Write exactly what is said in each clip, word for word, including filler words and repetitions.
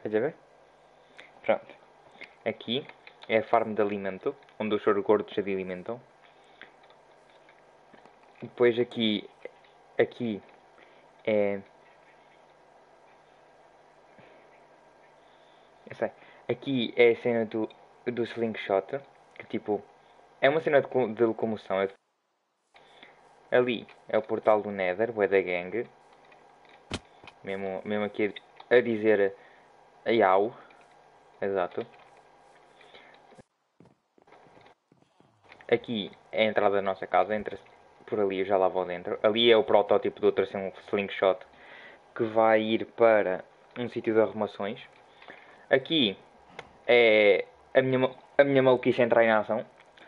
Estás a ver? Pronto. Aqui é a farm de alimento, onde os gordos se alimentam. Depois aqui, aqui é... Eu sei. Aqui é a cena do, do slingshot, que tipo, é uma cena de, de locomoção. É... Ali é o portal do Nether, o da Gang. Mesmo, mesmo aqui a dizer Ayau. Exato. Aqui é a entrada da nossa casa, entra por ali, eu já lá vou dentro. Ali é o protótipo do outro um slingshot que vai ir para um sítio de arrumações. Aqui é a minha, a minha maluquice entrar em ação.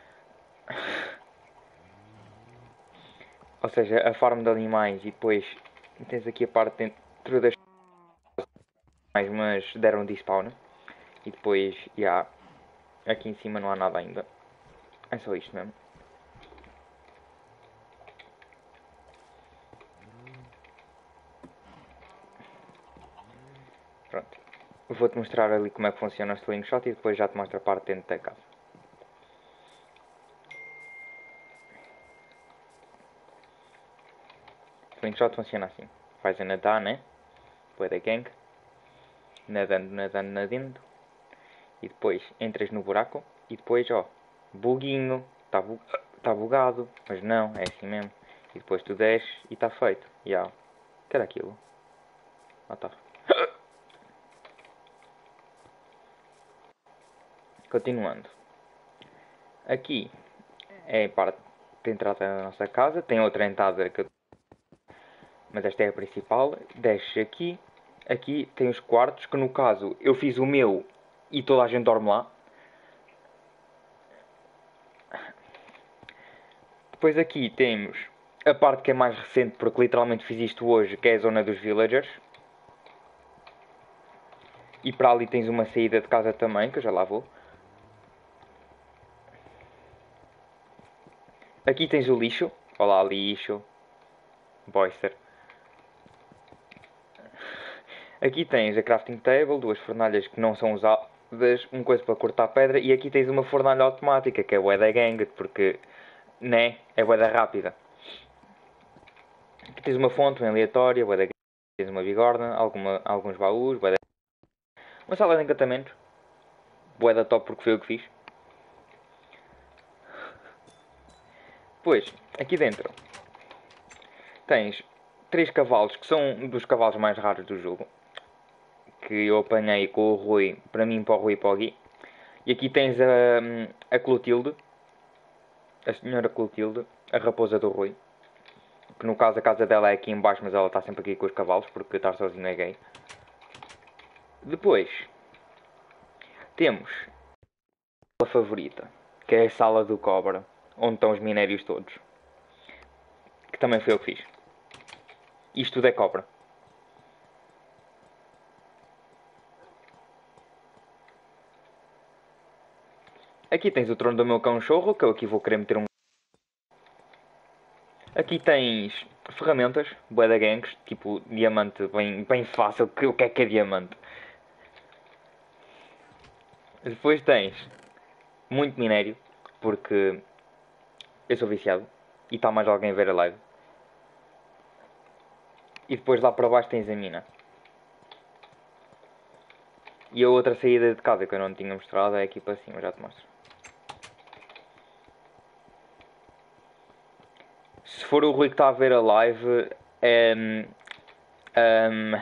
Ou seja, a farm de animais e depois tens aqui a parte dentro das animais, mas deram despawn. E depois, já, yeah, aqui em cima não há nada ainda. É só isto mesmo. Pronto. Vou-te mostrar ali como é que funciona o slingshot e depois já te mostro a parte dentro da casa. O slingshot funciona assim. Vais a nadar, né? Depois da gang. Nadando, nadando, nadando. E depois entras no buraco. E depois, ó, buguinho. Está bu tá bugado. Mas não, é assim mesmo. E depois tu desces e está feito. E yeah. Que era aquilo? Ah, tá. Continuando. Aqui é a parte de entrada da nossa casa. Tem outra entrada que eu... mas esta é a principal. Desce aqui. Aqui tem os quartos que no caso eu fiz o meu e toda a gente dorme lá. Depois aqui temos a parte que é mais recente porque literalmente fiz isto hoje, que é a zona dos villagers. E para ali tens uma saída de casa também, que eu já lá vou. Aqui tens o lixo. Olá, lixo. Boister. Aqui tens a crafting table, duas fornalhas que não são usadas, uma coisa para cortar pedra. E aqui tens uma fornalha automática, que é o da gang, porque, né, é bué da rápida. Aqui tens uma fonte bem aleatória, bué da gang. Tens uma bigorna, alguma, alguns baús, bué da... uma sala de encantamento. Bué da top porque foi o que fiz. Pois, aqui dentro tens três cavalos, que são um dos cavalos mais raros do jogo. Que eu apanhei com o Rui, para mim, para o Rui e para o Gui. E aqui tens a, a Clotilde, a senhora Clotilde, a raposa do Rui. Que no caso a casa dela é aqui em baixo, mas ela está sempre aqui com os cavalos, porque estar sozinho é gay. Depois, temos a favorita, que é a sala do cobra, onde estão os minérios todos. Que também foi eu que fiz. Isto tudo é cobra. Aqui tens o trono do meu cão-chorro, que eu aqui vou querer meter um... Aqui tens ferramentas, bué da gangues, tipo diamante bem, bem fácil, que o que é que é diamante? Depois tens muito minério, porque eu sou viciado, e está mais alguém a ver a live. E depois lá para baixo tens a mina. E a outra saída de casa que eu não tinha mostrado é aqui para cima, já te mostro. Se for o Rui que está a ver a live, um, um,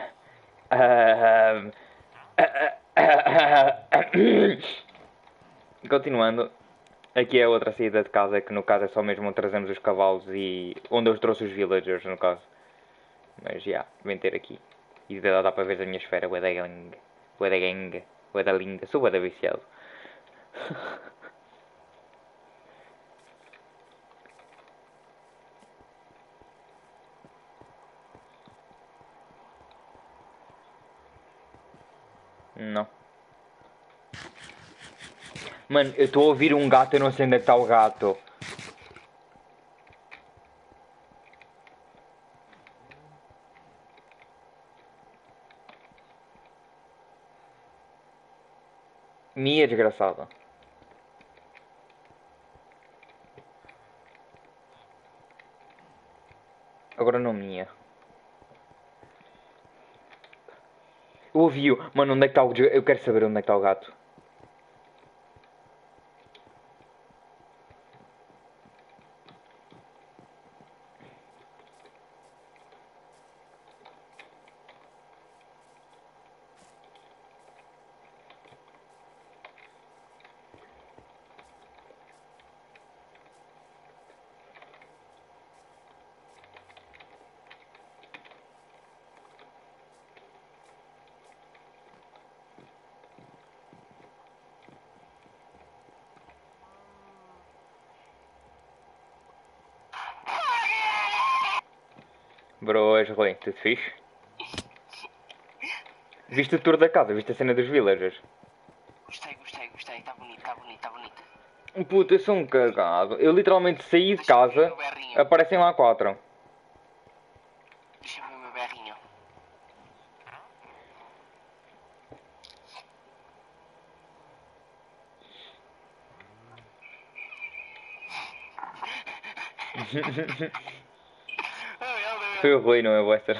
um, continuando, aqui é outra saída de casa, que no caso é só mesmo onde trazemos os cavalos e onde eu trouxe os villagers, no caso. Mas já, yeah, vem ter aqui. E dá, dá para ver a minha esfera, bué da gang, bué da gang, bué da linda, sou bué da viciado. Não. Mano, eu estou a ouvir um gato, eu não sei onde é que está o gato. Mia, desgraçada. Agora não Mia. Eu ouvi-o. Mano, onde é que está o... Eu quero saber onde é que está o gato. Bro, és ruim. Tudo fixe? Viste o tour da casa? Viste a cena dos villagers? Gostei, gostei, gostei. Está bonito, está bonito, está bonito. Puta, eu sou um cagado. Eu literalmente saí de Deixa eu ver o casa, meu berrinho. aparecem lá quatro. Deixa eu ver o meu berrinho. Foi o Rui, não é o Wester?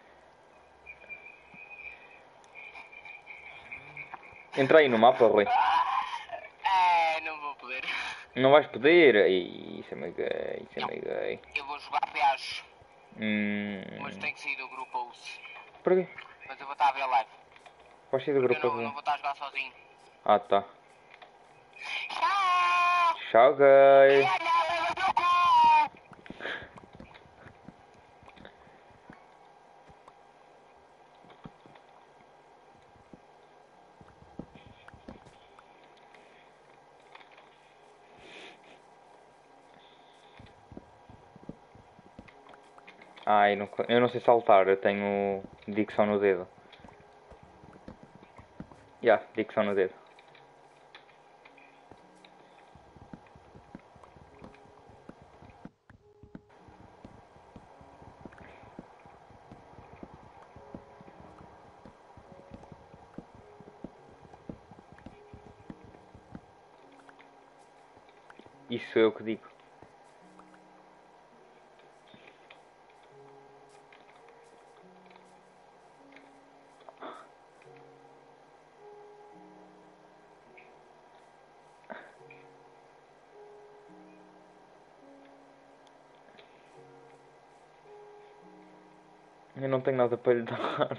Entra aí no mapa, Rui. É, não vou poder. Não vais poder. Ih, isso é meio gay, isso é Não. meio gay. Eu vou jogar peajes, Hum... mas tenho que sair do grupo house. Porquê? Mas eu vou estar a ver live. Vais sair do Porque eu grupo não, não assim? vou estar a jogar sozinho. Ah, tá. Tchau! Tchau, gay. Ai, não, eu não sei saltar, eu tenho dicção no dedo. Já, yeah, dicção no dedo. Isso sou eu que digo. Eu não tenho nada para lhe dar.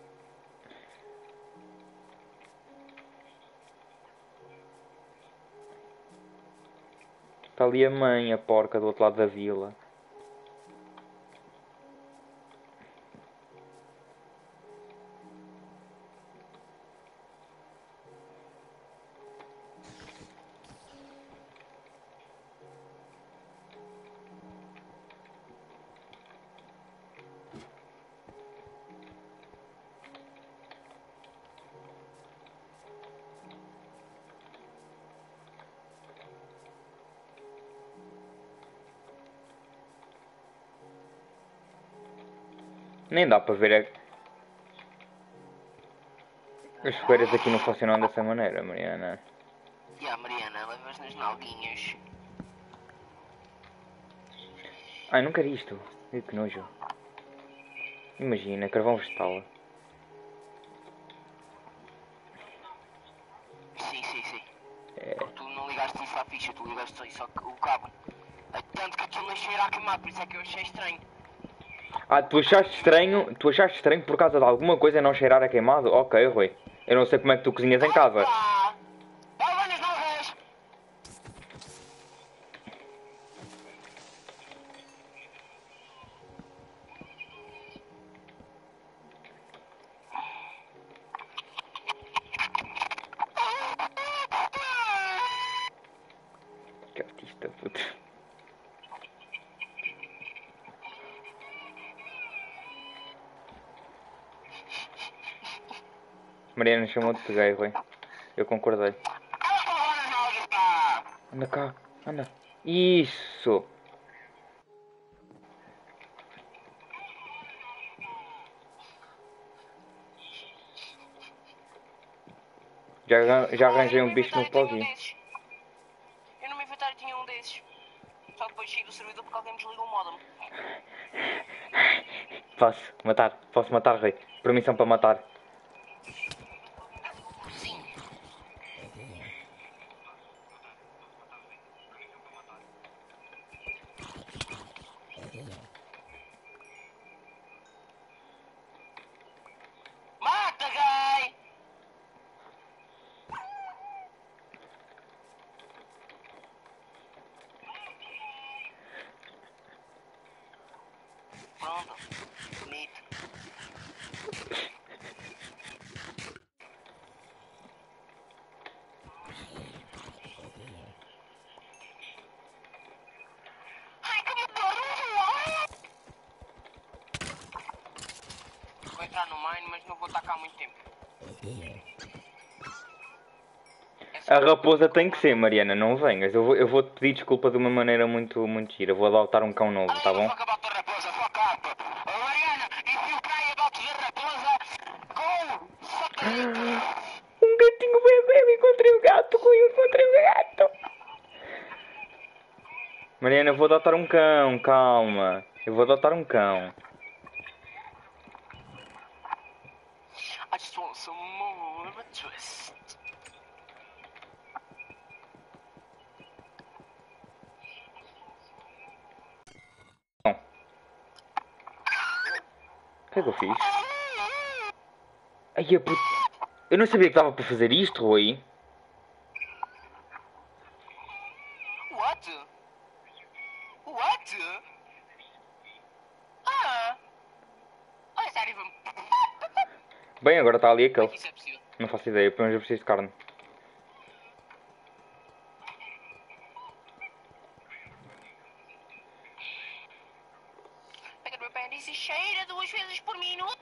Está ali a mãe, a porca do outro lado da vila. Nem dá para ver. A... As fogueiras aqui não funcionam dessa maneira, Mariana. E a Mariana, levas nas nalguinhas. Ai, não quero isto. Ai, que nojo. Imagina, carvão vegetal. Sim, sim, sim. É. Porque tu não ligaste isso à ficha, tu ligaste só, só o cabo. É tanto que aquilo não cheira a queimado, por isso é que eu achei estranho. Ah, tu achaste estranho? Tu achaste estranho por causa de alguma coisa não cheirar a queimado? Ok, Rui. Eu não sei como é que tu cozinhas em casa. Opa! Leva nas nalgas! Que artista, puto. Mariana chamou-te gay, Rui. Eu concordei. Ela tá levando nas nalgas, pá! Anda cá, anda. Isso! Já, já arranjei Olha, um bicho no inventário tinha um pozinho. desses. Eu no meu inventário tinha um desses. Só depois saí do servidor porque alguém me desligou o modem. Posso matar, posso matar, rei. Permissão para matar. Sim. Mata, gay! Pronto. Bonito. Ai, que barulho! Vou entrar no mine, mas não vou estar cá há muito tempo. A raposa tem que ser, Mariana, não venhas. Eu vou, eu vou te pedir desculpa de uma maneira muito, muito gira. Vou adotar um cão novo, tá bom? Fuck about the raposa, fuck up. Oh, Mariana, if you cry about the raposa, go! Fuck it. Um gatinho bebê, encontrei o gato, Rui, encontrei o gato. Mariana, eu vou adotar um cão, calma. Eu vou adotar um cão. I just want some more of a twist. Não. O que é que eu fiz? Ai, a puta. Eu não sabia que dava para fazer isto, Rui. What? What? Ah! Oh, is that even... Bem, agora está ali Como é aquele. que isso é possível? Não faço ideia, pelo menos eu preciso de carne. Pega no meu pé e cheira duas vezes por minuto!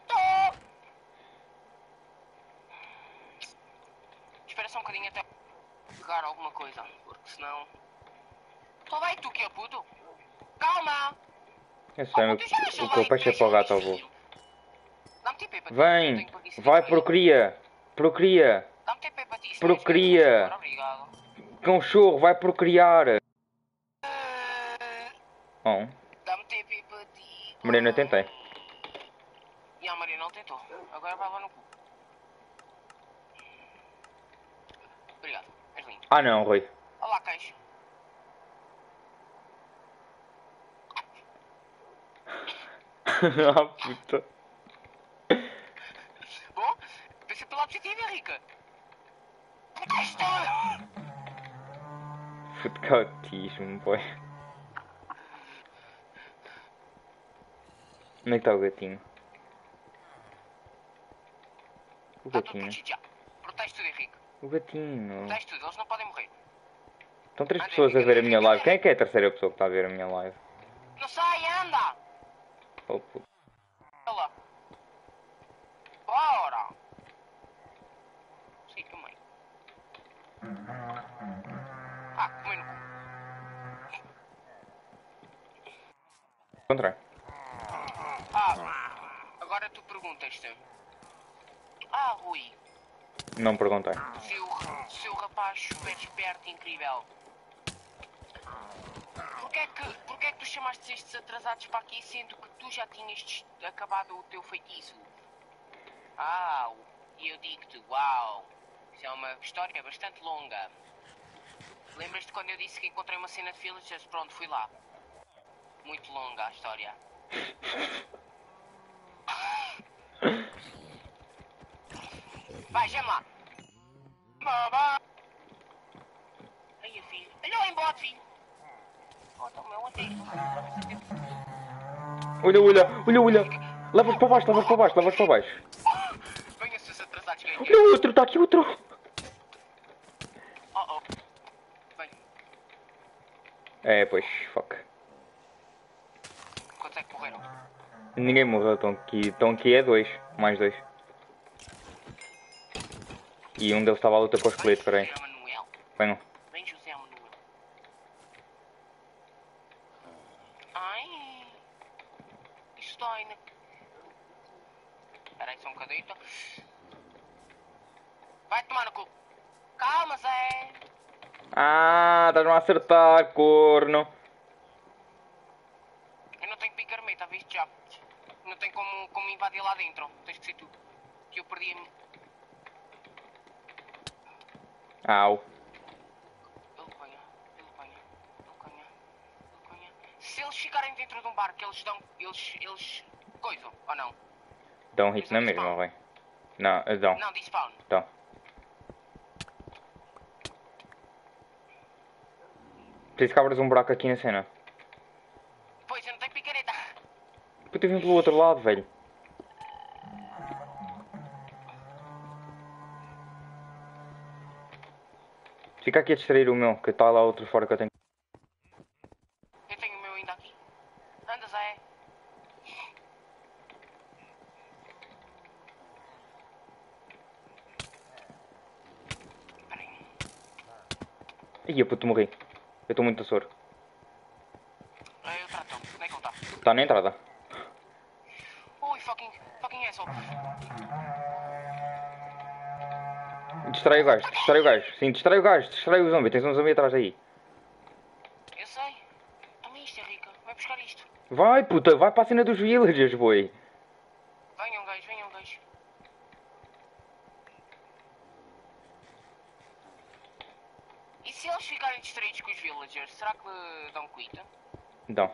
Espera só um bocadinho até pegar alguma coisa, porque senão... Tô bem, tu que é puto? Calma! Eu sei, Oh, o, puto, já deixa o lá que eu e peixe é deixa para o o gato ao voo. bifinho. Dá-me T P para ti, eu Vem, tenho preguiça de vai ir para aí. procria, procria, Dá-me T P para ti, se procria. não és obrigado. Cachorro, vai procriar. Ah, Oh, Dá-me T P para ti. Mariana, eu tentei. E a Maria não tentou. Agora vai lá no cu. Obrigado, és lindo. Ah não, Rui. Olá, cães. Ah puta. Bom, pensa pela positiva, Henrique. Puta isto! Puto catismo, boy. Onde é que está o gatinho? O Está tudo gatinho. protegido já. Protege tudo, Henrique. O gatinho. Protege tudo, eles não podem morrer. Estão três Anda, pessoas a Henrique, ver a anda, minha Henrique, live. anda, Quem é que é a terceira pessoa que está a ver a minha live? não sai, anda! Oh puto. Olha lá. Bora! Sei também. Ah, comer no cu. Encontrei. Ah, agora tu perguntas-te. Ah, Rui, Não perguntei. seu, seu rapaz super esperto e incrível. Porquê é que, porquê é que tu chamaste estes atrasados para aqui sendo que tu já tinhas des- acabado o teu feitiço? Ah, e eu digo-te, uau, isso é uma história bastante longa. Lembras-te quando eu disse que encontrei uma cena de villagers? Pronto, fui lá. Muito longa a história. Vai, chama! Babá! Aí, filho. Olha o embote, filho. Bota o meu até. Olha, olha, olha, olha. Levas para baixo, levas para baixo, levas para baixo. Venha, seus atrasados, ganhei. Olha o outro, está aqui outro. Oh, oh. Vem, É, pois, fuck. quantos é que morreram? Ninguém morreu, estão aqui, estão aqui é dois, mais dois. E um deles estava a lutar com o esqueleto, peraí. José Manuel. Venham. Vem, José Manuel. Ai. Isto dói, né? Espera aí só um bocadinho. Vai tomar no cu. Calma, Zé. Ah, estás-me a acertar, corno. Eu não tenho picarmeta, viste já. Não tenho como, como invadir lá dentro. Tens que ser tu. Que eu perdi a minha... Au. Ele apanha, ele apanha, ele apanha, ele apanha. Se eles ficarem dentro de um barco, eles dão... Eles... Eles... Coisam, ou não? Dão um hit Eles na não mesma, despawnam. vai. Não, eh, dão. Não, despawn. Dão. Preciso que abras um buraco aqui na cena. Pois, eu não tenho picareta. Puta, eu vim pelo outro lado, velho. Fica aqui a distrair o meu, que está lá outro fora que eu tenho. Eu tenho o meu ainda aqui. Anda, Zé. Espera aí. Ih, puto, morri. Eu estou muito a soro. Eu trato. Onde é que ele está? Está na entrada. Ui, fucking... Fucking asshole. Distrai o gajo, distrai o gajo. Sim, distrai o gajo, distrai o zombie. Tens um zombie atrás aí. Eu sei. Toma isto, Henrique. Vai buscar isto. Vai, puta, vai para a cena dos villagers, boi. Venham, gajo, venham, gajo. E se eles ficarem distraídos com os villagers, será que dão quita? Então.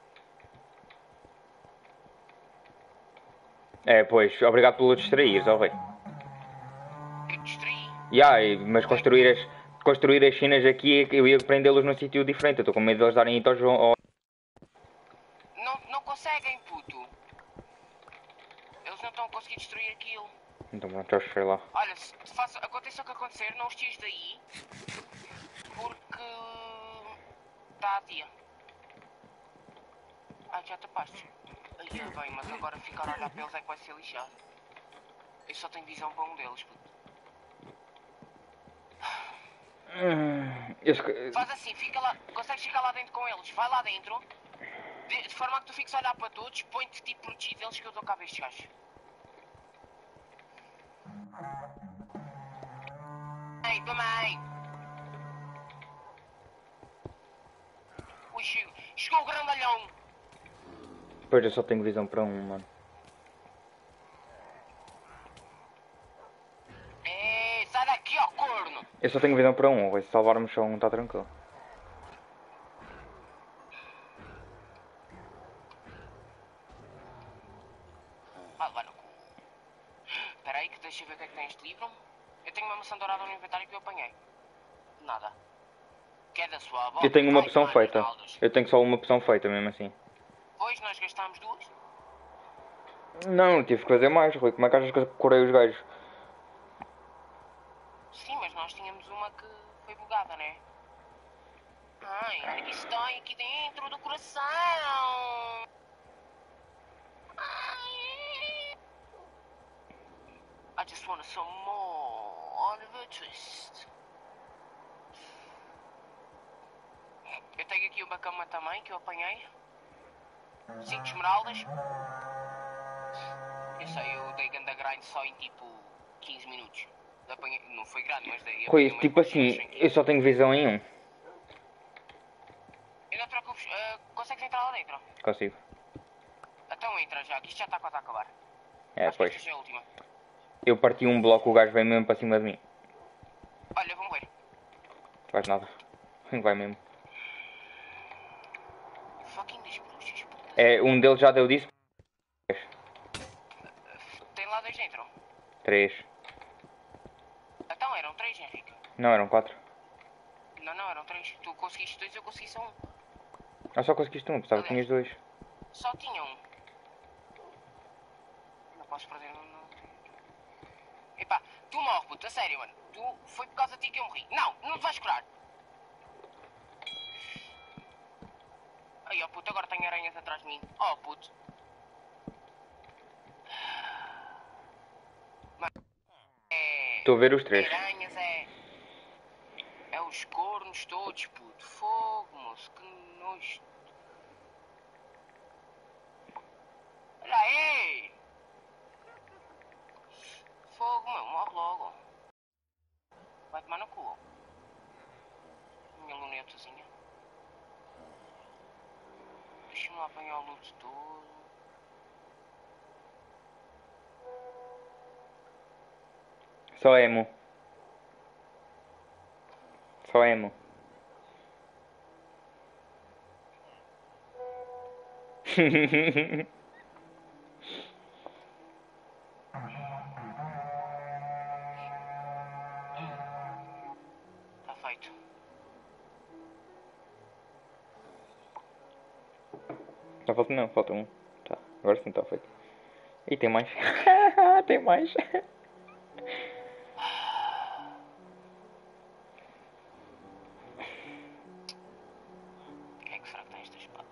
É, pois, obrigado pelo distrair, ó, rei. Eu distraí. Ya, e- mas construir as, construir as cenas aqui, eu ia prendê-los num sítio diferente. Eu estou com medo de eles darem hit aos... ao- Não, não conseguem, puto. Eles não estão a conseguir destruir aquilo. Então pronto, já os fui lá. Olha, se faça, aconteça o que acontecer, não os tires daí. Porque... Está a dia. Ai, já tapaste. Ai, é bem, mas agora ficar a olhar para eles é que vai ser lixado. Eu só tenho visão para um deles, puto. Hum, eu se- Faz assim, fica lá, consegues ficar lá dentro com eles, vai lá dentro, de, de forma a que tu fiques a olhar para todos, põe-te tipo protegido deles que eu dou cá a estes gajos. Ei, também! Ui, chegou, chegou o grandalhão! Pois eu só tenho visão para um, mano. É, sai daqui, ó corno! Eu só tenho visão para um, vai, se salvarmos só um, está tranquilo. Vai levar no cu. Espera aí que deixa eu ver o que é que tem este livro. Eu tenho uma maçã dourada no inventário que eu apanhei. Nada. Que é da sua avó? Eu tenho uma Vai, opção vai, feita. Ronaldos. Eu tenho só uma opção feita mesmo assim. Pois, nós gastámos duas. Não, tive que fazer mais, Rui. Como é que achas que eu curei os gajos? Sim, mas nós tínhamos uma que foi bugada, né? Ai, olha que isso dói aqui dentro do coração. Ai. I just want some more Oliver Twist. Eu tenho aqui uma cama também que eu apanhei. Cinco esmeraldas. Eu sei, eu dei ganda grind só em tipo quinze minutos. Apanhei, não foi grande, mas dei. Rui, apanhei umas tipo botinhas assim, sem eu só tenho visão em um. E não te preocupes, uh, consegues entrar lá dentro? Consigo. Então entra já, que isto já está quase a acabar. É, Acho pois. que esta já é a última. Eu parti um bloco, o gajo veio mesmo para cima de mim. Olha, vamos ver. Faz nada. Vai mesmo. Fucking das bruxas, puta. É, um deles já deu disso. Tem lá dois dentro. Três. Então eram três, Henrique. Não, eram quatro. Não, não, eram três. Tu conseguiste dois, eu consegui só um. Ah, só conseguiste um, pensava que tinhas dois. Só tinha um. Não posso perder um. Não. Epá, tu morre, puto, a sério, mano. Tu, foi por causa de ti que eu morri. Não, não te vais curar. Ai, ó puto, agora tenho aranhas atrás de mim. Oh, puto. Mano, é... Estou a ver os três. Aranhas, é... É os cornos todos, puto. Fogo, moço, que nojo. Olha aí! Fogo, meu, morre logo. Vai tomar no cu. a apanhar o loot todo. Só emo. Só emo. Está feito. Já falta não, falta um. Tá, agora sim está feito. E tem mais. Tem mais. O que é que será que tem esta espada?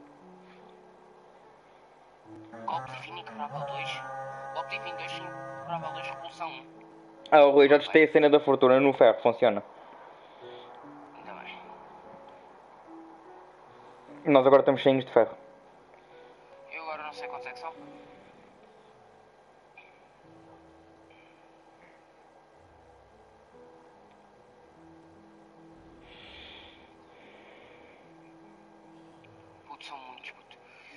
Golpe divino inquebrável dois. Golpe divino dois inquebrável dois, revolução um. Ah, o Rui, já testei a cena da fortuna no ferro, funciona. Ainda bem. Nós agora estamos cheios de ferro. Eu agora não sei quantos é que são. Puto, são muitos, puto.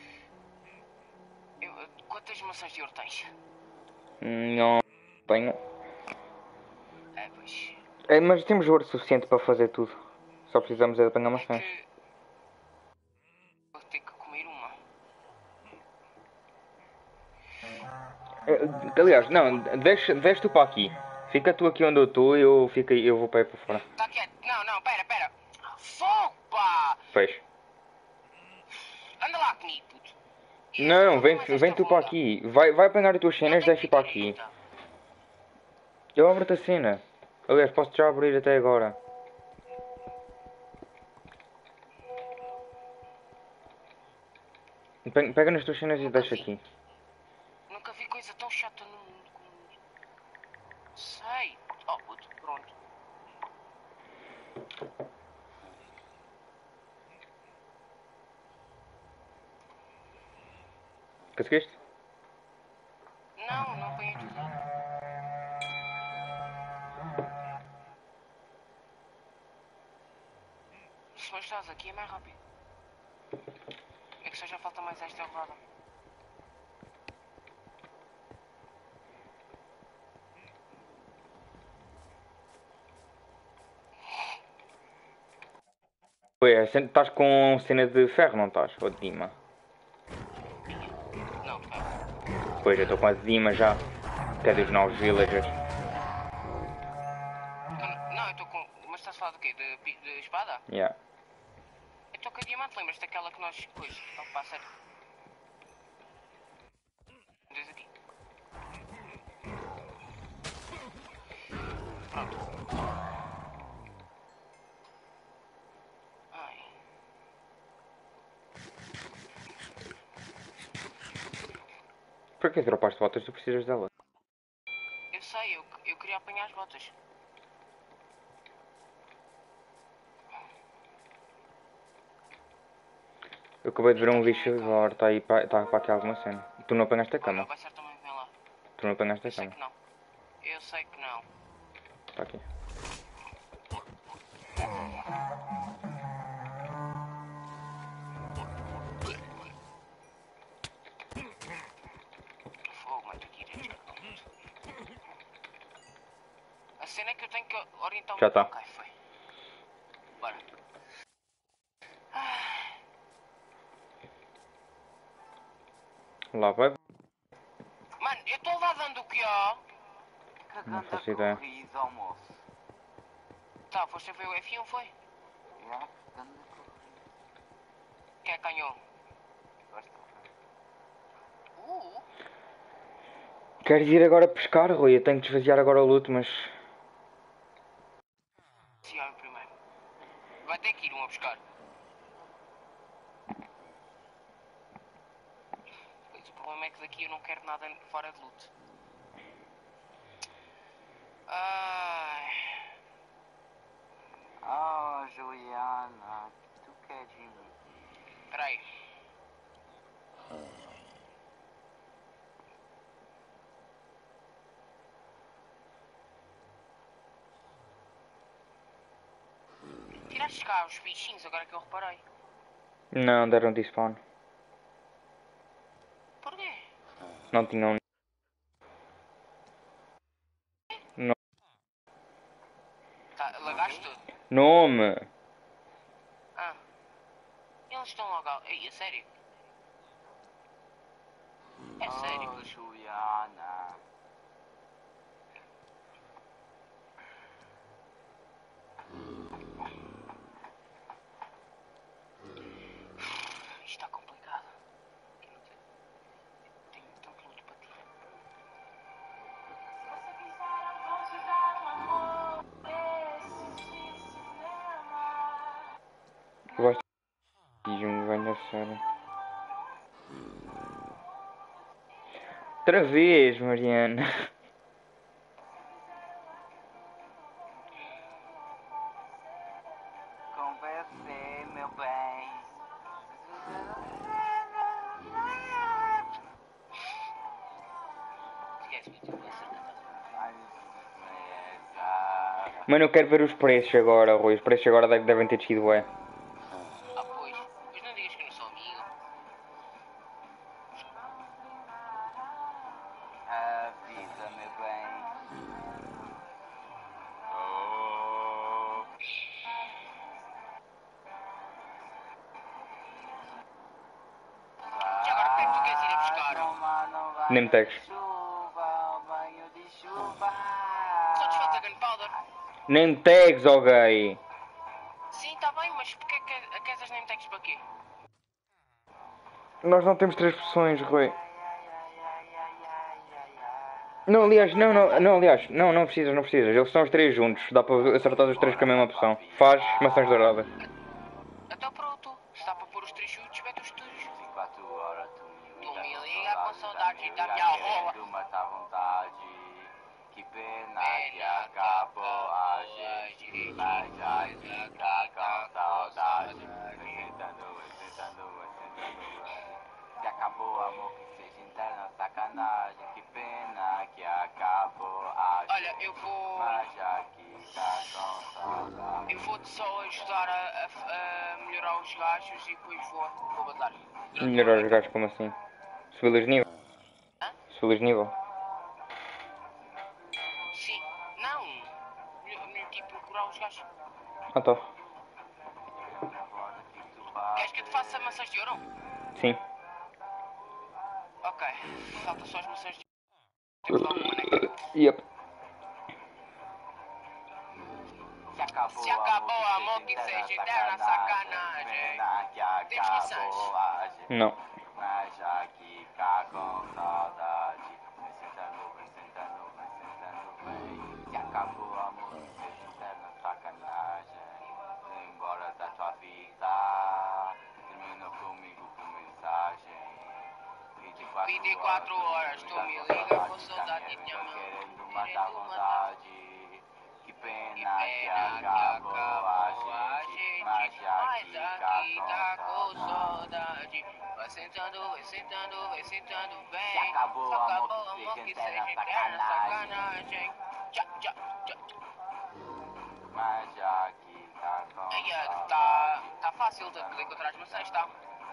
Eu, quantas maçãs de ouro tens? Não tenho. É, pois. É, mas temos ouro suficiente para fazer tudo. Só precisamos é de apanhar É maçãs. que... Vou ter que comer uma. É, aliás, não, deixa, deixa tu para aqui. Fica tu aqui onde eu estou e eu, fico, aí- eu vou para aí para fora. Tá quieto. Não, não, pera, pera. Fogo, pá! Fecho. Anda lá comigo, puto. Eu Não, não vem, mais esta vem tu para ronda. aqui. Vai, vai apanhar as tuas Eu cenas, tenho deixa para que ir aqui. caneta. Eu abro-te a cena. Aliás, posso já abrir até agora. Pe- Pega nas tuas cenas e Nunca deixa vi. aqui. Nunca vi coisa tão chata no mundo como isto. Sei. Oh, puto, pronto. Conseguiste? Não, não apanhei tudo. Se não estás aqui é mais rápido. É que só já falta mais esta rodada. Oi, é, cen- estás com cena de ferro, não estás? Ou de dima? Não, tá. Pois, eu estou com a de dima já. Até dos novos villagers. Tu- Não, eu estou com... Mas estás a falar do quê? De, pi- de espada? Yeah. Eu estou com a diamante, lembras daquela que nós... Pois, não passa. Dois aqui. Pronto. Ai. Para que dropaste botas? Tu precisas delas. Eu sei, eu, eu queria apanhar as botas. Eu acabei de ver um bicho agora, está aí para, tá para aqui alguma cena. Tu não apanhaste a Olha, cama. vai ser também vem lá. Tu não apanhaste Eu a sei cama. que não. Eu sei que não. Está aqui. Fogo, mas tu tiras. A cena é que eu tenho que orientar o Já meu... tá. Ok, foi. Bora. Ah, Lá vai. mano, eu estou lá dando o que ó. Não faço ideia. corrida, almoço. Tá, foste a ver o F um, foi? Já, ganda corrida. Quem é que ganhou? Gosto. Uh, Queres ir agora pescar, Rui? Eu tenho que desvaziar agora o luto, mas... sim, olha primeiro. Vai ter que ir um a buscar. Pois o problema é que daqui eu não quero nada fora de luto. Ai. Oh, Juliana, tu queres de mim? Espera aí. Tiraste cá os bichinhos agora que eu reparei. Não, deram despawn. Não tinha um... No... Tá, lagaste tudo. Nome! Ah. Eles estão logo... ao- Ei, é sério? É sério? Oh, Juliana. Isto está complicado. Eu não sei. Tenho tanto luto para ti. Eu gosto de um vai na série. Outra vez, Mariana. Com você, meu bem. Esquece-me, eu vou acertar. Ai, nega. Mano, eu quero ver os preços agora, Rui. Os preços agora deve- devem ter descido, ué. Ah, pois. Pois não digas que eu não sou amigo. Avisa, meu bem. Oh. Já agora, o que é que tu queres ir a buscar? Toma, não vai Nem me tags. chuva, banho de chuva. Só te falta gunpowder. Nem tags, ó gay. Sim, está bem, mas porquê que que- queres as name tags para quê? Nós não temos três pressões, Rui. Não, aliás, não, não, não, aliás, não, não precisas, não precisas. Eles são os três juntos. Dá para acertar os três com a mesma opção. Faz maçãs douradas. Então pronto. Se dá para pôr os três chutes, mete os três. vinte e quatro horas tu me Tu me liga com saudade da minha rola. querendo matar vontade. Que pena que Pena acabou a a gente. gente, Mas já mas que aqui tá tá com saudade. com Vai sentando, vai sentando, vai sentando, vai. Que acabou amor, que seja interna sacanagem. Que pena que acabou a gente. Olha, eu vou. Mas já que tá com saudade. Eu vou-te só ajudar a, a- a melhorar os gajos e depois vou, vou bazar. Durante Melhorar uma os gajos como assim? Subi-los de nível? Hã? Subi-los de nível? Sim. Não. Melhor, melhor, tipo, curar os gajos. Ah, tá. Queres que eu te faça maçãs de ouro? Sim. Ok. Falta só as maçãs de ouro. Temos lá uma maneca. Yep. Se acabou, Se acabou o amor, que seja eterna sacanagem. Pena que Temos maçãs? acabou a gente. Não. Mas já que tá com saudade. Vai sentando, vai sentando, vai sentando, vem. Se acabou o amor, que seja eterna sacanagem. Vem embora da tua vida. Terminou comigo por mensagem. vinte e quatro horas, tu me liga com saudade, minha mãe. Querendo matar vontade. Que Que pena que pena que acabou acabou a a gente. gente, Mas já mas que aqui tá tá com com saudade. saudade. Vai sentando, vai sentando, vai sentando, vem. Se acabou Se o amor, acabou o que amor, seja que eterna seja eterna sacanagem. sacanagem. Tchá, tchá, tchá. Mas já que tá com Aí, é, saudade. tá, tá fácil de, de encontrar as maçãs, tá?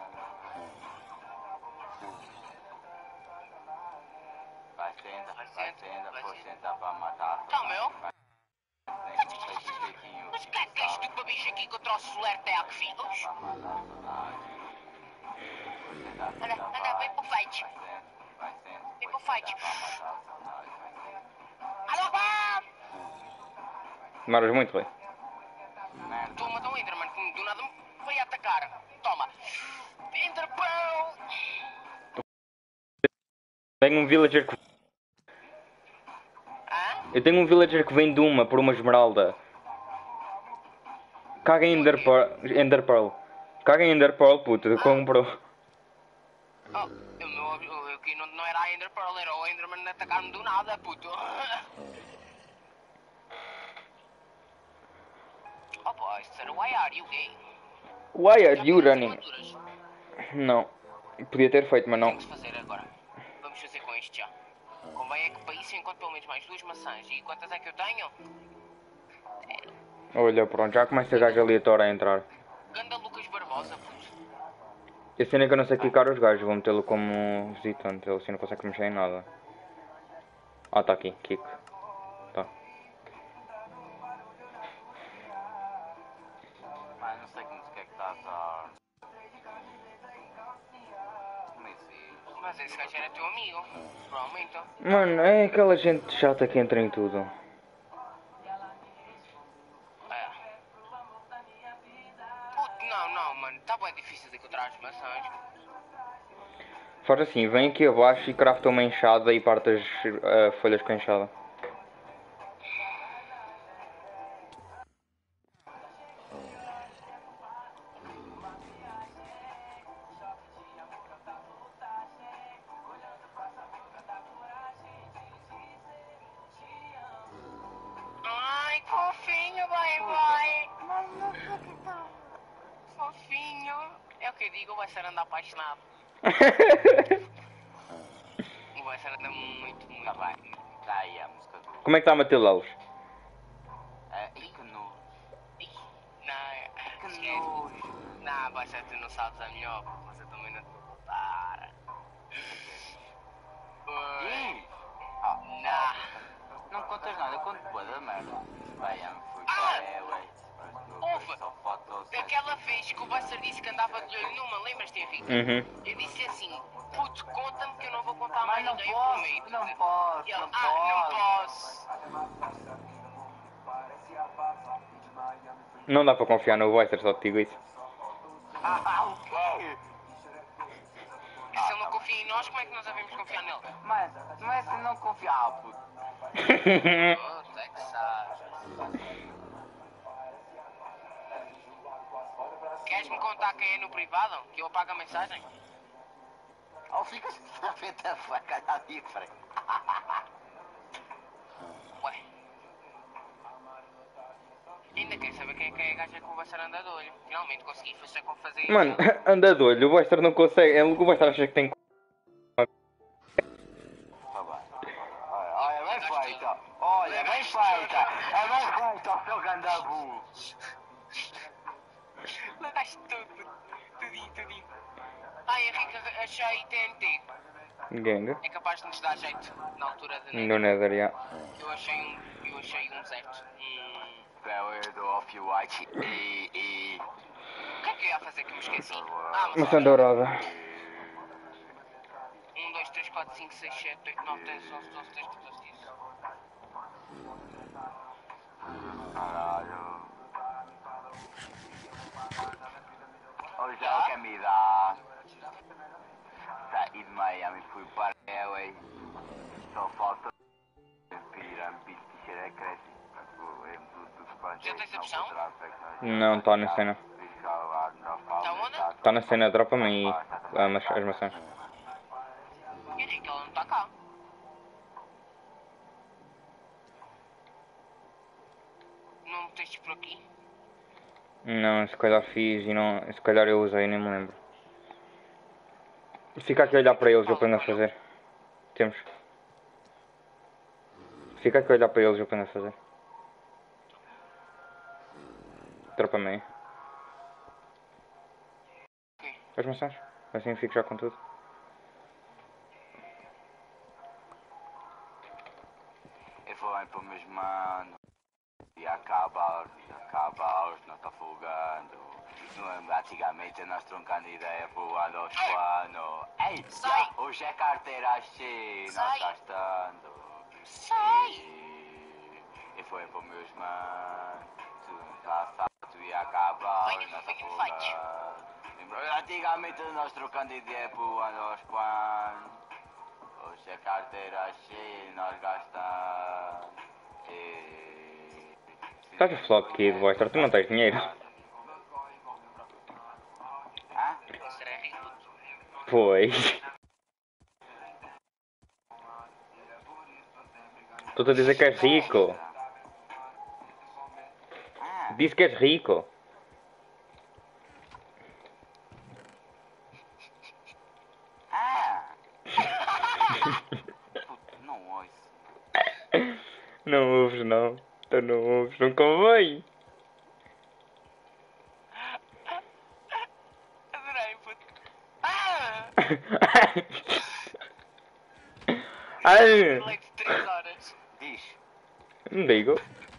Vai senta, Vai vai senta, senta, vai pô, senta. senta pra matar. Tá, meu? Vai senta, faz um jeitinho. Mas que é que és tu para bicho aqui que eu trouxe o Lerteac, filhos? Pra matar a saudade. Senta, Anda, senta, anda, vai. vem pro fight. Vai senta, vai senta, Vem pô, pro fight. senta pra matar a saudade. Vai senta. Alô, pá! Demoras muito, Rui. Merda. Estou a matar um Enderman que do nada me veio atacar. Toma! Enderpão! Tenho um villager que... Hã? Eu tenho um villager que vem de uma por uma esmeralda. Caga em Ender Pearl. Ender Pearl. Caga em Ender Pearl, puto. Eu compro. Oh, o meu ob- aqui não, não era a Ender Pearl, era o Enderman atacar-me do nada, puto. Oh boy, sir, why are you gay? Why are Já you fizeste running? aventuras? Não. Podia ter feito, mas não. Tem que se fazer agora. Vamos fazer com isto já. Convém é que para isso eu encontro pelo menos mais duas maçãs. E quantas é que eu tenho? Olha, pronto. Já começa a gajo aleatório a entrar. Ganda Lucas Barbosa, puto. A cena é que eu não sei clicar os gajos, vou metê-lo como visitante, ele assim não consegue mexer em nada. Ah, tá aqui, Kiko. Tá. Mas não sei como se quer que está a dar. Como é isso? Mas esse gajo era teu amigo, provavelmente. Mano, é aquela gente chata que entra em tudo. É. Puto, não, não, mano. Tá bem difícil de encontrar as maçãs. Faz assim, vem aqui abaixo e crafta uma enxada e parte as uh, folhas com a enxada. Ai, fofinho, vai, vai. Fofinho. É o que eu digo, vai ser andar apaixonado. Vai ser andar muito, muito. Tá bem. Tá aí a música do. Como é que está a Mateus? É, e que nojo. Ih, Não, Que esquece. nojo. Não, baixa, tu não sabes a melhor, você também não te vou contar. Oi. Ih! Ah, Não. não contas nada, eu conto boa da merda. Bem, eu fui Ah! para ela. Ouve, Só fotos. daquela vez que o Buster disse que andava de olho numa, lembras-te, Henrique? Uhum. Eu disse assim, puto, conta-me que eu não vou contar Mas mais não ninguém, eu posso, prometo. não posso, E ele, não ah, não posso. posso. Não dá para confiar no Voicer, só te digo isso. Ah, ah, o quê? E se ele não confia em nós, como é que nós devemos confiar nele? Mas, mas se não confiar, ah, puto. Oh, é que sabes. Queres-me contar quem é no privado? Que eu apago a mensagem? Ou ficas a ver da faca à diferente. Ué. Ainda quer saber quem é que é a gaja que o Buster anda de olho. Finalmente consegui fazer com fazer isso. Mano, anda de olho, o Voicer não consegue. é, O Voicer acha que tem. Tá bem. Olha, olha, bem feita. Olha, bem feita. É bem feita, o seu gandabu. Levaste tudo. Tudinho, tudinho. Ai, Henrique, achei T N T. Gang. É capaz de nos dar jeito na altura de No Nether, já. Eu achei um. Eu achei um certo. Hum. Power do Off-White e... e... O que é que eu ia fazer que eu me esqueci? Ah, mas Maçã dourada. um, dois, três, quatro, cinco, seis, sete, oito, nove, dez, onze, doze, treze, catorze, quinze. Caralho. Hoje é o que me dá. Saí de Miami, fui para L A. Só falta pirâmide e cheira a cresce. Já tens a opção? Não, está na cena. Tá onde? Está na cena, dropa-me aí ah, mas, as maçãs. Henrique, ela não está cá. Não meteste por aqui? Não, se calhar fiz e não. Se calhar eu usei, nem me lembro. Fica aqui a olhar para eles, eu aprendo a fazer. Temos. Fica aqui a olhar para eles, eu aprendo a fazer. Dropa-me aí. Ok. As maçãs. Assim fico já com tudo. Eu vou aí para os meus manos. E acaba, acaba, não está folgando. Não, antigamente nós troncando ideia voando aos panos. Ei, Sai! já, hoje é carteira assim, nós Sai! gastando. Sai! E, e foi para os meus manos. Tu não está certo e acaba, Venha, não está venha, fight. folgando. Antigamente nós trocando ideia voando aos panos. Hoje é carteira assim, nós gastamos. E... Estás a falar de quê, Voicer? Tu não tens dinheiro? Hã? Será rico? Pois. Estou-te a dizer que és rico. Ah, Disse que és rico. ah. Puto, não ouço. Não ouves não. Tu não ouves, não convém. Adorei, puto. Ai, Delay de três horas. Diz. não digo.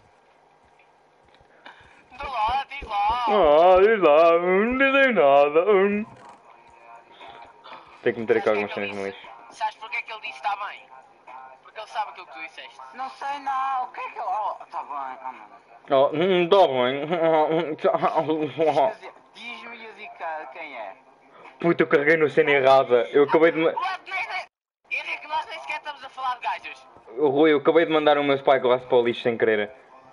Do lá, diz lá. Ah, diz lá, não dizem nada. hum. Tenho que meter aqui Sabes algumas porque é cenas que no ele lixo. disse? Sabes porque é que ele disse está bem? Porque ele sabe aquilo que tu disseste. Não sei não, o que é que eu... Oh, tá bem, oh, mano. Oh, hum, tá bem. Diz-me diz-me e eu digo que- quem é. Puta, eu carreguei no cena errada. Eu acabei de. ma- What, man? Eu digo que nós nem sequer estamos a falar de gajos. Rui, eu acabei de mandar o meu Spyglass para o lixo sem querer.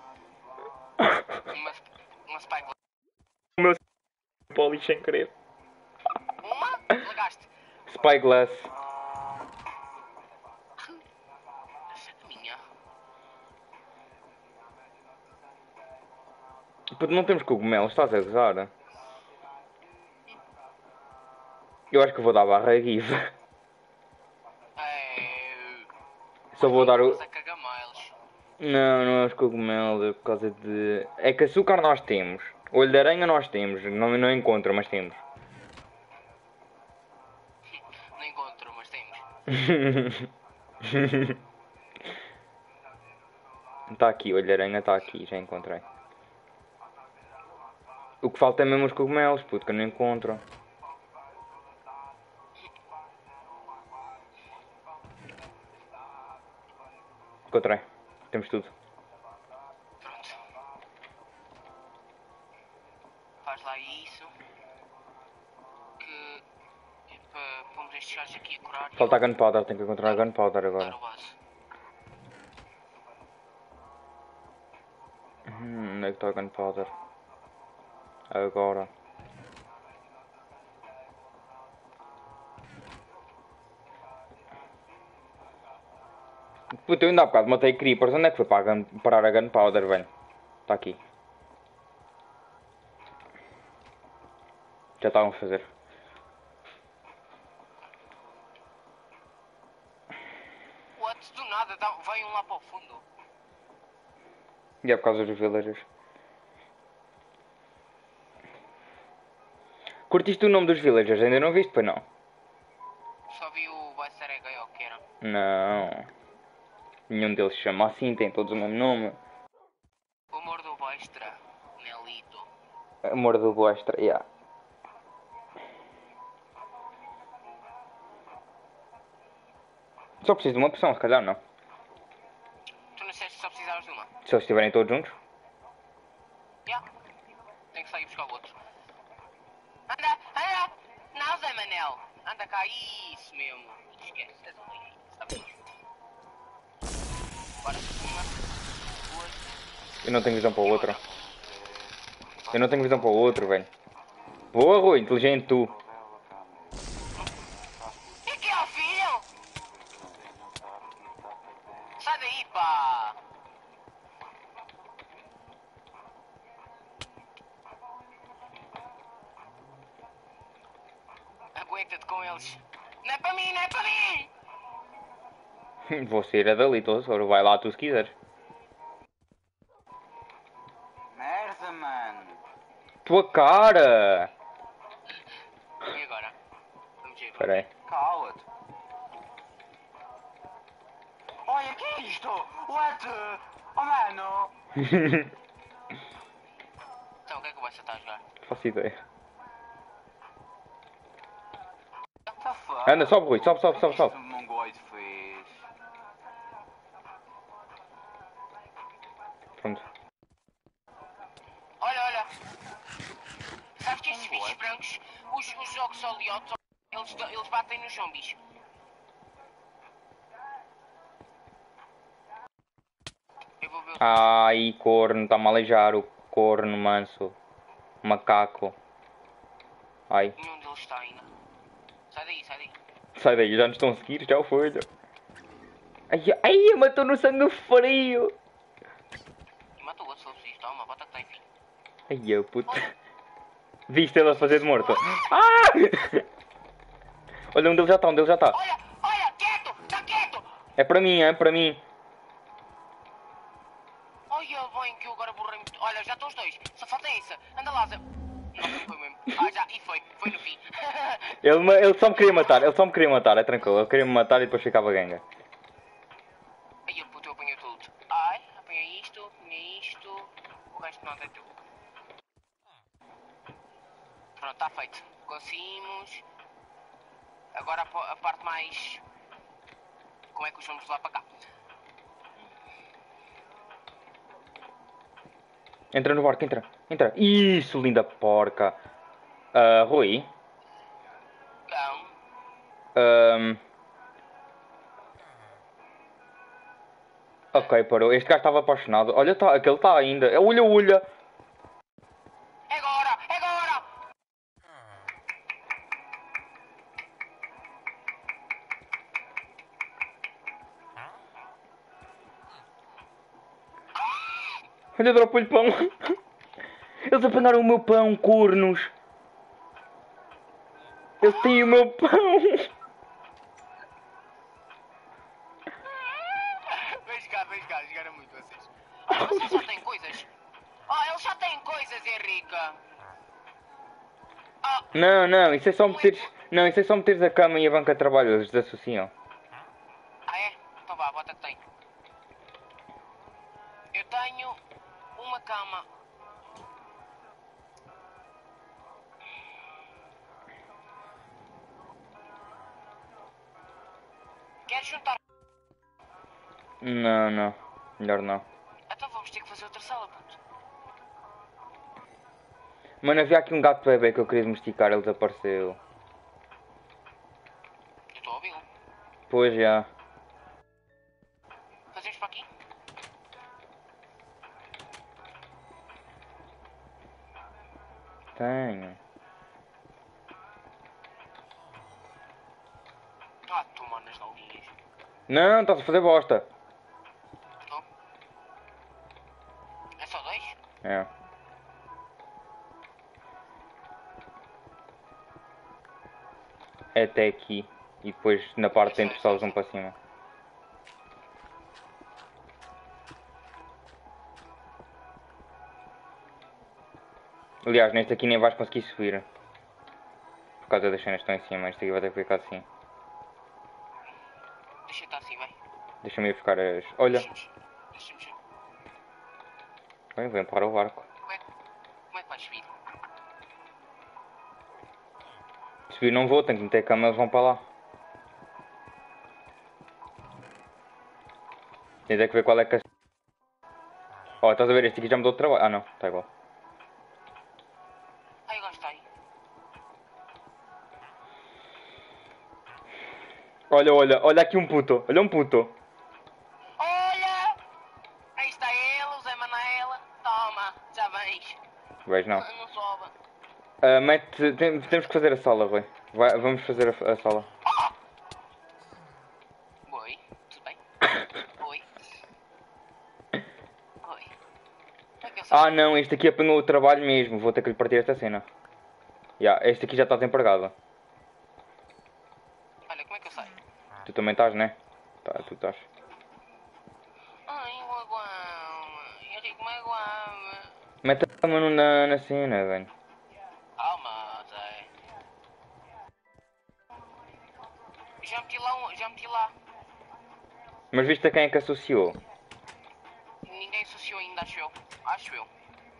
Uma, uma spike. O meu para o lixo sem querer. Uma? Lagaste. Spyglass. Essa é minha. Puta, não temos cogumelos, estás a gozar? Eu acho que vou dar barra a Give. É... Só vou dar o. Mas é cagamelos. Não, não é os cogumelos, é por causa de. É que açúcar nós temos. Olho de aranha nós temos. Não, não encontro, mas temos. Não encontro, mas temos. Está aqui, olho de aranha está aqui, já encontrei. O que falta é mesmo os cogumelos, puto, que eu não encontro. Encontrei. Temos tudo. Pronto. Faz lá isso. Que... É para pomos estes gajos aqui a curar. e Falta a eu gunpowder, tenho que encontrar a gunpowder dar agora. o base. Hum, onde é que está a gunpowder? Agora. Puta, eu ainda há bocado matei creepers. Onde é que foi para a gun, parar a gunpowder, velho? Está aqui. Já estavam a fazer. What? Do nada, dá... vai um lá para o fundo. E é por causa dos villagers. Curtiste o nome dos villagers? Ainda não viste, pois não? Só vi o Baisarega ou o que era. Não. Nenhum deles se chama assim, tem todos o mesmo nome. O amor do Baistra. Nelito. Amor do Boastra, yeah. Só preciso de uma opção, se calhar não. Tu não disseste que só precisavas de uma? Se eles estiverem todos juntos. Já. Tem que sair buscar o outro. Anda, anda! Não, Zé Manel. Anda cá, isso mesmo. Esquece, és um lixo. Sabe? Bora, uma, duas. Eu não tenho visão para o outro. Eu não tenho visão para o outro, velho. Boa, Rui, inteligente tu. E que é o filho? Sai daí, pá! Aguenta-te com eles. Não é para mim, não é para mim! Você é dali, Tossoro. Vai lá tu se quiseres. Merda, mano. Tua cara! E agora? Vamos ver. Espera aí. Cala-te. Olha, que é isto? What? Oh, mano. Então, o que é que o Baixa está a jogar? Faço ideia. What the fuck? Anda, sobe, Rui. Sobe, sobe, sobe, sobe. O que é que este mongoloide fez? Pronto. Olha, olha. Sabes que estes bichos brancos, os, os jogos oliotos, eles, eles batem nos zombies. Eu vou ver o... Ai, corno. Está-me a aleijar o corno manso. Macaco. Ai. Nenhum deles está ainda. Sai daí, sai daí. Sai daí, já nos estão a seguir. Já foi. Já. Ai, ai, matou no sangue frio. E matou o outro, se ele preciso. Toma, bota que tem, filho. Ai, eu puto. Viste ele a fazer de morto? Ah! Olha, um deles já está, um deles já está. Olha, olha, quieto, está quieto. É para mim, é para mim. Olha bem que eu agora borrei muito. Olha, já estão os dois. Só falta essa. Anda lá, Zé. Não, foi mesmo. Ah, já, e foi. Foi no fim. Ele, me- ele só me queria matar, ele só me queria matar, é tranquilo. Ele queria me matar e depois ficava ganga. Ai, puto, eu apanhei tudo. Ai, apanhei isto, apanhei isto. O resto não tem tudo. Pronto, está feito. Conseguimos. Agora a, po- a parte mais... Como é que os vamos levar para cá? Entra no barco, entra, entra. Isso, linda porca. Ah, Rui. Então, Ahm. Ok, parou. Este gajo estava apaixonado. Olha, tá, aquele está ainda. É ulha, ulha. é agora, é agora! Olha, dropou-lhe pão. Eles apanharam o meu pão, cornos. Eles têm o meu pão. Vem cá, vem cá, jogaram muito vocês. Ah, vocês já têm coisas. Ah, eles já têm coisas, Henrica. Ah, Não, não, isso é só meteres. Não, isso é só meteres a cama e a banca de trabalho, eles desassociam. ah é? Então vá, bota que tem. Eu tenho uma cama. Queres juntar? Não, não. Melhor não. Então vamos ter que fazer outra sala, puto. Mano, havia aqui um gato bebê que eu queria domesticar, ele desapareceu. Eu estou a ouvi-lo. Pois já. Fazemos para aqui? Tenho. Ah, tomar nas nalguinhas. Não, estás a fazer bosta. Não? É só dois? É. É até aqui. E depois na parte Sei, dentro só sei, os um sei. para cima. Aliás, neste aqui nem vais conseguir subir. Por causa das cenas que estão em cima. Este aqui vai ter que ficar assim. Deixa eu estar assim, vai. Deixa-me ir buscar as... Olha. Deixa-me. Deixa-me. Vem, vem para o barco. Como é, como é que vais subir? Subir não vou, tenho que meter a cama, eles vão para lá. Tens é que ver qual é que... Oh, estás a ver? Este aqui já me deu trabalho. Ah não, está igual. Ai, agora está aí. Olha, olha, olha aqui um puto. Olha um puto. Olha! Aí está ele, o Zé Manela. Toma, já vens. Vejo não. Ah, não sobe. Ah, mete... tem- temos que fazer a sala, Rui. Vai, vamos fazer a, a sala. Oi, tudo bem? Oi. Oi. Como é que eu sei? Ah não, este aqui apanhou o trabalho mesmo. Vou ter que lhe partir esta cena. Ya, este aqui já está desempregado. Olha, como é que eu sei? Tu também estás, né? Tá, tu estás. Ai, o aguame. Henrique, me aguame. Mete a mão na, na cena, velho. Calma, Zé. Já meti lá um, já meti lá. Mas viste a quem é que associou? Ninguém associou ainda, acho eu. Acho eu.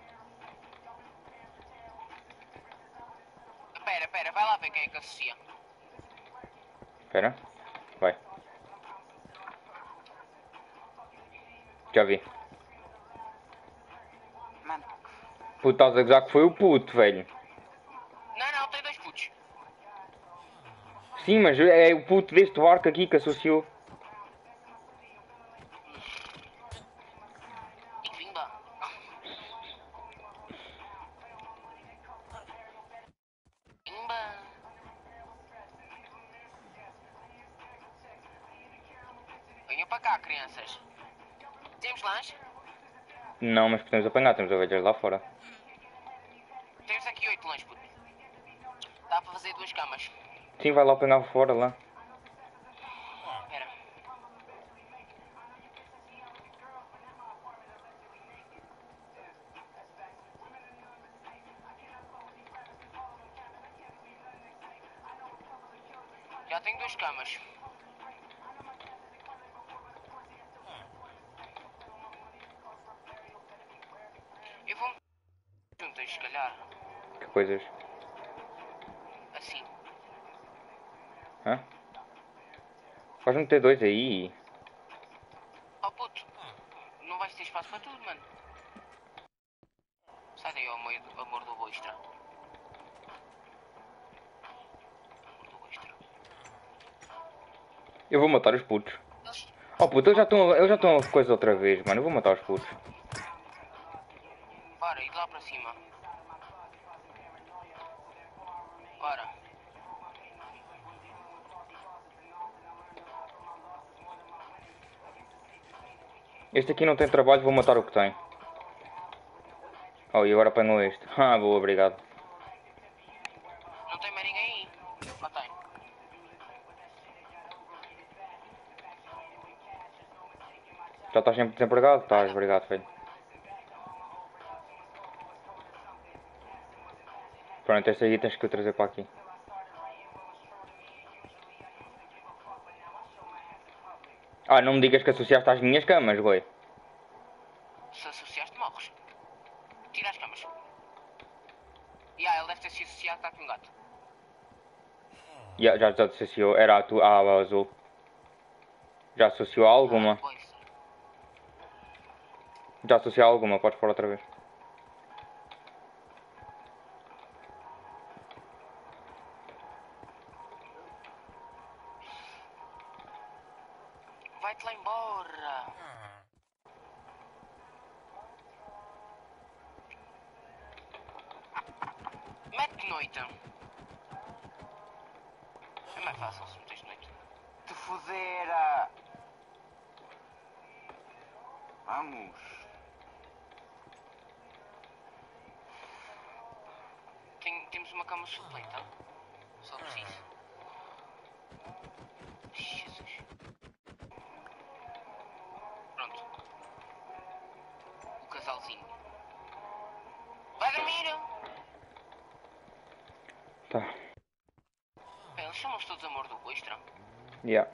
Pera, pera, vai lá ver quem é que associa. Espera. Vai. Já vi. Mano. Puto, estás a gozar que foi o puto, velho. Não, não, tem dois putos. Sim, mas é o puto deste barco aqui que associou. E vimba. Vimba. Venham para cá, crianças. Temos lanche? Não, mas podemos apanhar, temos ovelhas lá fora. Temos aqui oito lanches, puto. Dá para fazer duas camas. Sim, vai lá apanhar fora lá. Espera. Já tenho duas camas. Eu vou juntas, se calhar. Que coisas? Assim. Hã? Vais meter dois aí. Oh puto, não vais ter espaço para tudo, mano. Sai daí, amor, amor do Boistra. Amor do Boistra. Eu vou matar os putos. Eles... Oh puto, eles já estão eles já estão a coisa outra vez, mano. Eu vou matar os putos. Bora, e de lá para cima. Bora. Este aqui não tem trabalho, vou matar o que tem. Oh, e agora apanhou este. Ah, boa, obrigado. Não tem mais ninguém aí. Ou tem? Já estás sempre desempregado? Estás, obrigado, filho. Pronto, este aí tens que o trazer para aqui. Ah, não me digas que associaste às minhas camas, boi. Se associaste, morres. Tira as camas. E ah, ele deve ter sido associado, está aqui um gato. Já, já te associou, era a tua a aba azul. Já associou a alguma? Ah, pois. Já associou a alguma, podes pôr outra vez. Vai-te lá embora. Mete noite. É mais fácil se metes noite. Te fodera! Vamos! Tem, temos uma cama supleta. Só preciso. Jesus. Pronto. O casalzinho. Vai dormir! Tá. Bem, eles chamam-se todos amor do Boistra. Yeah.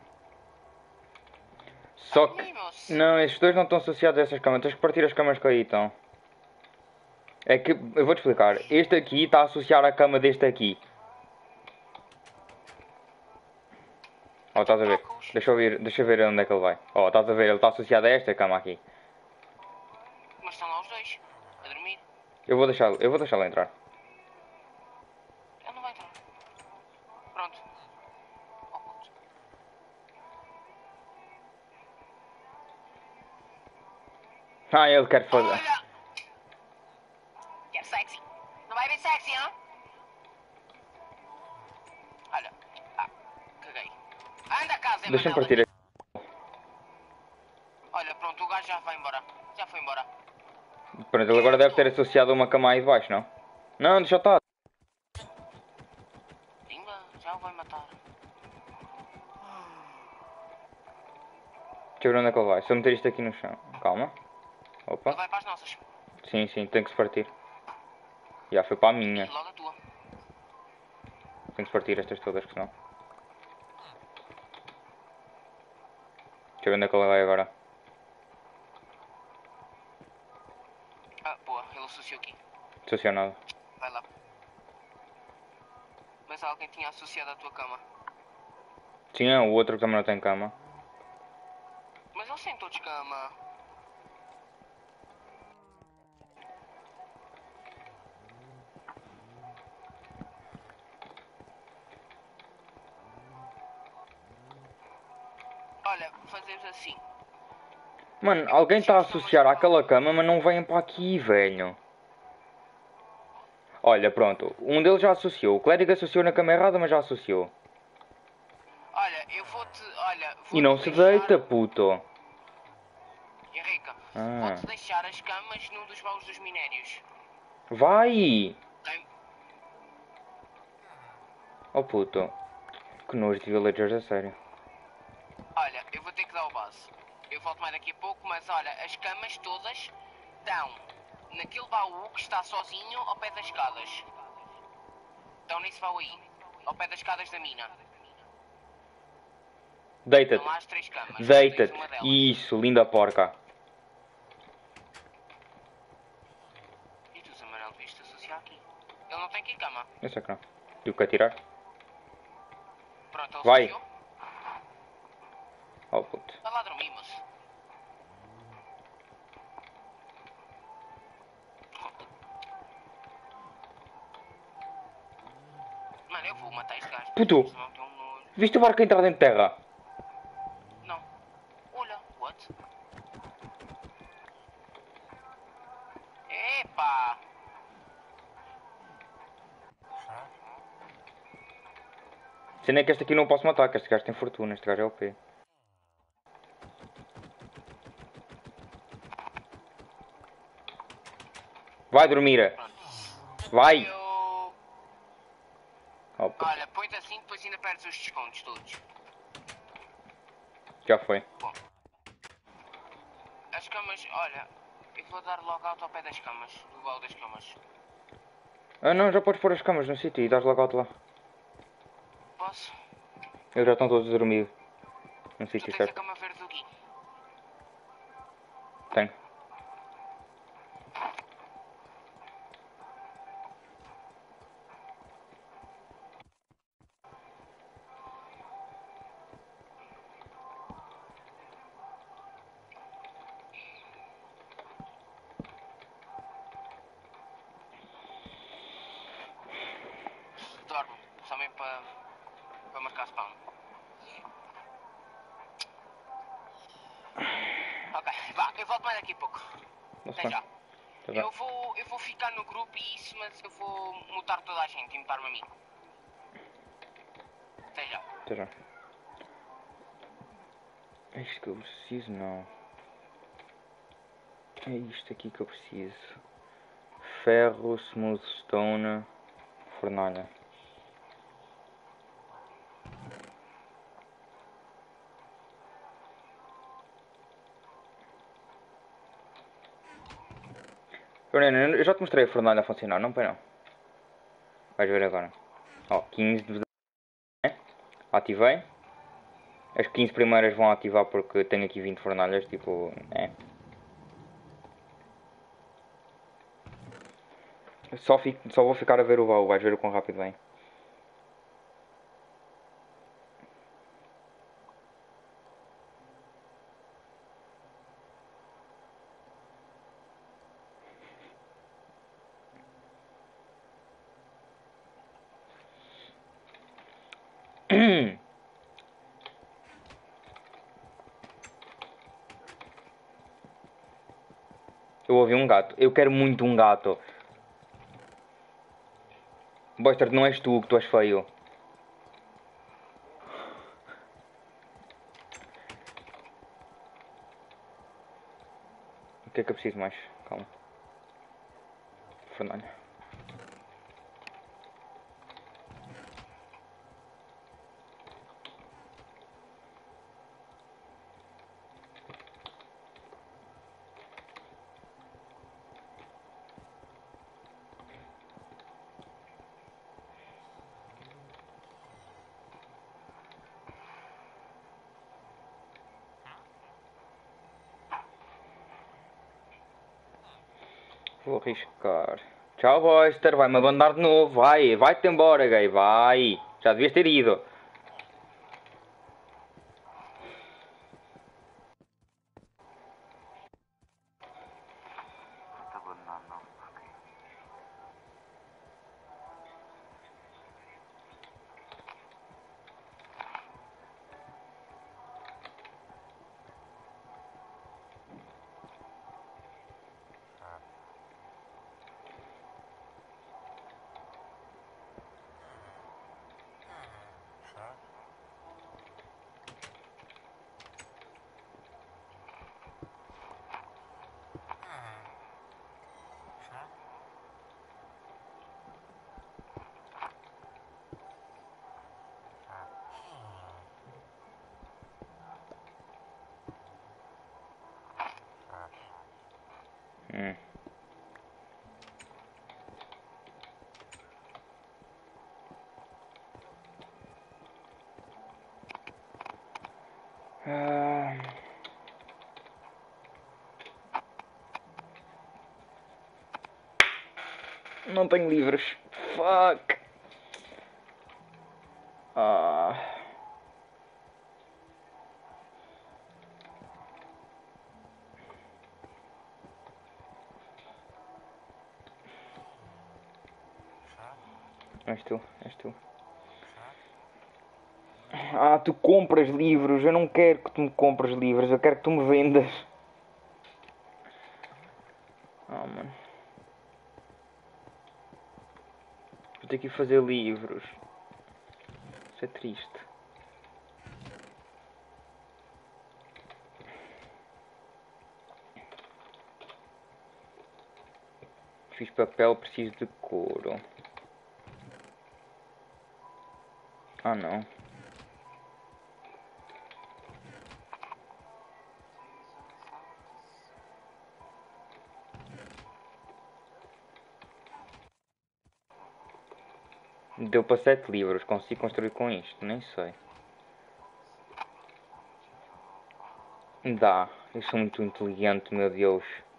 Só que... Animos. Não, estes dois não estão associados a essas camas. Tens que partir as camas que aí estão. É que, eu vou-te explicar. Este aqui está a associar à cama deste aqui. Oh, estás a ver? Deixa eu ver, deixa eu ver onde é que ele vai. Oh, estás a ver? Ele está associado a esta cama aqui. Mas estão lá os dois. A dormir. Eu vou deixá-lo, eu vou deixá-lo entrar. Ele não vai entrar. Pronto. Oh, puto. Ah, ele quer fazer... Olha! Quer sexy? Não vai ver sexy, não? Olha. Ah, caguei. Anda a casa, Deixa-me Emanuela. partir aqui. Olha, pronto, o gajo já vai embora. Já foi embora. Pronto, ele agora deve ter associado a uma cama aí de baixo, não? Não, deixa estar. Pimba, já o vai matar. Deixa eu ver onde é que ele vai. Se eu meter isto aqui no chão. Calma. Ele Opa. vai para as nossas. Sim, sim, tem que se partir. Já foi para a minha. E logo a tua. Tem que se partir estas todas, que senão. Deixa eu ver onde é que ele vai agora. Ah, boa, ele associou aqui. Associado. Vai lá. Mas alguém tinha associado à tua cama. Tinha o outro que também não tem cama. Mas eles têm todos cama. Olha, fazemos assim. Mano, alguém está a associar àquela cama, mas não vêm para aqui, velho. Olha, pronto. Um deles já associou. O clérigo associou na cama errada, mas já associou. Olha, eu vou-te... Olha, vou E não se deita, puto. Henrique, Ah. vou-te deixar as camas num dos baús dos minérios. Vai! Tem... Oh, puto. Que nojo de villagers, a sério. Olha, eu vou ter que dar o base. Eu volto mais daqui a pouco, mas olha, as camas todas estão naquele baú que está sozinho ao pé das escadas. Estão nesse baú aí, ao pé das escadas da mina. Deita-te. Estão lá as três camas. tens Deita-te. uma delas. Isso, linda porca. E tu, Samuel, devias-te associar aqui. Ele não tem aqui cama. Eu sei que não. E o que atirar? Pronto, ele Vai. associou. Oh puto. Vai lá dormir, moço. Mano, eu vou matar este gajo. Puto. Senão tem um nojo. Viste o barco entrar dentro de terra? Não. Olha, what? Epa! Sendo é que este aqui não posso matar, que este gajo tem fortuna, este gajo é O P. Vai dormir. Pronto. Vai. Eu... Oh, puto. Olha, põe-te assim, depois ainda perdes os descontos todos. Já foi. Bom. As camas, olha, eu vou dar logo out ao pé das camas, do baú das camas. Ah não, já podes pôr as camas no sítio e dás logo out lá. Posso? Eles já estão todos a dormir. No Tu sítio tens a certo. cama verde do Gui. Tenho. Dorme, só mesmo para para marcar spawn. Ok, vá, eu volto mais daqui a pouco. Nossa, Até já. tá bem. Eu vou, eu vou ficar no grupo e isso, mas eu vou mutar toda a gente e mutar-me a mim. Até já. Até já. É isto que eu preciso, não. É isto aqui que eu preciso. Ferro, smooth stone, fornalha. Lorena, eu já te mostrei a fornalha a funcionar, não põe não. Vais ver agora. Ó, quinze de... Ativei. As quinze primeiras vão ativar porque tenho aqui vinte fornalhas, tipo, é. Só, fico, só vou ficar a ver o baú, vais ver o quão rápido vem. Eu ouvi um gato. Eu quero muito um gato. Buster, não és tu que tu és feio. O que é que eu preciso mais? Calma. Fornalha. Vou arriscar. Tchau, Buster. Vai-me abandonar de novo. Vai. Vai-te embora, gay. Vai. Já devias ter ido. Tá bom, não, não, porque... Hum. Ah, não tenho livros. Fuck. Ah. És tu, és tu. Ah, tu compras livros. Eu não quero que tu me compres livros. Eu quero que tu me vendas. Ah, mano. Vou ter que ir fazer livros. Isso é triste. Fiz papel, preciso de couro. Ah, não. Deu para sete livros. Consigo construir com isto? Nem sei. Dá. Eu sou muito inteligente, meu Deus.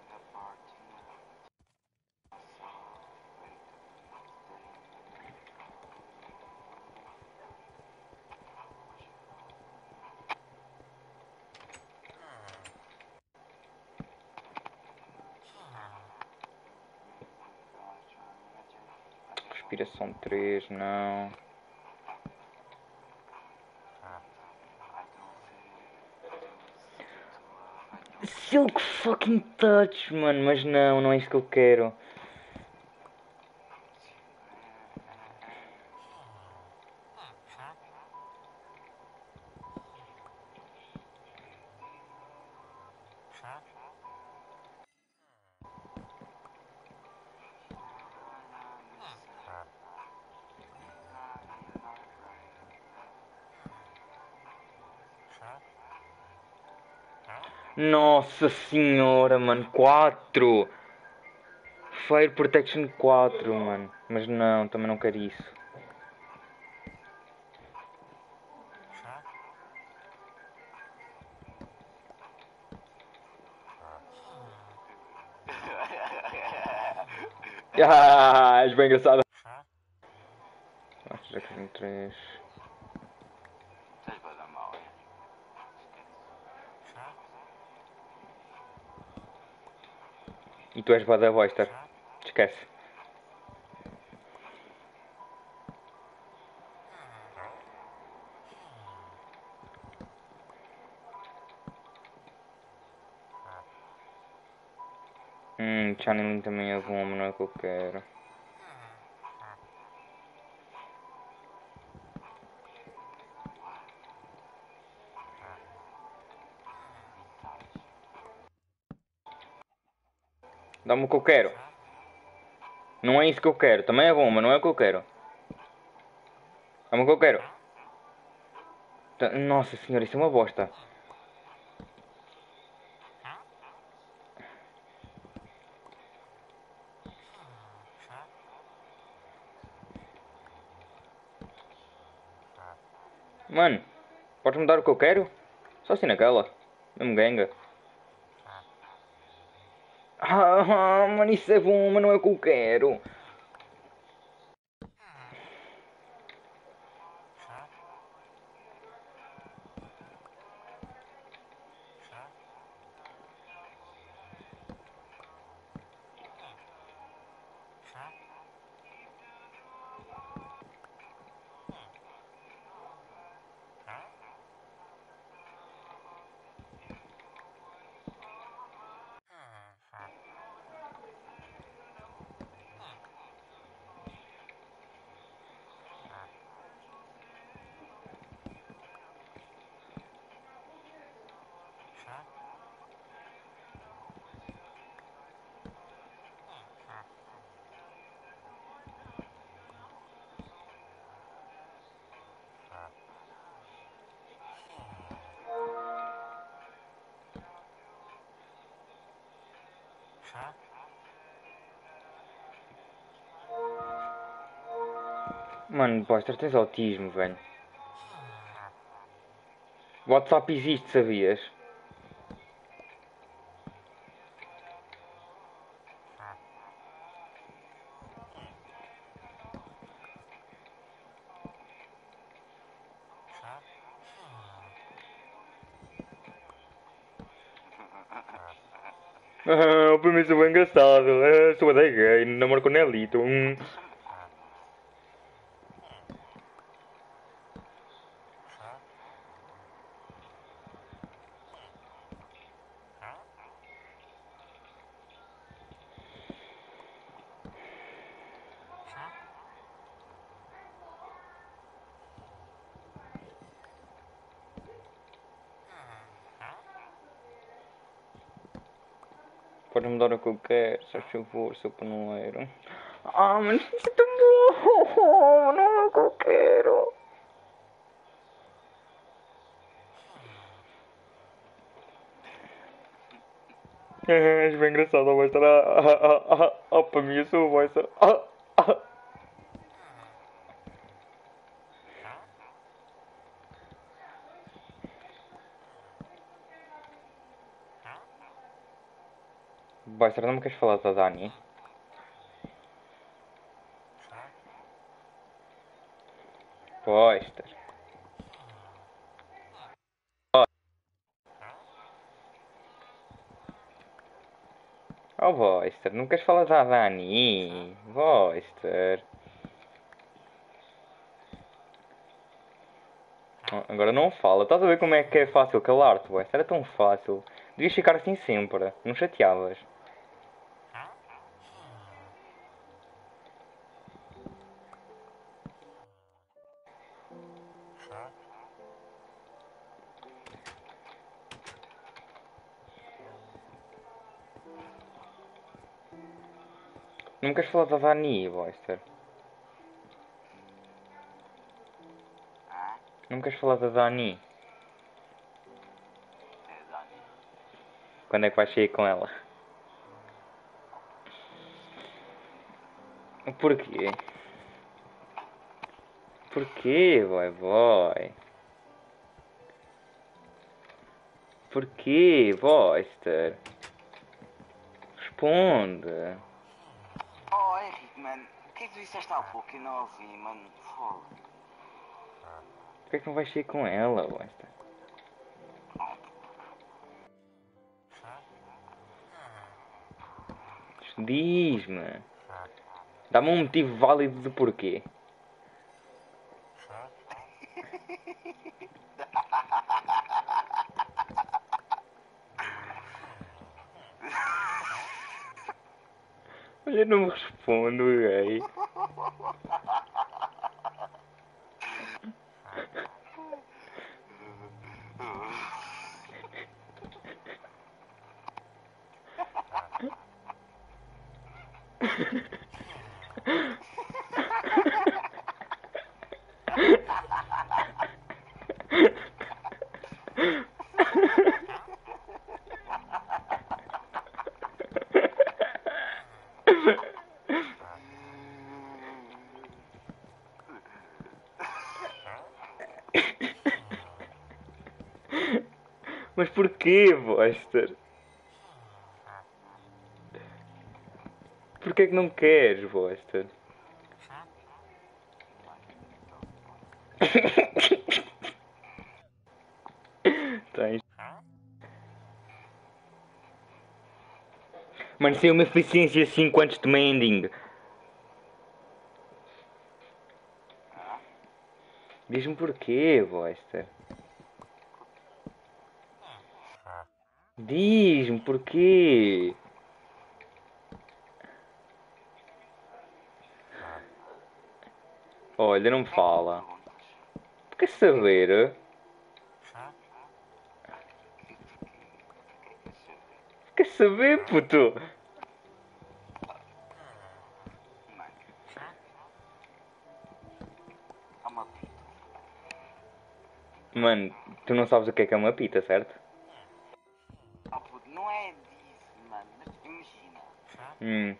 Respiração três, não. Silk fucking touch, mano. Mas não, não é isso que eu quero. Nossa senhora, mano. quatro. Fire Protection quatro, mano. Mas não, também não quero isso. Ah, és bem engraçado. Acho que tenho três. Estás bué da mau, é? E tu és Bada Boyster. Esquece. Hum, channeling também é bom, mas não é o que eu quero. Dá-me o que eu quero. Não é isso que eu quero. Também é bom, mas não é o que eu quero. Dá-me o que eu quero. Tá- Nossa senhora, isso é uma bosta. Mano, podes me dar o que eu quero? Só assim naquela. Mesmo ganga. Ah, mano, isso é bom, mas não é o que eu quero. Mano, Buster, tens autismo, velho. WhatsApp existe, sabias? Ah, para mim sou bem engraçado. Ah, sou até gay, namoro com o Nelito. Hum. Podes me dar o que eu quero, se faz favor, seu paneleiro. Ah, mas isso é tão bom! Não é o que eu quero. Ah, és bem engraçado, vai estar. Ah, ah, ah, ah, ah, para mim, eu sou a voz. Ah, ah. Boyster, não me queres falar da Dani? Boyster. Oh, Boyster, não queres falar da Dani? Boyster. Oh, agora não fala. Estás a ver como é que é fácil calar-te, Boyster? Era tão fácil. Devias ficar assim sempre. Não chateavas. Não me queres falar da Dani, Boyster? Ah? Não me queres falar da Dani? É, Dani. Quando é que vais sair com ela? Porquê? Porquê, boy boy? Porquê, Boyster? Responde. Oh, Henrique, mano, o que é que tu disseste há pouco que eu não ouvi, mano? Fogo. Porquê é que não vais sair com ela, Boyster? Diz-me. Dá-me um motivo válido de porquê. Olha, não me respondo, gay. Mas porquê, Boyster? Porquê é que não queres, Boyster? Tens. Mano, sem uma eficiência cinco antes de mending. Ah? Diz-me porquê, Boyster. Diz-me porquê. Olha, não me fala. Quer saber? Quer saber, puto? Mano. É uma pita. Mano, tu não sabes o que é que é uma pita, certo? Oh, puto, não é disso, mano. Mas imagina. Hum.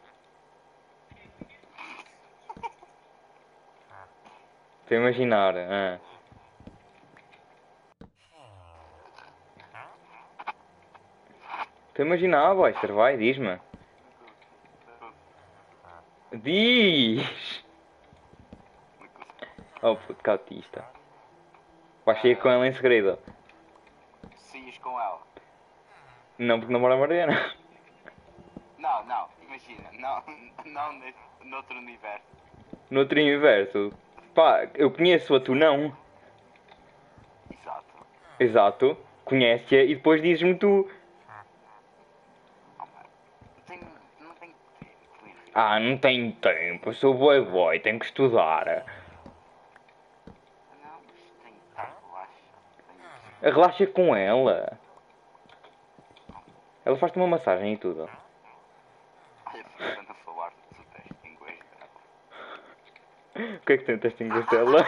Para imaginar, ah. Estou a imaginar, Boyster, vai, diz-me. Diz! Oh, puto, catista. Vais sair com ela em segredo. Saís com ela. Não, porque namora a Mariana. Não, não, imagina, não, não nesse, noutro universo. No outro universo. Pá, eu conheço-a, tu não. Exato. Exato. Conhece-a e depois dizes-me tu. Oh, mano, não tenho, não tenho tempo, Henrique. Ah, não tenho tempo, eu sou boy boy, tenho que estudar. Não, mas tenho tempo, relaxa. Tenho... Relaxa com ela. Ela faz-te uma massagem e tudo. Olha, para não falar do teste de inglês dela. O que é que tem o teste de inglês dela?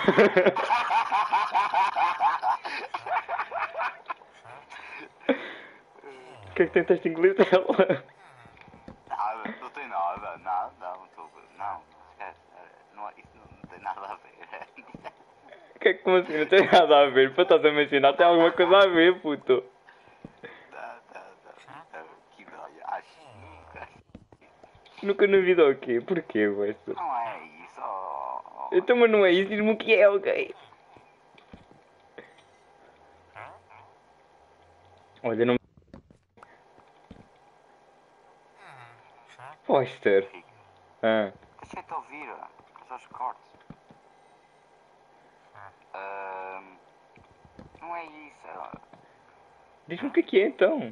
O que é que tem o teste de inglês dela? Nada, não tem nada, nada, não, estou... Não, esquece, não, isso não tem nada a ver. O que é que como assim? Não tem nada a ver? Para estás a mencionar, tem alguma coisa a ver, puto. Dá, dá, dá. Que ideia, acho nunca. Nunca na vida o quê? Porquê, isso? Não é isso, oh, oh. Então, mas não é isso, diz-me o que é, ok? Olha, não... Foster. Ah. Deixa-te ouvir, só os cortes. Ahm, não é isso. é- Diz-me o que é que é, então.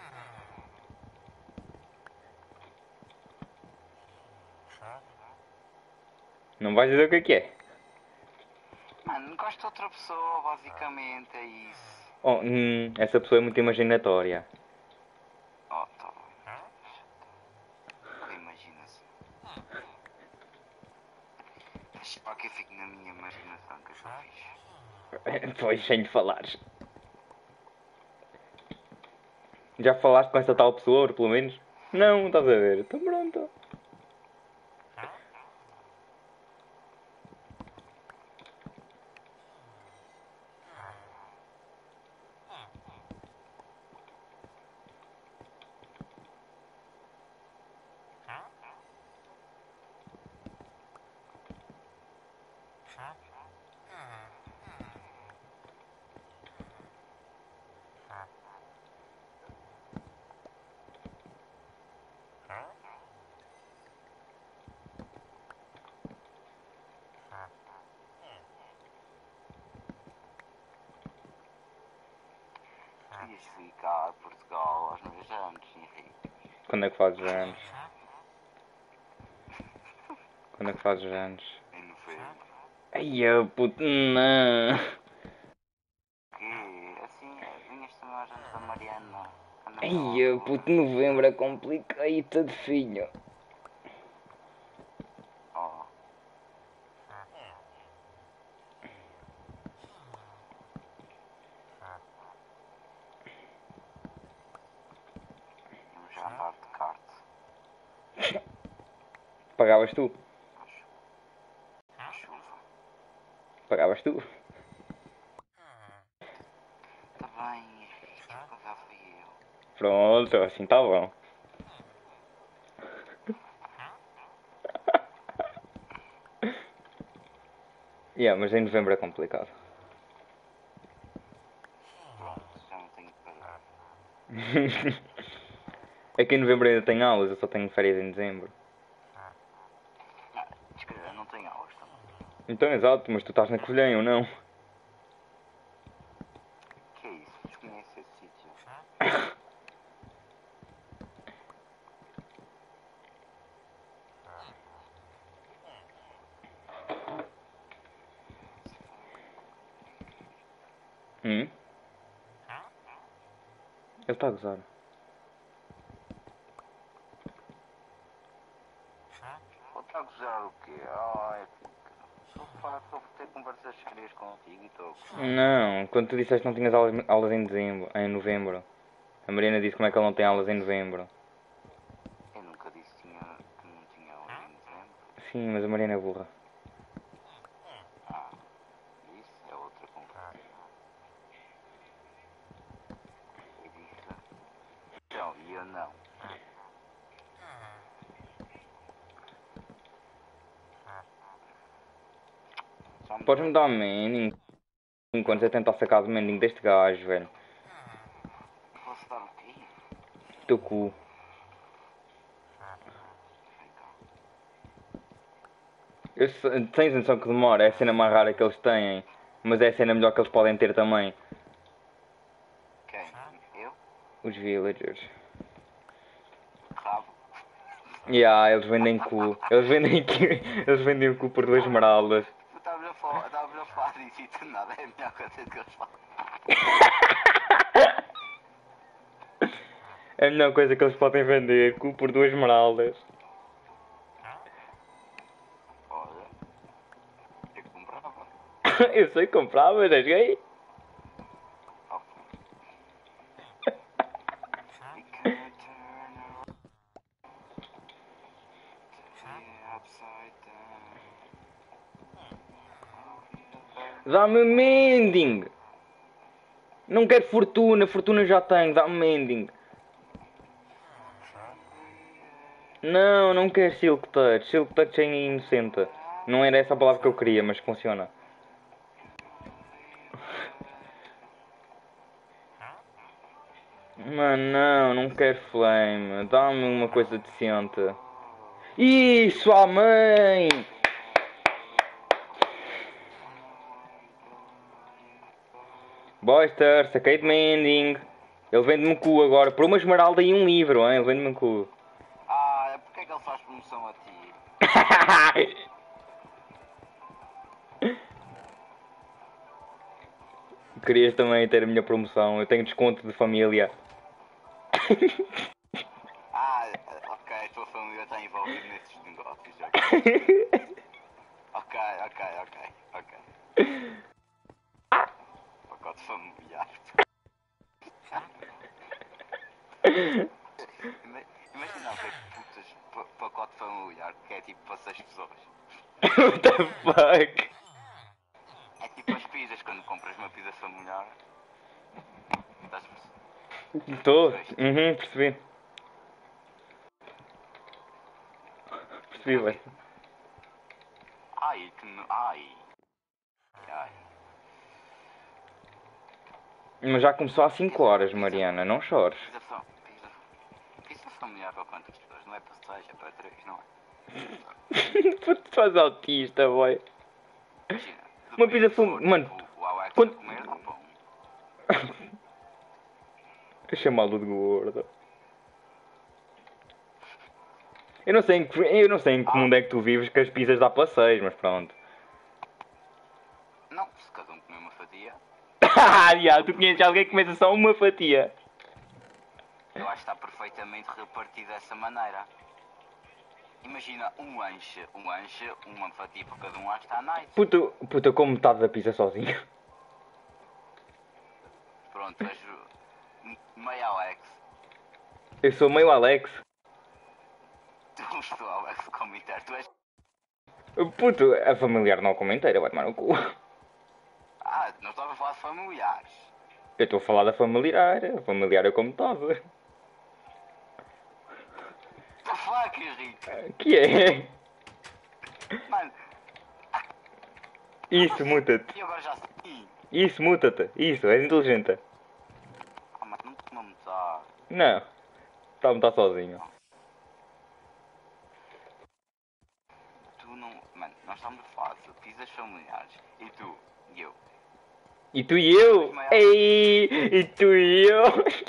Não vais dizer o que é que é. Mano, gosto de outra pessoa, basicamente, é isso. Oh, hum, essa pessoa é muito imaginatória. Oh, tá bem. Que imagina-se. Deixa para que eu fique na minha imaginação que eu sou fixe. Pois, sem lhe falares. Já falaste com essa tal pessoa, pelo menos? Não, estás a ver? Então pronto. Ias vir cá a Portugal aos meus anos, Henrique. Quando é que fazes anos? Quando é que fazes anos? Em novembro. Ai, eu puto, não. Que assim, vinhas tomar aos anos da Mariana. Ai, eu puto, novembro é complicado, filho. Oh. Vamos já andar de kart. Pagavas tu? A chuva. Pagavas tu? Tá bem, Henrique, pagava eu. Pronto, assim tá bom. Yeah, mas em novembro é complicado. Pronto, já não tenho que pagar. É que em novembro ainda tenho aulas, eu só tenho férias em dezembro. Ah, se calhar não tenho aulas também. Então, exato, mas tu estás na Covilhã, ou não? Que é isso? Desconheço esse sítio. Hum? Ele está a gozar. Vou estar a gozar o quê? Ah, é tipo... Só faço, vou ter conversas sérias contigo e estou a gozar. Não, quando tu disseste que não tinhas aulas, aulas em dezembro, em novembro. A Mariana disse como é que ela não tem aulas em novembro. Eu nunca disse que, tinha, que não tinha aulas em dezembro. Sim, mas a Mariana é burra. Ah, isso é outra conversa. Eu disse... Já chão e eu não. Podes-me dar um mending enquanto eu tentar sacar o mending deste gajo, velho. Posso dar o quê? Teu cu. Eu sei- tens noção que demora, é a cena mais rara que eles têm. Mas é a cena melhor que eles podem ter também. Quem? Eu? Os villagers. Rabo. Yeah, eles vendem cu. Eles vendem cu. Eles vendem o cu por duas esmeraldas. Tu estavas a falar, estavas a falar disso e tu nada, é a melhor coisa que eles falam. É a melhor coisa que eles podem vender, cu por duas esmeraldas. Olha, eu comprava. Eu sei que comprava, és gay? Oh. We can turn around. The upside down. Dá-me mending! Não quero fortuna, fortuna já tenho, dá-me mending. Não, não quero silk touch, silk touch é inocente. Não era essa a palavra que eu queria, mas funciona. Mano, não, não quero flame, dá-me uma coisa decente. Isso, a mãe! Boyster, saquei de mending. Ele vende-me o cu agora, por uma esmeralda e um livro, hein? Ele vende-me o cu. Ah, porque é que ele faz promoção a ti? Querias também ter a minha promoção, eu tenho desconto de família. Ah, ok, a tua família está envolvida nesses negócios, ok. Ok, ok, ok, ok. Pacote familiar. Ima- Imagina o que é que putas pa- pacote familiar, que é tipo para seis pessoas. What the fuck? É tipo as pizzas, quando compras uma pizza familiar. Estás a perceber? Estou? Uhum, percebi. Percebi, velho. Ai, que no... Ai. Ai. Mas já começou há cinco horas, Mariana, não chores. Pizza, fa- pizza, pizza familiar para quantas pessoas? Não é para seis, é para três, não é? Tu faz autista, boy. Imagina. Uma depende, pizza se for, fam- mano, tipo, o Alex quando- a comer, dá para um. Chamá-lo de gordo. Eu não sei em que, eu não sei em que mundo é que tu vives que as pizzas dá para seis, mas pronto. Não, se cada um comer uma fatia, Ah, já, tu conheces alguém que começa só uma fatia. eu acho que está perfeitamente repartido dessa maneira. Imagina um lanche, um lanche, uma fatia para cada um, acho que está nice. Puto, puto, eu como metade da pizza sozinho. Pronto, vejo m- meio Alex. Eu sou meio Alex. Tu sou Alex como inteiro, tu és... Puto, a familiar não come inteira, vai tomar no cu. Ah, não estava a falar de familiares. Eu estou a falar da familiar, a familiar eu como todo. What the fuck, Henrique? Que é? Mano, Isso, muta-te. e agora já sei. Isso, muta-te. Isso, és inteligente. Ah, mas não te não tá. Não. Está a mutar sozinho. Tu não... Mano, nós estamos a falar de pizzas familiares. E tu, e eu. E tu e eu? Ei! E tu e eu?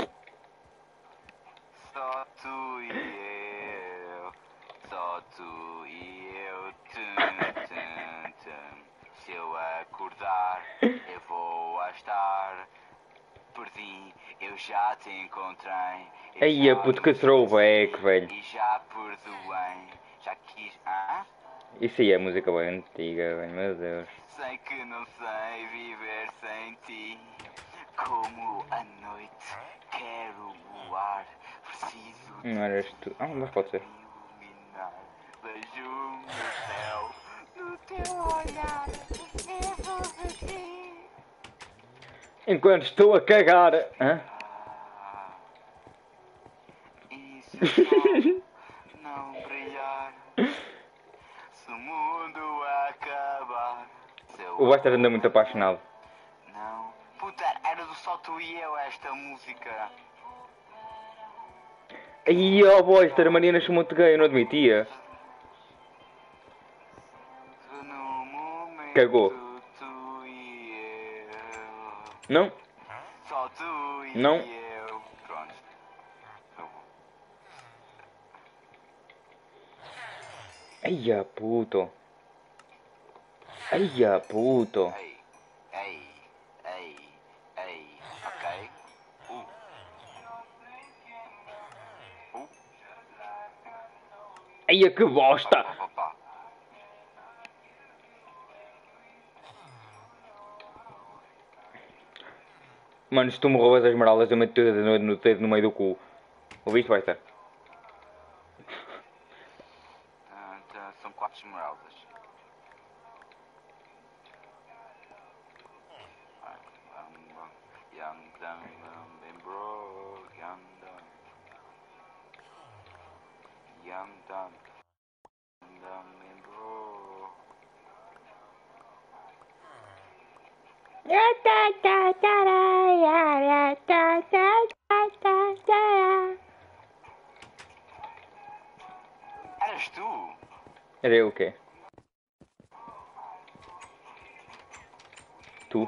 Só tu e eu. Só tu e eu. Tum, tum, tum. Se eu acordar, eu vou estar. Perdi, eu já te encontrei. eu Aí, já a puto, que te throwback, esqueci velho. E já perdoei. Já quis. Ah? Isso aí é música bem antiga, velho, meu Deus. Sei que não sei viver sem ti. Como a noite quero voar. Preciso de Não eras tu. Ah, mas pode ser. me iluminar. Vejo o meu céu no teu olhar. Preciso de ti. Enquanto estou a cagar. Hã? Ah, sol não brilhar, se o mundo acabar, seu O Buster anda muito apaixonado. não. Puta, era do Só Tu e Eu esta música. Aí, ó, Buster, a Mariana chamou-te gay, eu não admitia. Se no momento Cagou. tu e eu, Não? só tu e Não. eu. Pronto. Ai, a puto. Ai, a puto. Ei, ei, ei, ei, ok. Uh. Uh. Ai, que bosta. Pá, pá, pá. Mano, se tu me roubas as esmeraldas, eu meto o dedo no, no dedo no meio do cu. Ouviste, Buster? Ah, então são quatro esmeraldas. Young, dumb, dumb, and broke. Young, dumb. Young, dumb, dumb, and broke. Eras tu? Era eu o quê? Tu?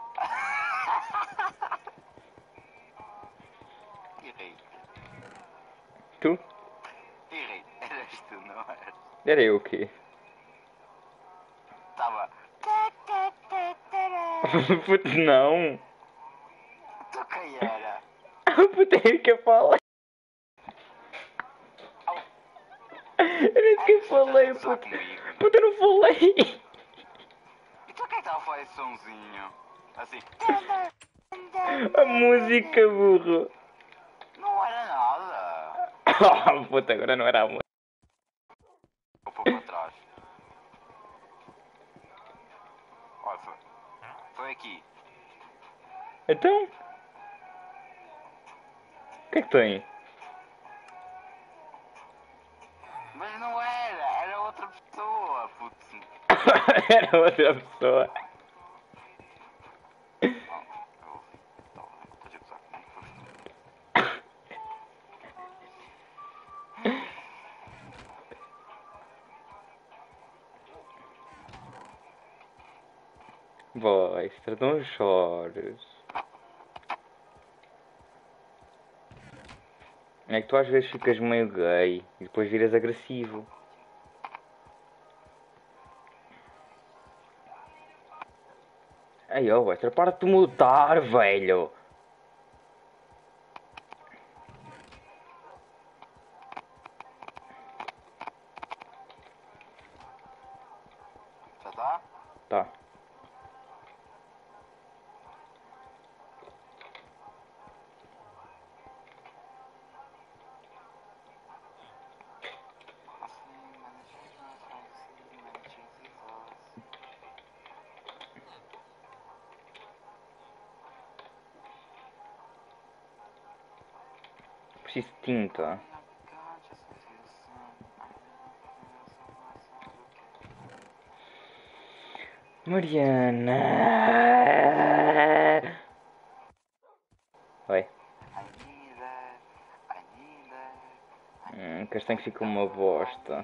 Errei. Tu? Errei. Eras tu, não eras? Era eu o quê? Tava. Puto, não. Tu quem era? Puta, é que eu falei. Era isso que eu falei, Gozar puto. comigo. Puta, eu não falei. E tu quem estava a fazer esse sonzinho? Assim. A música, burro. Não era nada. Oh, puta, agora não era a música. Vou pôr para trás. Olha, foi. Foi aqui. Então? O que é que tem? Mas não era, era outra pessoa, putz. Era outra pessoa. Oh, eu ouvi. Tá bem, estás a gozar comigo, foste Vai, não chores. É que tu às vezes ficas meio gay e depois viras agressivo. Ai, ó, Wester, para de te mutar, velho. Já está? Tá. Preciso de tinta. Mariana. Oi. Hum, que este tem que ficar uma bosta.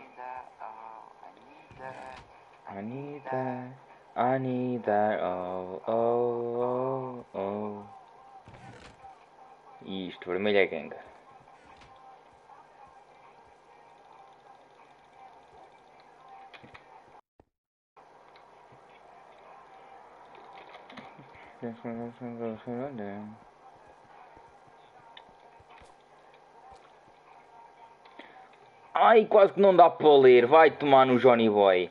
I need that. I need that. Oh, oh, oh, oh. E isto, vermelho é ganga. Ai, quase que não dá para ler. Vai tomar no Johnny Boy.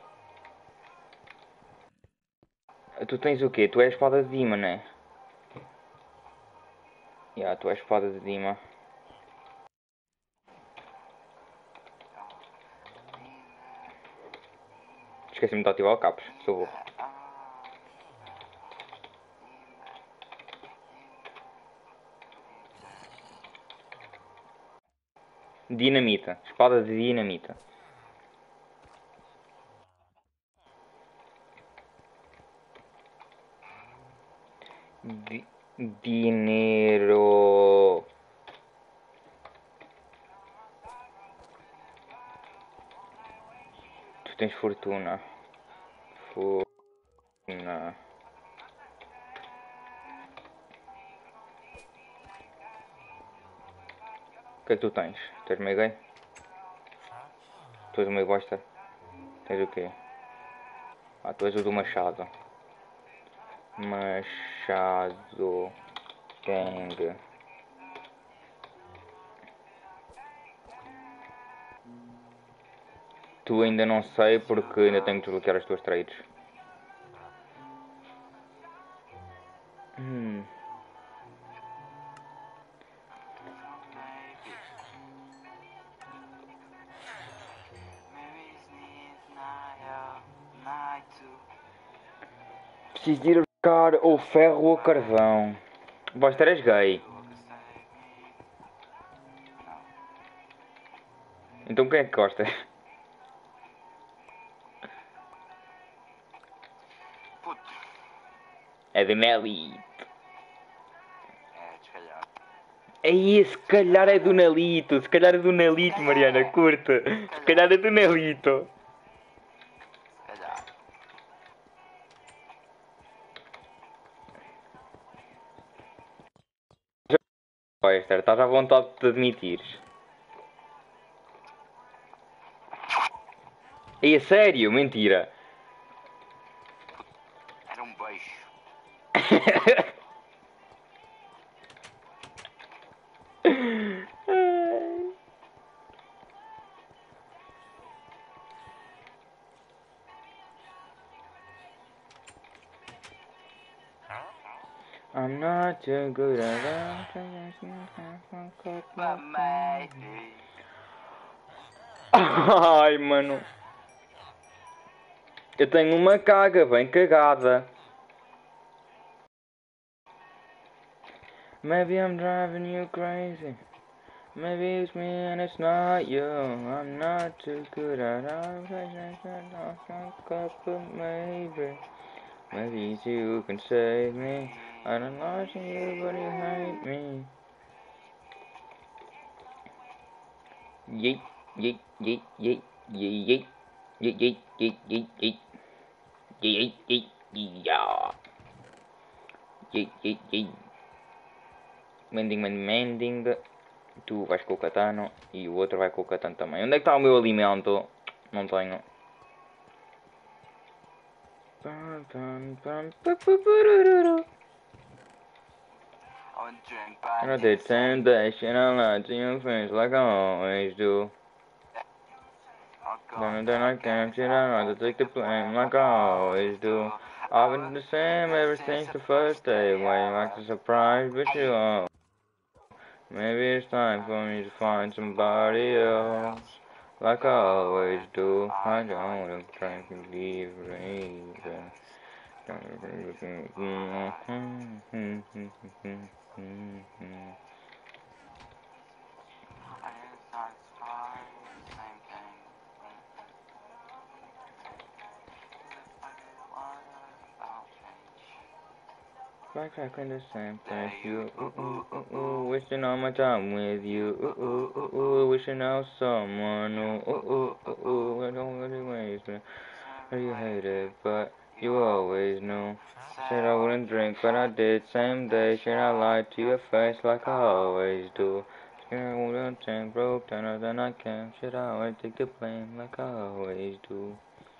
Tu tens o quê? Tu és espada de Dima, não é? Ya, yeah, tu és espada de Dima. Esqueci-me de ativar o capos. Sou burro. Dinamita. Espada de dinamita. Di dinheiro. Tu tens fortuna. Fortuna. O que é que tu tens? Tens meio gay? Tu és meio bosta? Tens o quê? Ah, tu és o do Machado. Machado. Gang. Tu ainda não sei porque ainda tenho que desbloquear as tuas trades. Hum. Preciso de ir buscar ou ferro ou carvão. Bosta, eres gay. Então quem é que gosta? Puto. É de Nelly. É, se calhar. Aí, se calhar é do Nelito. Se calhar é do Nelito, Mariana, curta. Se calhar é do Nelito. Se calhar. Vai, Esther, estás à vontade de te admitires. É sério, mentira. Era um beijo. I'm not too good at But maybe. Ai, mano. Eu tenho uma caga bem cagada. Maybe I'm driving you crazy. Maybe it's me and it's not you. I'm not too good at all. Maybe. Maybe it's you who can save me. I don't know you, but you hate me. Yeet, yeet, yeet, yeet, yeet, yeet, yeet, yeet, yeet, yeet, yeet, yeet, yeet, yeah. Yeet, yeet, yeet. Mending, mending, mending. Tu vais com o katana e o outro vai com o katana também. Onde é que está o meu alimento? Não tenho. And I did same day, shit I lied to your friends like I always do. Then then I can't shit I rather take the blame like I always do. I've been the same ever since the first day. Why you act so surprised, but you are. Maybe it's time for me to find somebody else. Like I always do. I don't wanna try to leave reason. Like back in the same place, you, ooh, ooh, ooh, ooh, wishing all my time with you, ooh, ooh, ooh, ooh, wishing out someone, ooh, ooh, ooh, ooh, ooh, I don't really waste me, you hate it, but you always knew, said I wouldn't drink, but I did, same day, should I lied to your face like I always do, said I wouldn't drink, broke down, then I can, should I always take the blame like I always do.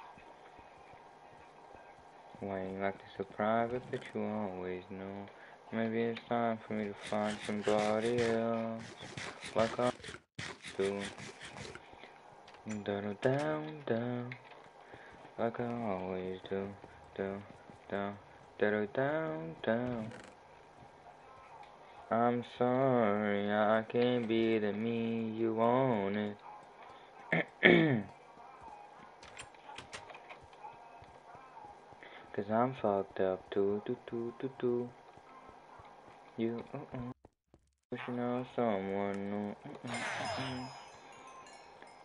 Why you acting so private, but you always know. Maybe it's time for me to find somebody else, like I do. Down, down, down, like I always do. Down, down, down, down, down. I'm sorry, I can't be the me you wanted. Cause I'm fucked up too, too, too, too, too. You, uh-uh. Wishing out someone new. Uh-uh, uh-uh.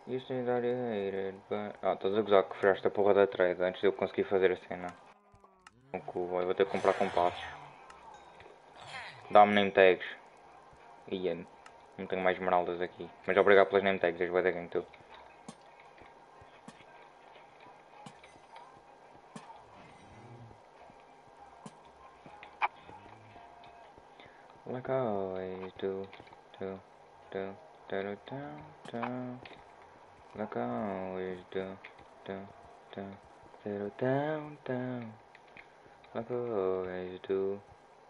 You say that you hate it, but... Ah, estás a gozar que freaste a porra da trade antes de eu conseguir fazer a cena. O cu, eu vou ter que comprar compassos. Dá-me name tags. Ian. Não tenho mais esmeraldas aqui. Mas obrigado pelas name tags, és bué da game tu. Like I always do, do, do, do, do, do, do. Like I always do, do, do, do, do, do. Like I always do.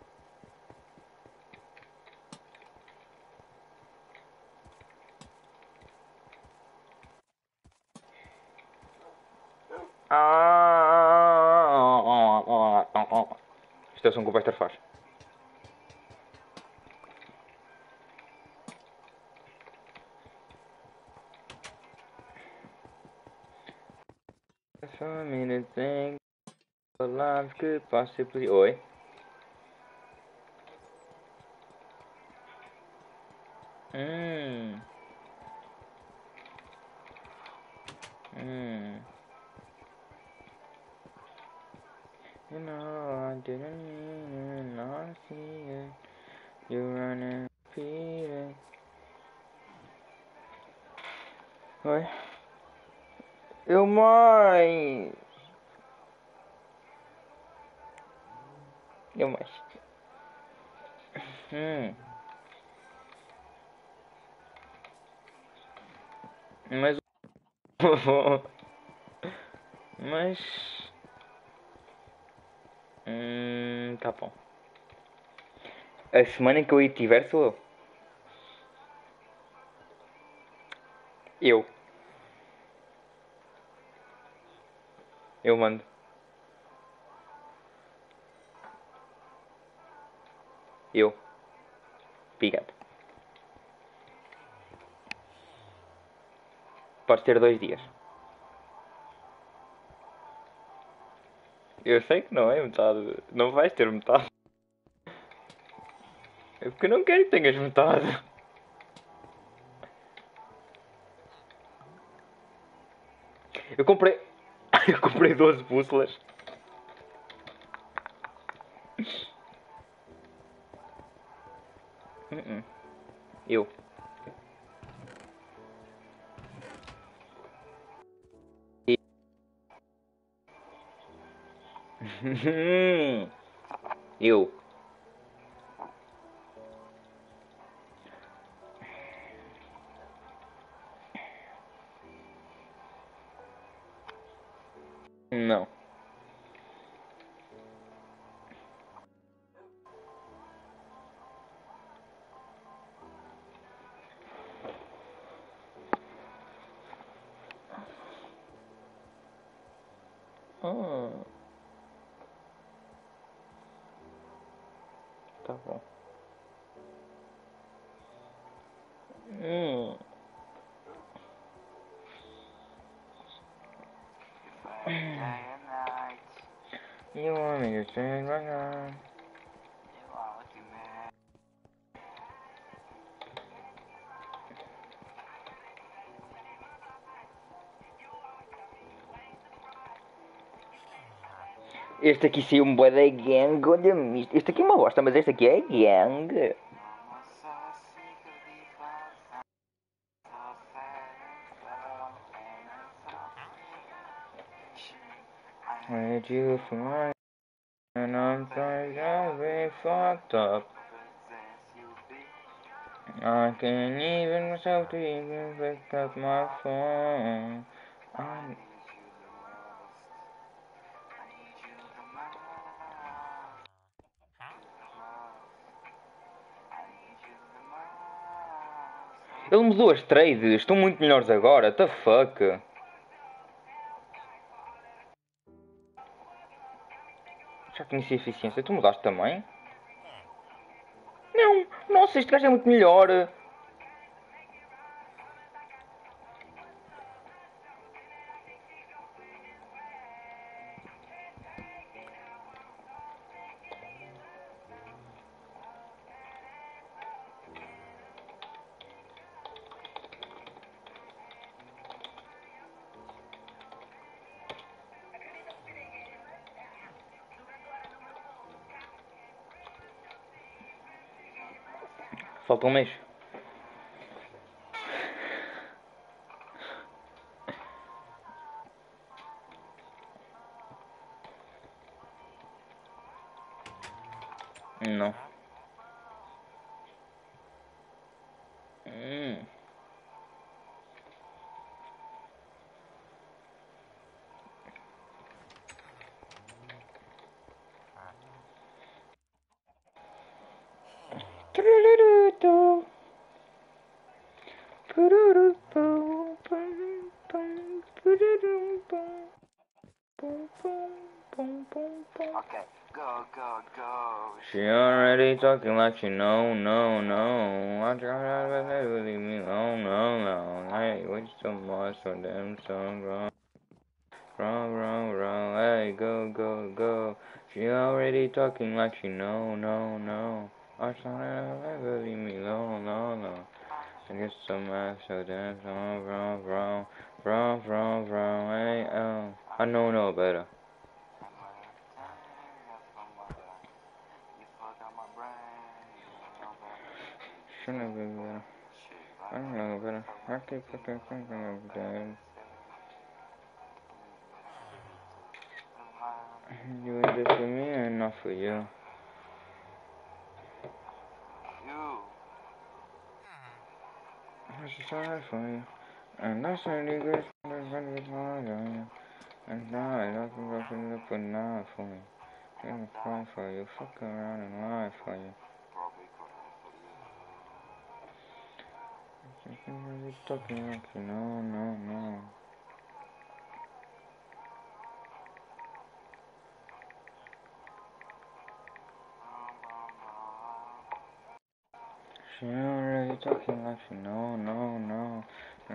Isto é o som que o Baxter faz. So many things life could possibly... Oi? Hum. Hum. You know I didn't mean it, I see it. You run and repeat it. Oi? Eu mais. Eu mais. Hum. Mas... Mas... Hum... Tá bom. A semana que eu aí tiver sou eu. Eu. Eu mando. Eu. Obrigado. Podes ter dois dias. Eu sei que não é metade. Não vais ter metade. É porque eu não quero que tenhas metade. Eu comprei... Eu comprei doze bússolas. Uh -uh. Eu. Eu. Não. Ah. Tá bom. Hum. Day and night, You want me to sing right now? you are looking at. Este aqui saiu um bué da gang, olha-me isto. Este aqui é uma bosta, mas este aqui é gang. I'm so sick of these love songs, so sad and so, and I'm so I Where'd you find? And I'm sorry I'll be fucked up. since you be, I can't even myself to even pick up my phone. I I... need you the most. I need you the most. I need you the most. Ele mudou as trades, estão muito melhores agora, what the fuck? Já conheci a eficiência, tu mudaste também? Não, nossa, este gajo é muito melhor. Falta um mês. Não. Hum. Tururutu. Pururupu. Pum, pum, pururum, pum. Pum, pum, pum, pum, pum. Okay, go, go, go. She already talking like she know, no, no. I try to leave me alone, no, no. I ain't wait so much for them so wrong. Wrong, wrong, wrong. Hey, go, go, go. She already talking like she know, no, no. I try to leave me alone, no, no. I get so much so damn so wrong, wrong, wrong, wrong, wrong. Hey, oh. I know no better. You fuck up my brain, you know better. Shouldn't have been better. I don't know better. I keep fucking thinking of that. You were just for me and not for you. You. I was just sorry for you. And that's really good. And now I love you, love you, love you, now for you. I'm gonna cry for you, fuck around and lie for you. You're talking like you know, no, no. She already talking like she know, no, no. No,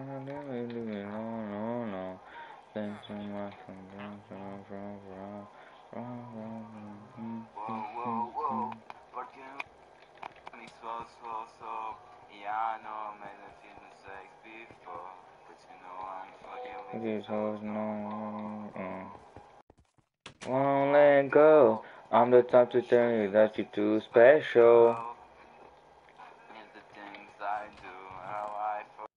no, no. Thanks so much for going wrong, wrong, wrong, wrong, wrong. Whoa, whoa, whoa. Porque me so, so, so. Yeah, I know I made a few mistakes before. But you know I'm fucking with These these hoes hoes no know. more. Won't let go. I'm the type to tell you that you're too special. And the things I do, how I fuck.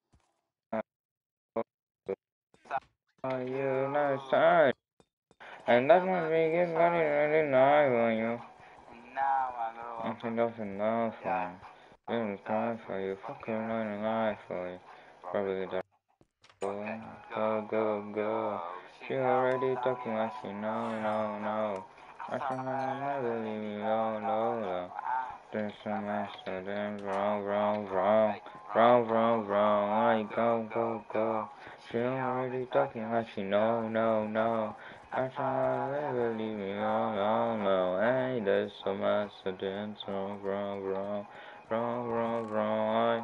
Are you not sad? And that's my biggest money really nice on you. And now I grow I'm up. too enough enough for you. Gonna cry for you, fuck around and lie for you. Probably the go, go, go, go. She already talking like she know, no, no. I told her I'll never leave me alone, no, no. There's so much so damn wrong, wrong, wrong. Wrong, wrong, wrong. I go, go, go. She already talking like she know, no, no. I told her I'll never leave me alone, no, no. Hey, there's so much so damn wrong, wrong, wrong. Wrong, wrong, wrong.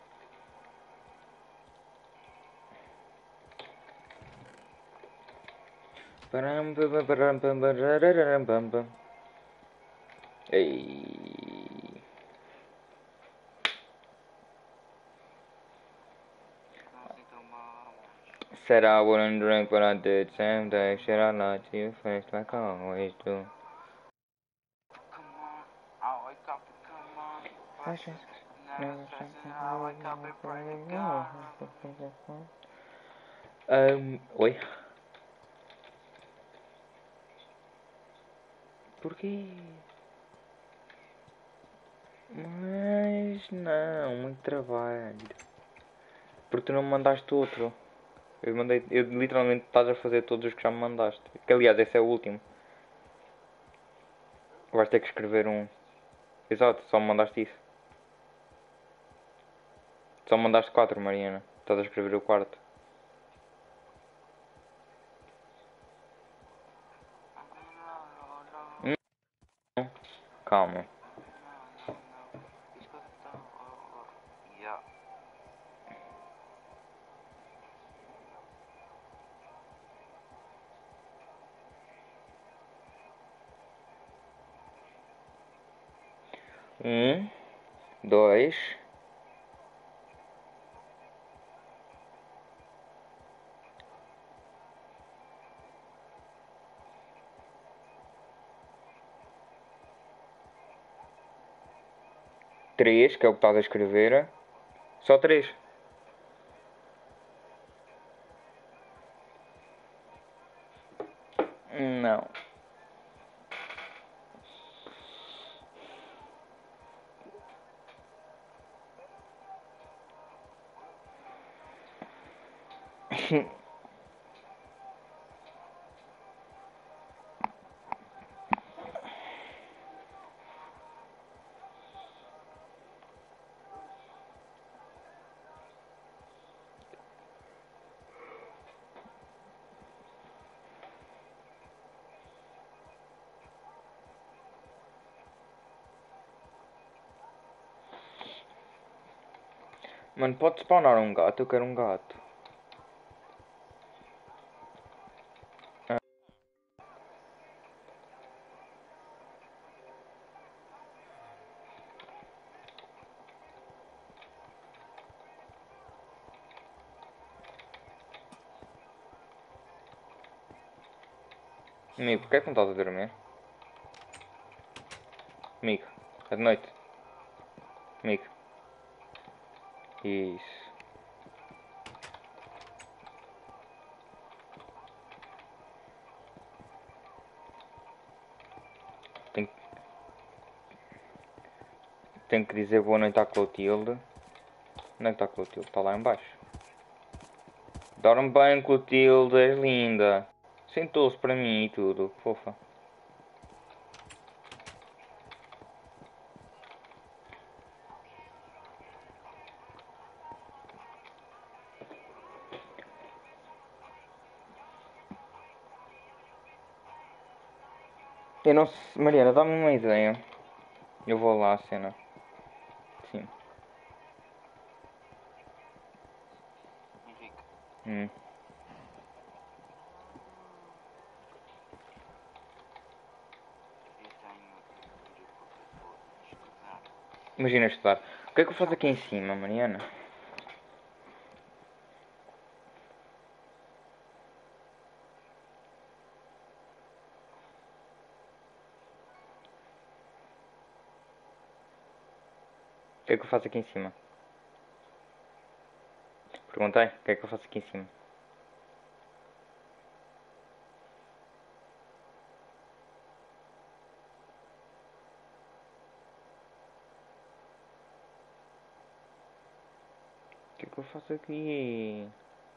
Hey. Said I wouldn't drink, but I did. Same day, shit, I lied to your face like I always do. Come on, I wake up and come on. Pressure, never stressing. I wake up and pray to God. Um, oi. Porquê? Mas não, muito trabalho. Porque tu não me mandaste outro. Eu mandei, eu literalmente estás a fazer todos os que já me mandaste. Que aliás, esse é o último. Vais ter que escrever um. Exato, só me mandaste isso. Só me mandaste quatro, Mariana. Estás a escrever o quarto. Não. Calma. Yeah. Um, dois. três, que é o que estás a escrever. Só três. Não. Mano, pode spawnar um gato, eu quero um gato. Ah. Amigo, porquê é que não estás a dormir? Amigo, é de noite. Amigo. Isso. Tenho, tenho que dizer boa noite à Clotilde. Onde é que está a Clotilde? Está lá em baixo. Dorme bem, Clotilde, és linda. Sentou-se para mim e tudo, fofa. Eu não sei, Mariana, dá-me uma ideia. Eu vou lá, a cena. Sim. Henrique, Hum. eu tenho que ir porque vou estudar. Imagina estudar. O que é que eu faço aqui em cima, Mariana? O que é que eu faço aqui em cima? Perguntei, o que é que eu faço aqui em cima? O que é que eu faço aqui?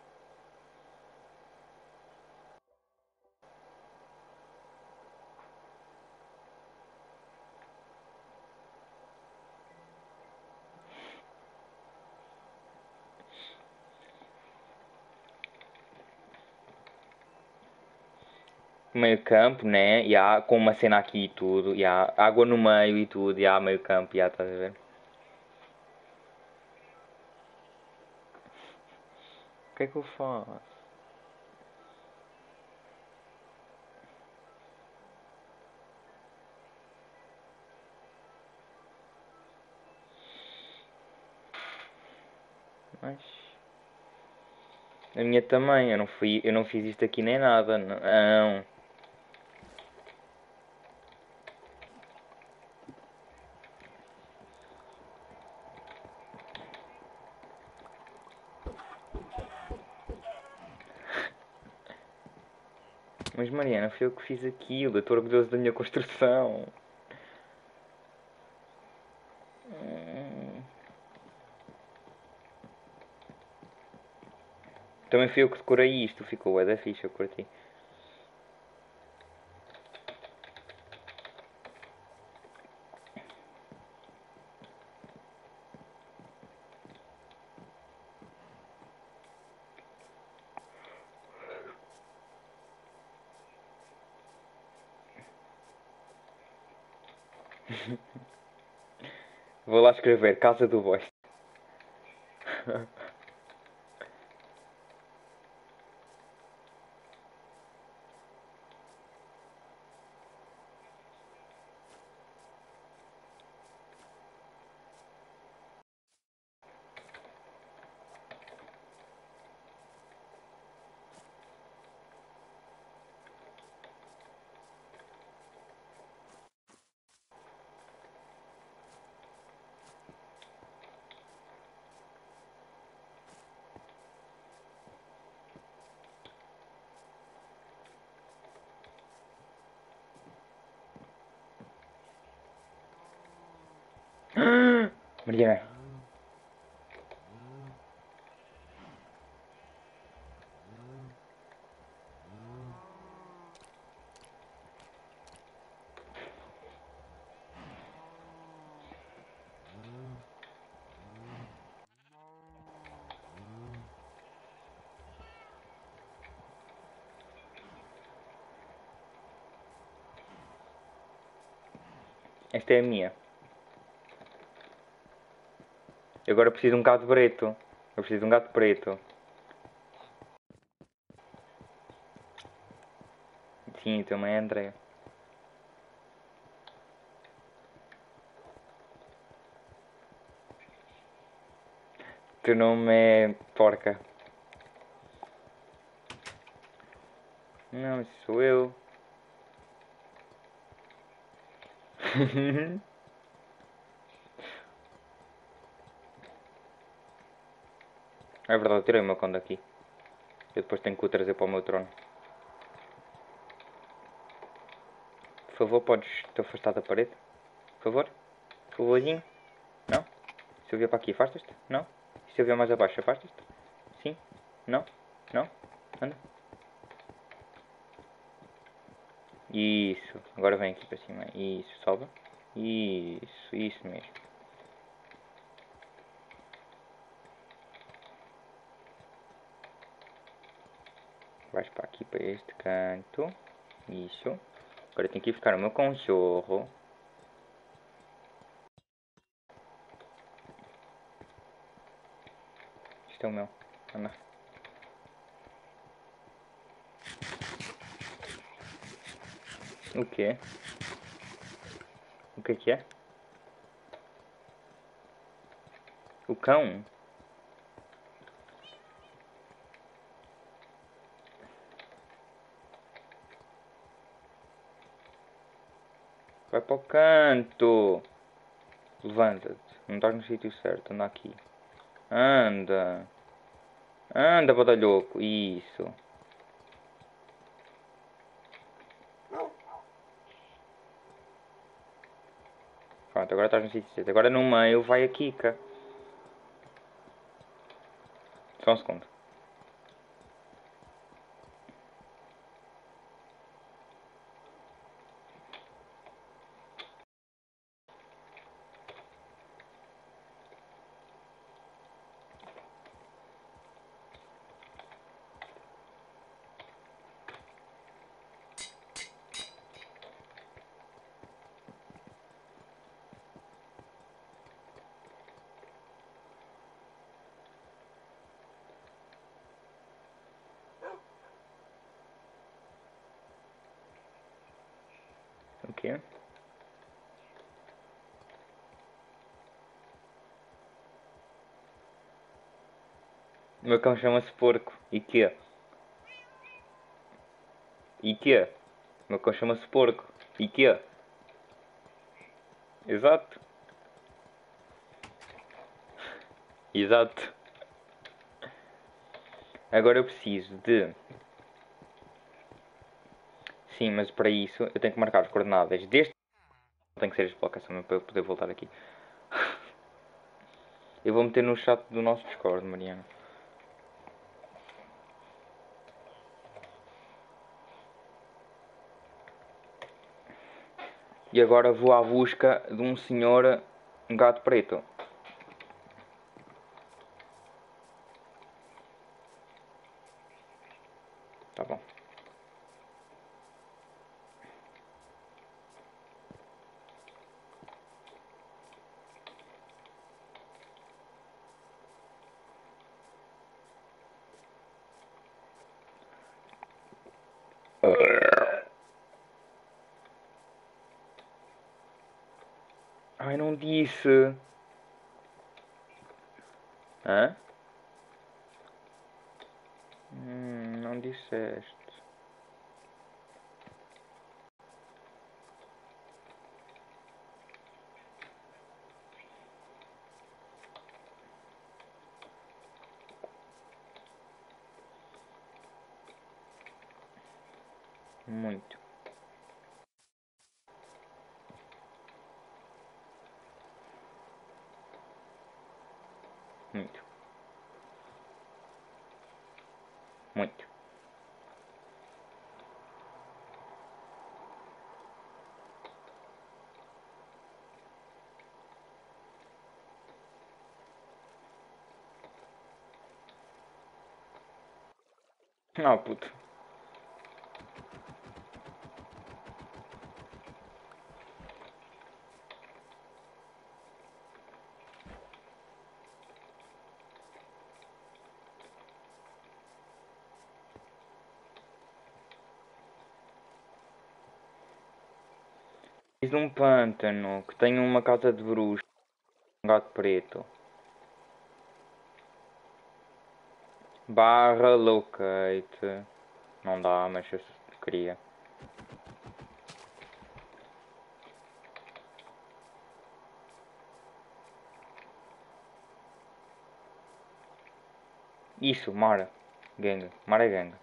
Meio campo, né? E há com uma cena aqui e tudo. E há água no meio e tudo. E há meio campo, e há, estás a ver? O que é que eu faço? Mas... A minha também, eu não, fui, eu não fiz isto aqui nem nada, não. Mas Mariana, foi eu que fiz aquilo, eu estou orgulhoso da minha construção. Hum. Também fui eu que decorei isto, ficou é da ficha, eu curti. Vou lá escrever, Casa do Boy. Mariana. Esta é a minha. Eu agora preciso de um gato preto. Eu preciso de um gato preto. Sim, também é André. Teu nome é Porca. Não, isso sou eu. É verdade, eu tirei o meu cão daqui. Eu depois tenho que o trazer para o meu trono. Por favor, podes te afastar da parede? Por favor? Por favorzinho? Não? Se eu vier para aqui, afastas-te? Não? E se eu vier mais abaixo, afastas-te? Sim? Não? Não? Anda. Isso. Agora vem aqui para cima. Isso. Sobe. Isso. Isso mesmo. Vais para aqui, para este canto. Isso. Agora tem que ir ficar o meu cachorro. Este é o meu. Anda. O quê? O que é que é? O cão? Vai para o canto. Levanta-te. Não estás no sítio certo. Anda aqui. Anda. Anda, badalhoco. Isso. Pronto, agora estás no sítio certo. Agora no meio vai a Kika. Só um segundo. O quê? O meu cão chama-se Porco. E quê? E quê? O meu cão chama-se Porco. E quê? Exato. Exato. Agora eu preciso de... Sim, mas para isso eu tenho que marcar as coordenadas deste... Tem que ser deslocação para eu poder voltar aqui. Eu vou meter no chat do nosso Discord, Mariana. E agora vou à busca de um senhor gato preto. Tá bom. Ai, não disse. Hã? Hum, não disseste. Muito. Muito. Muito. Ah, puto. Fiz um pântano que tem uma casa de bruxo, um gato preto. Barra locate. Não dá, mas eu queria. Isso, Mara. Ganga. Mara é ganga.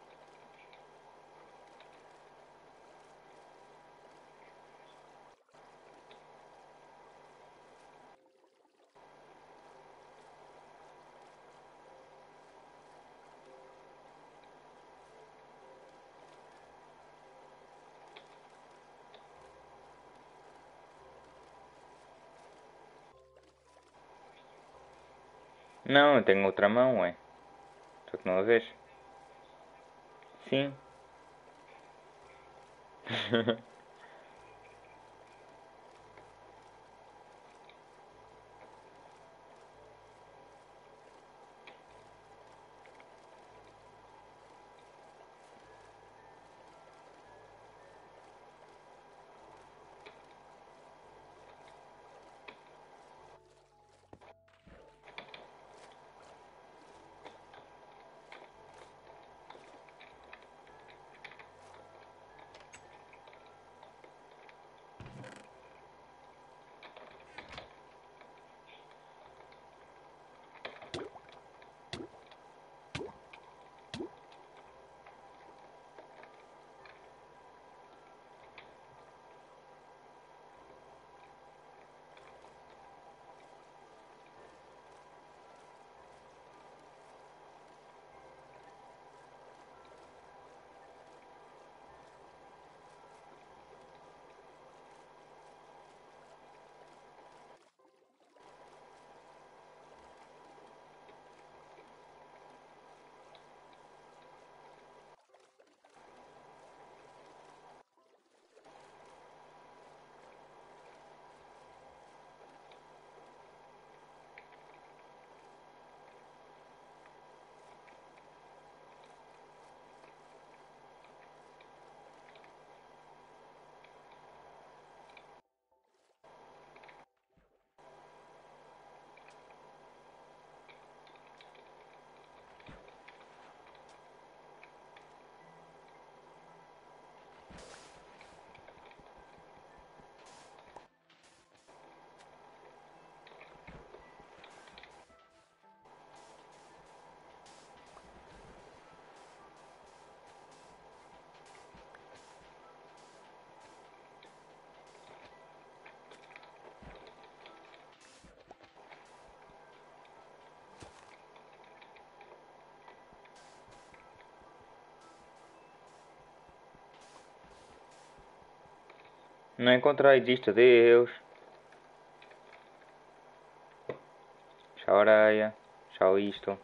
Não, eu tenho outra mão, ué. Só que não a vês? Sim. Não encontrei disto, adeus. Tchau areia. Tchau isto.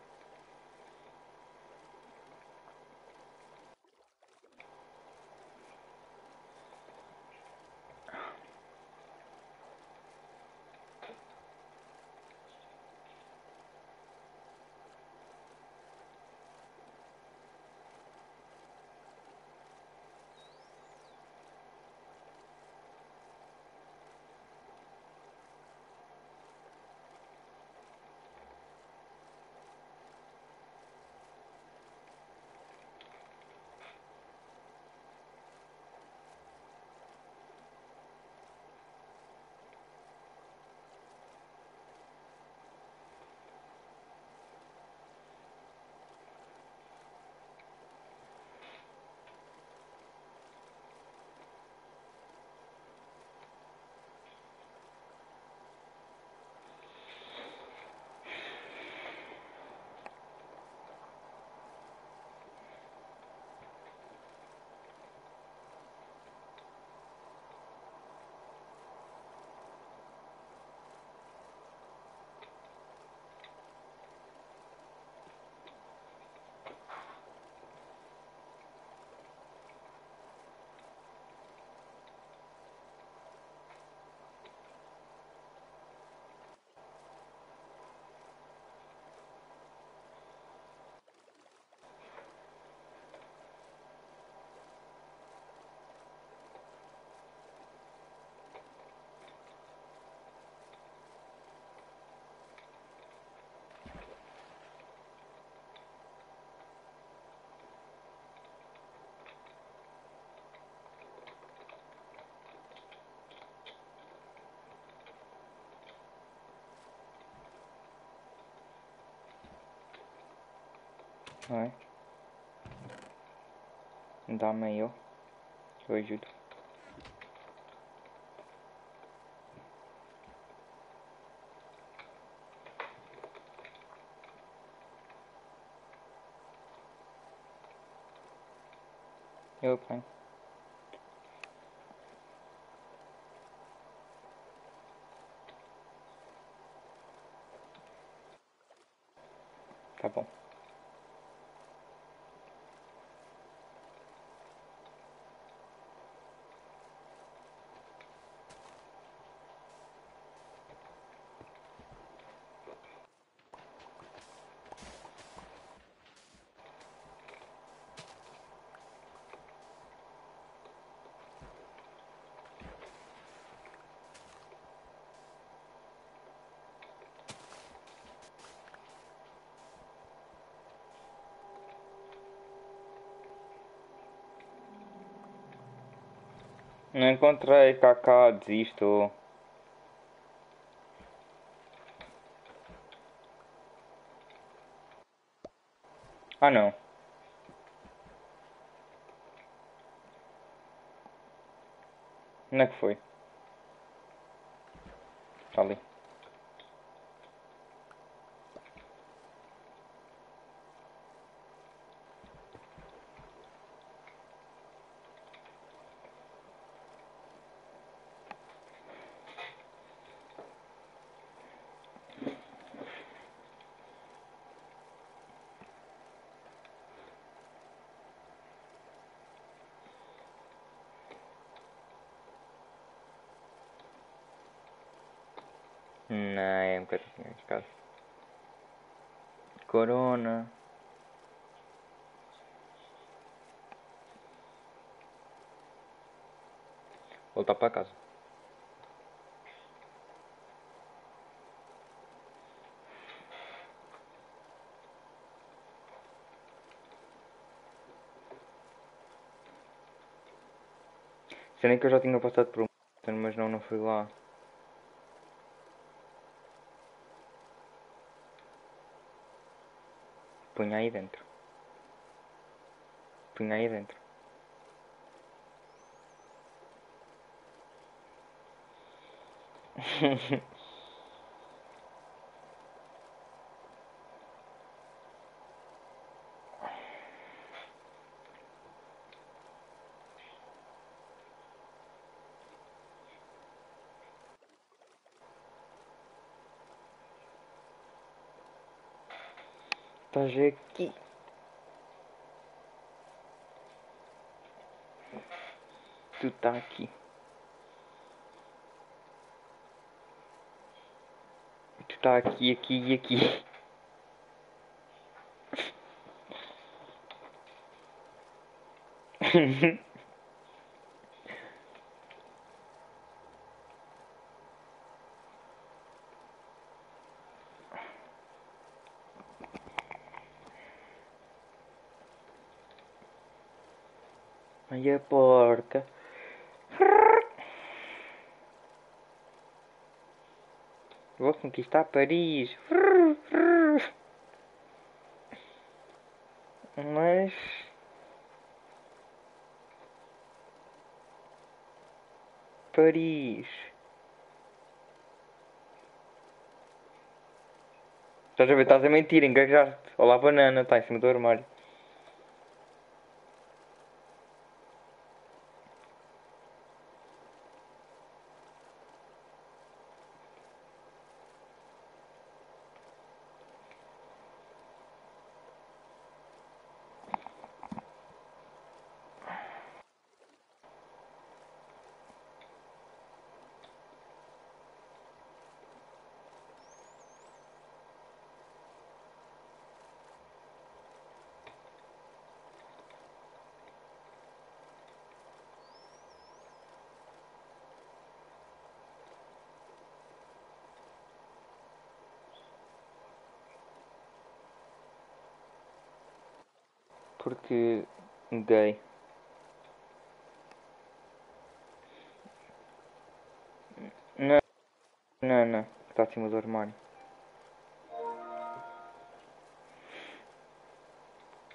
Não é? Dá-me aí, ó. Eu ajudo. Eu apanho. Tá bom. Não encontrei, Kaká, desisto. Ah não. Onde é que foi? Tá ali. Não, é um bocadinho de casa. Corona. Voltar para casa. Será que eu já tinha passado por um, mas não, não fui lá. Punha aí dentro. Punha aí dentro. Estás aqui. Tu tá aqui. Tu tá aqui, aqui e aqui. Aí a porca. Vou conquistar Paris. Mas... Paris. Estás a ver? Estás a mentir, engajaste. Olá, banana. Está em cima do armário. Porque... Gay. Não, não, não. Está acima do armário.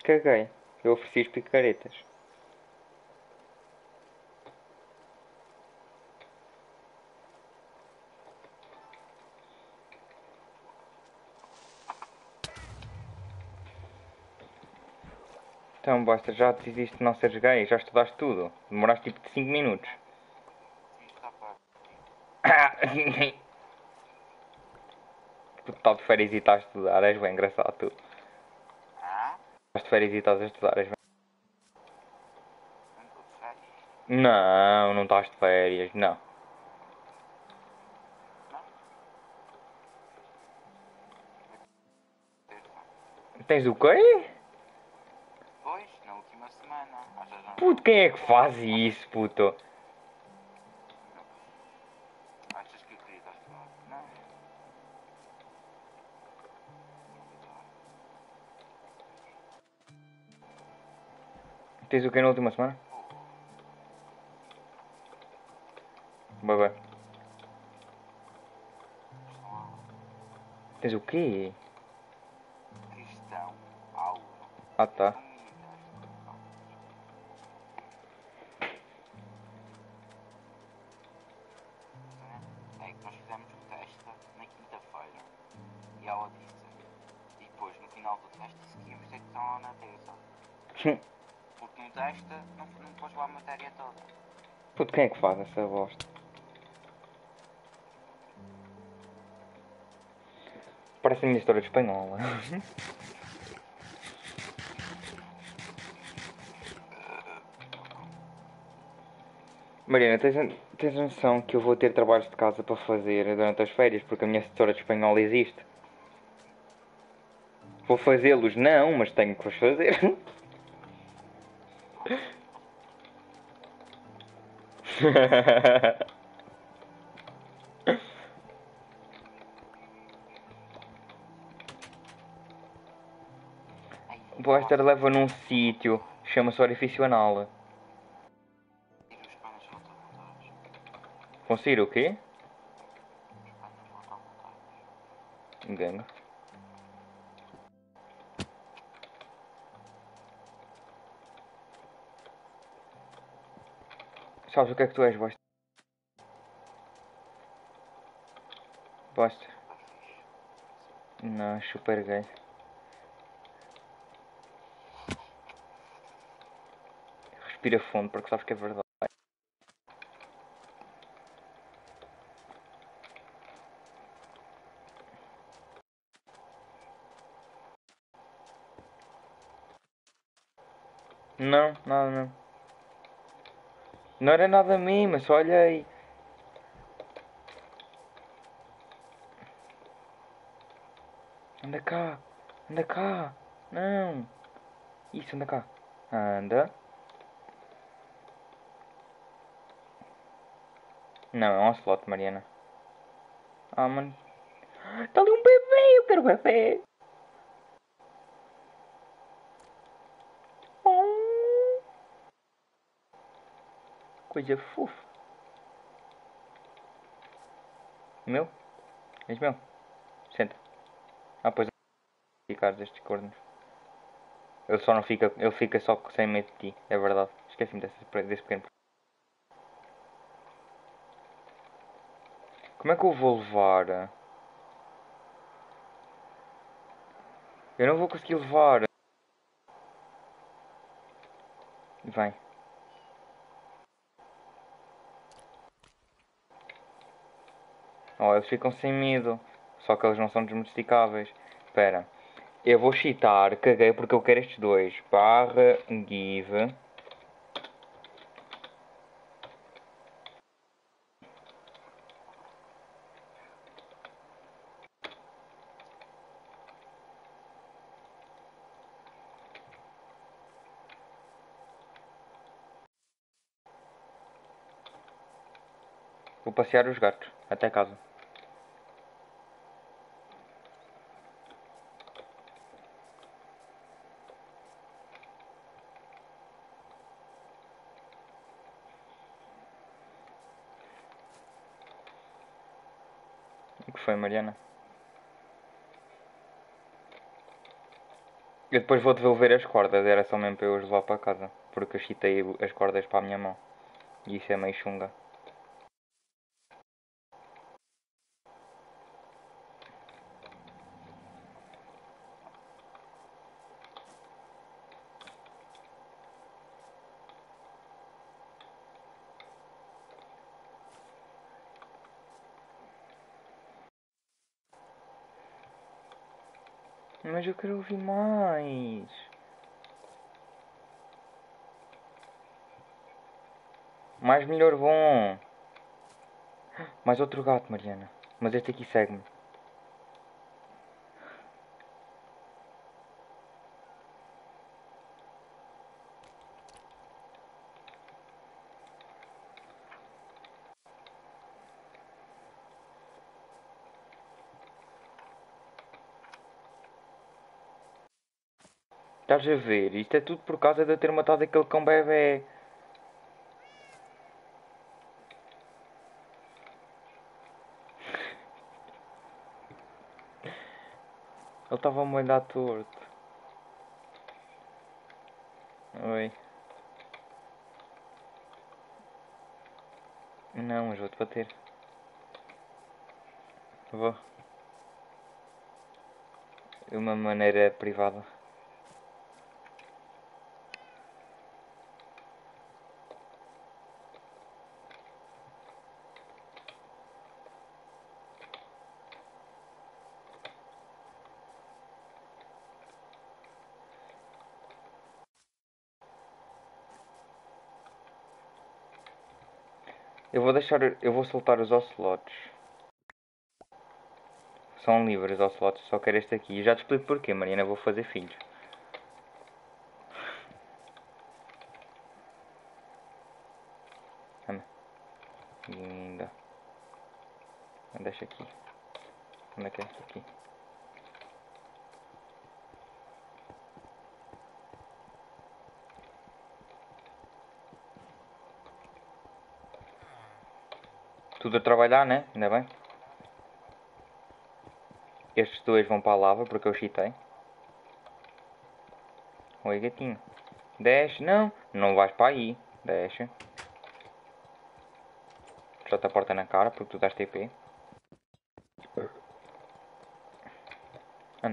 caguei. Eu ofereci as picaretas. Então, bosta, já decidiste de não seres gay? Já estudaste tudo? Demoraste tipo de cinco minutos. Isto está para. Tu estás de férias e estás a estudar, és bem engraçado tu. Ah? Estás de férias e estás a estudar, és bem... Não estou de férias? Não, não estás de férias, não. Não? Terça. Tens o quê? Pois, na última semana. Achas não? Puto, quem é que faz isso, puto? Achas que eu queria estar fora? Não. Tens o quê na última semana? Vai, vai. Tens o quê? Cristão, aula, Ah, tá. comidas. É que nós fizemos o teste na quinta-feira e ela disse. E depois, no final do teste, disse que íamos ter que estar lá na terça. Porque no teste não, não pôs lá a matéria toda. Puto, quem é que faz essa bosta? Parece a minha história de espanhola. Mariana, tens, tens noção que eu vou ter trabalhos de casa para fazer durante as férias porque a minha história de espanhola existe? Vou fazê-los? Não, mas tenho que os fazer. O Buster leva num sítio, chama-se orifício anal. E os pães voltam voltados. Vão sair o quê? Os pães voltam voltados. Engano. Sabes o que é que tu és, Buster? Buster? Não, super gay. Respira fundo porque sabes que é verdade. Não, nada não. Não era nada mimo, só olhei. Anda cá, anda cá. Não. Isso, anda cá. Anda. Não, é um slot, Mariana. Ah, mano. Tá ali um bebê, eu quero bebê. Oh, coisa fofa. Meu? És meu? Senta. Ah, pois não ficar destes cornos. Ele só não fica. Ele fica só sem medo de ti. É verdade. Esqueci-me desse, desse pequeno. Como é que eu vou levar? Eu não vou conseguir levar. Vem. Oh, eles ficam sem medo. Só que eles não são desdomesticáveis. Espera. Eu vou cheatar. Caguei porque eu quero estes dois. Barra give. Vou passear os gatos. Até casa. O que foi, Mariana? Eu depois vou devolver as cordas, era só mesmo para eu as levar para casa. Porque eu chitei as cordas para a minha mão. E isso é meio chunga. Mas eu quero ouvir mais. Mais melhor bom. Mais outro gato, Mariana. Mas este aqui segue-me. Estás a ver? Isto é tudo por causa de eu ter matado aquele cão bebê. Ele estava a me olhar torto. Oi. Não, mas vou-te bater. Vou. De uma maneira privada. Eu vou deixar... Eu vou soltar os ocelotes. São livres os ocelotes, só quero este aqui. E já te explico porquê, Mariana. Vou fazer filhos. Anda. Linda. Deixa aqui. Onde é que é esta aqui? Tudo a trabalhar, né? Ainda bem. Estes dois vão para a lava porque eu chitei. Oi, gatinho. Desce. Não. Não vais para aí. Desce. Fecha a porta na cara porque tu dás T P. Anda.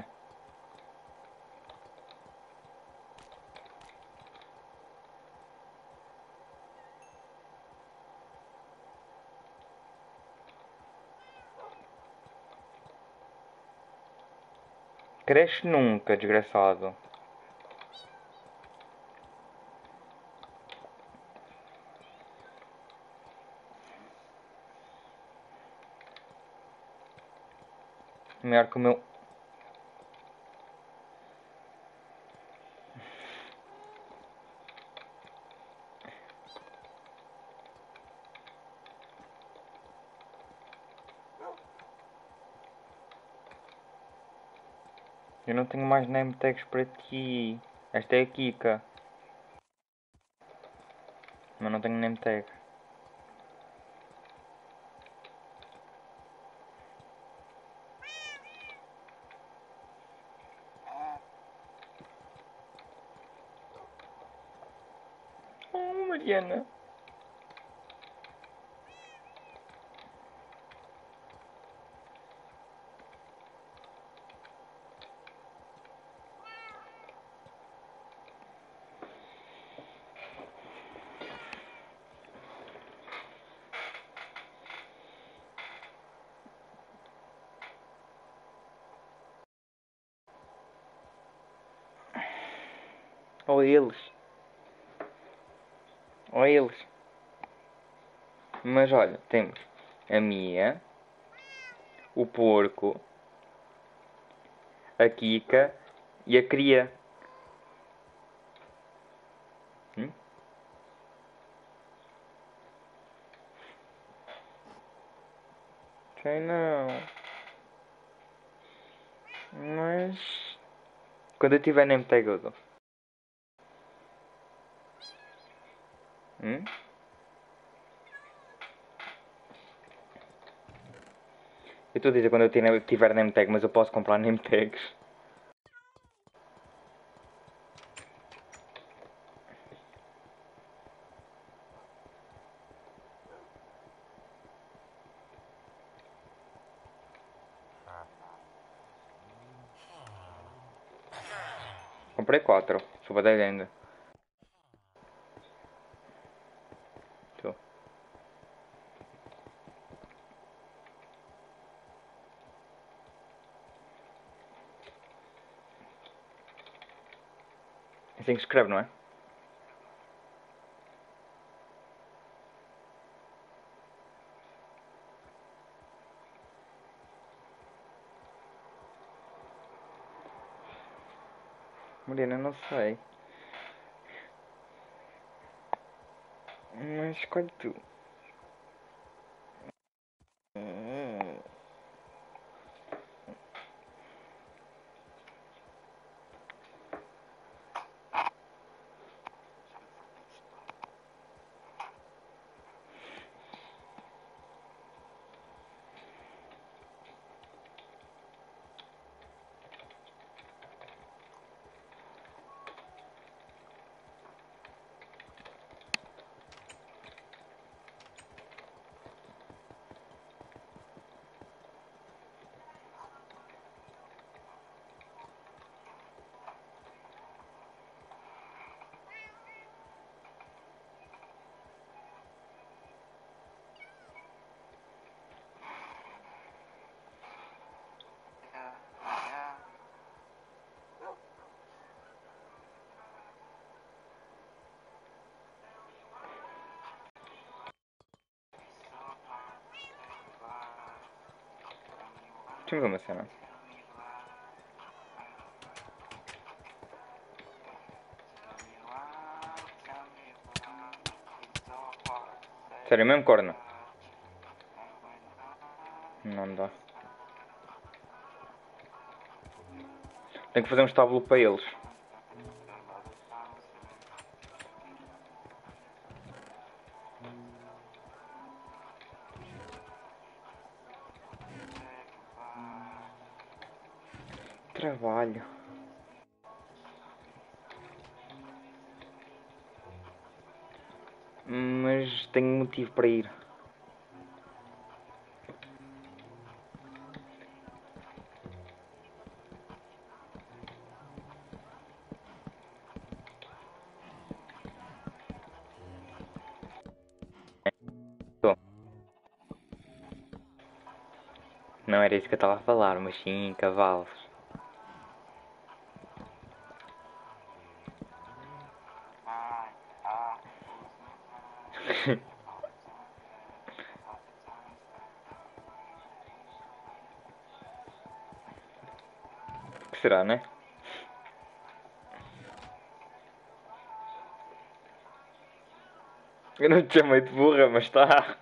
Cresce nunca, desgraçado. Melhor que o meu... Eu não tenho mais name tags para ti. Esta é a Kika. Mas não tenho name tag. Oh, Mariana. Ou eles. Ou eles. Mas olha, temos a Mia, o porco, a Kika e a cria. Hum? Sei não. Mas... Quando eu tiver name tag eu dou. Hum? Eu estou a dizer quando eu tiver name tag, mas eu posso comprar name tags. Comprei quatro. Sou bué grande. Tô. É assim que se escreve, não é? Morena, não sei. Mas escolhe tu. Hum. Deixa-me ver uma cena. Sério, mesmo corno? Não dá. Tenho que fazer um estábulo para eles. Trabalho. Mas tenho motivo para ir. Tô. Não era isso que eu estava a falar, mas sim cavalos. Que será, né? Eu não te chamei de burra, mas tá.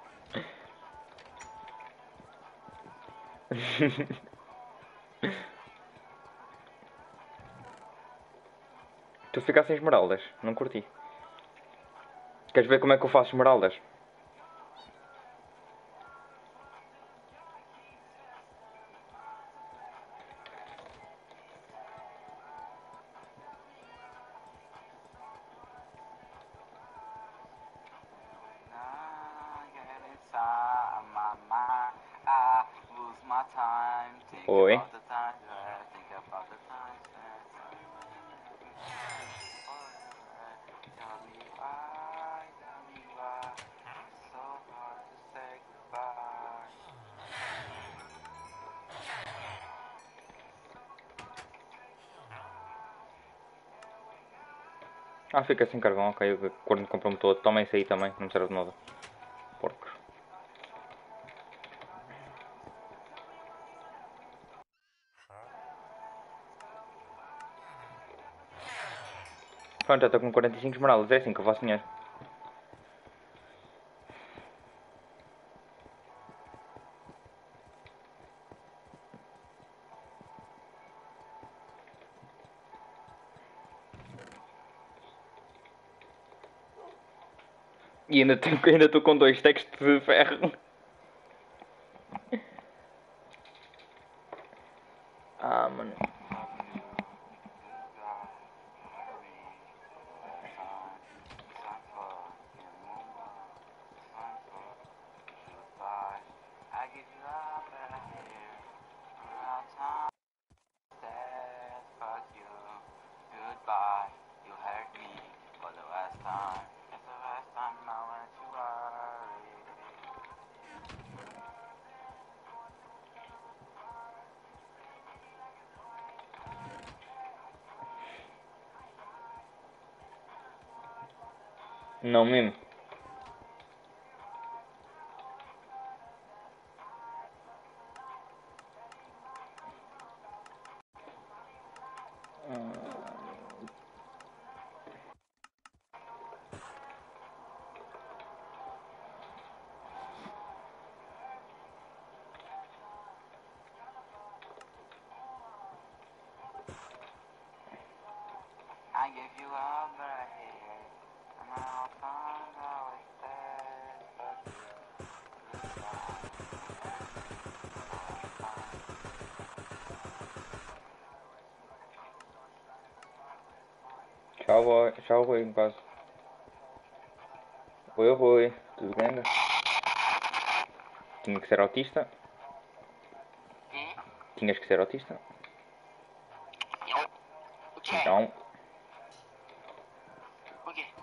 Tu ficaste sem esmeraldas, não curti. Queres ver como é que eu faço esmeraldas? Oi. Ah, fica sem carvão, ok. O corno comprou-me todo. Toma isso aí também, não serve de nada. Porcos. Pronto, já estou com quarenta e cinco esmeraldas. É assim que eu faço dinheiro. E ainda estou ainda estou com dois stacks de ferro. Ah, mano. Não mesmo. I gave you all but here. And my tongue always says fuck you. Tchau, boy. Tchau, Rui, no caso. Oi, Rui. Tudo bem? Tinha que ser autista? Hum? Tinhas que ser autista? Eu? O que é? Então, O quê?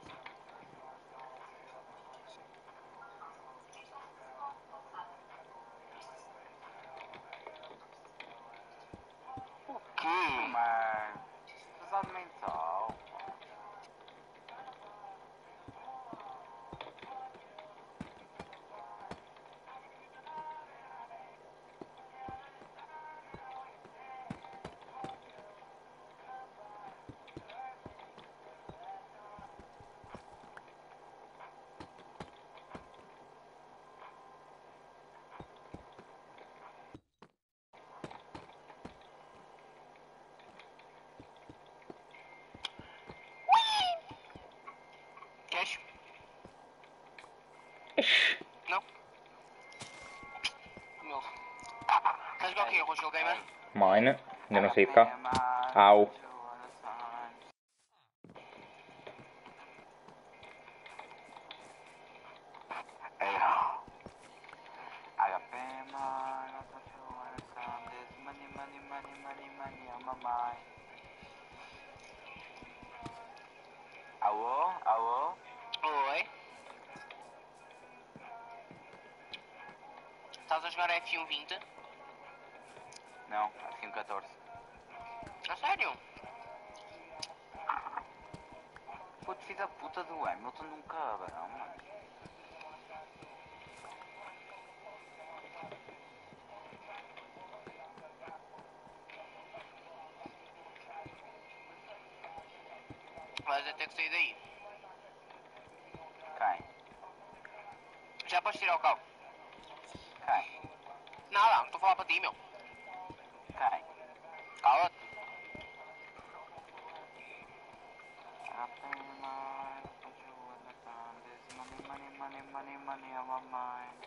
O quê? Mas, pesado mental. Queres? Não? Meu. Queres jogar o quê? Rojo Gamer? mine. Ainda não saí de cá. Au. Hey, I got pain, man. I thought you wanted some. There's money, money, money, money, money on my mind. Alô? Alô? Oi. Estás a jogar F um vinte? Não, F um catorze. A sério? Puto, filho da puta do Hamilton de um cabrão, mano. Vais a ter que sair daí. Quem? Já podes tirar o carro. Quem? Nada, não estou a falar para ti, meu. Quem? Cala-te. I got pain, man. I thought you wanted some. There's money, money, money, money, money on my mind.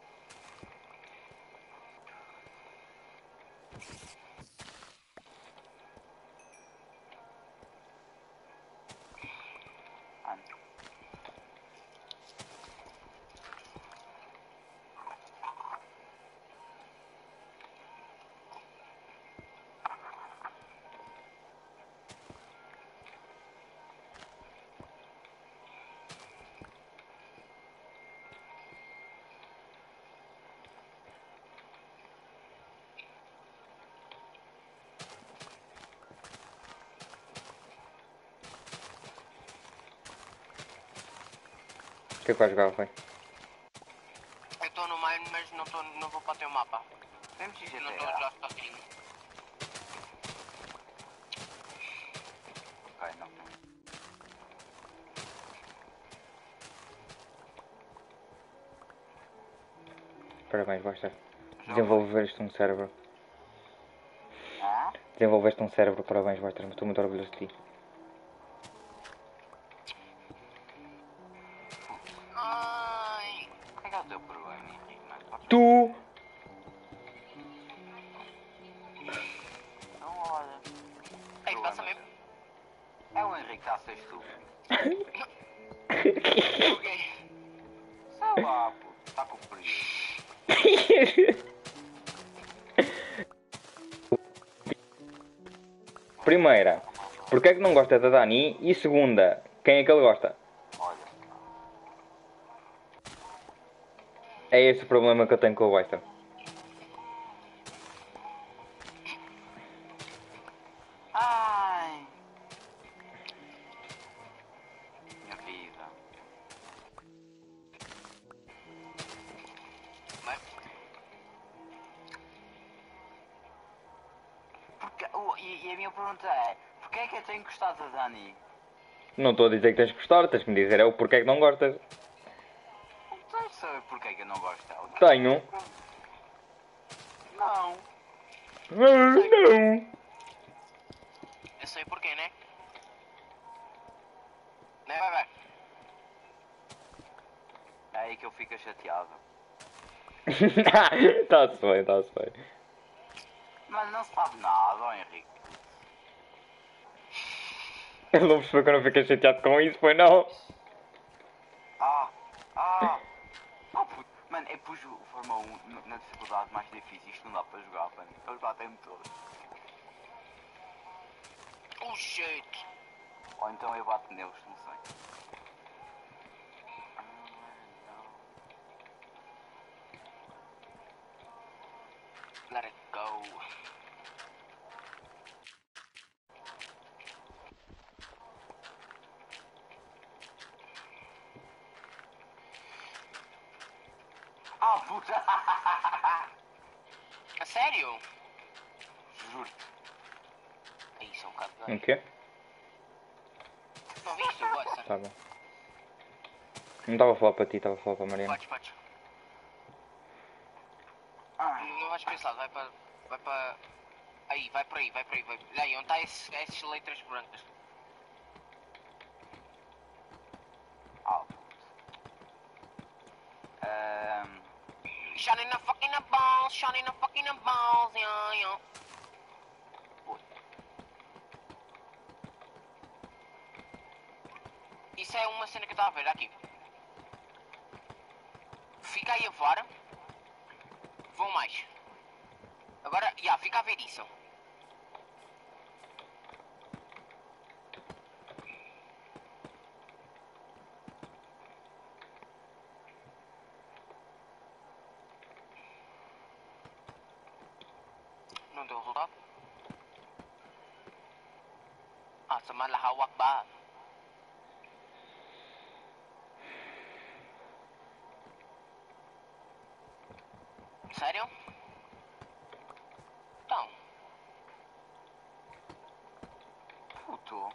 Mano. O que é que vais jogar, Rui? Eu estou no mine, mas não, tô, não vou para o teu mapa. Temos de Não estou a G T A. jogar sozinho. Ok, não. Parabéns, Buster. Desenvolveste um cérebro. Hã? Desenvolveste um cérebro, parabéns, Buster. Estou muito orgulhoso de ti. Ai. Qual é que é o teu problema, Henrique? Não é? Podes- Tu! Então, olha. É que passa mesmo. É o Henrique que está a ser estúpido. Ok. Sei lá, puto. Está com frio. Primeira, porque é que não gosta da Dani? E segunda, quem é que ele gosta? Olha. É esse o problema que eu tenho com o Buster. Ai. Minha vida. a minha pergunta é, porquê é que eu tenho gostado da Dani? Não estou a dizer que tens de gostar, tens que me dizer é o porquê é que não gostas. Não tens de saber porquê é que eu não gosto dela. Tenho. Não. Ah, não. Eu sei porquê, né? Né, vai, vai. É aí que eu fico chateado. Está-se bem, está-se bem. Mas não se sabe nada, ó Henrique. Ele não percebeu que eu não fiquei chateado com isso, foi não? Ah, ah, ah, puto. Mano, eu pus o Fórmula um n- na dificuldade mais difícil. Isto não dá para jogar, mano. Eles batem-me todos. Oh shit. Ou então eu bato neles, não sei. Ah, Let it go. ah puta! A sério? Juro-te. É isso, é um bocado O gay. quê? Não viste, gosta? Tá bom. Não estava a falar para ti, estava a falar para a Mariana. Podes, podes. Ah, Não vais pensar, vai para. Vai para. Aí, vai para aí, vai para aí. Vai... Olha aí, onde está esse, essas letras brancas? ah puto. Ahm, Shining the fucking the balls, shining the fucking the balls, yeah, yeah. Isso é uma cena que eu estava a ver aqui. Fica aí a voar. Vão mais. Agora, já, yeah, fica a ver isso. Não deu resultado? Ah, Samadlah Akbar. Sério? Então, puto.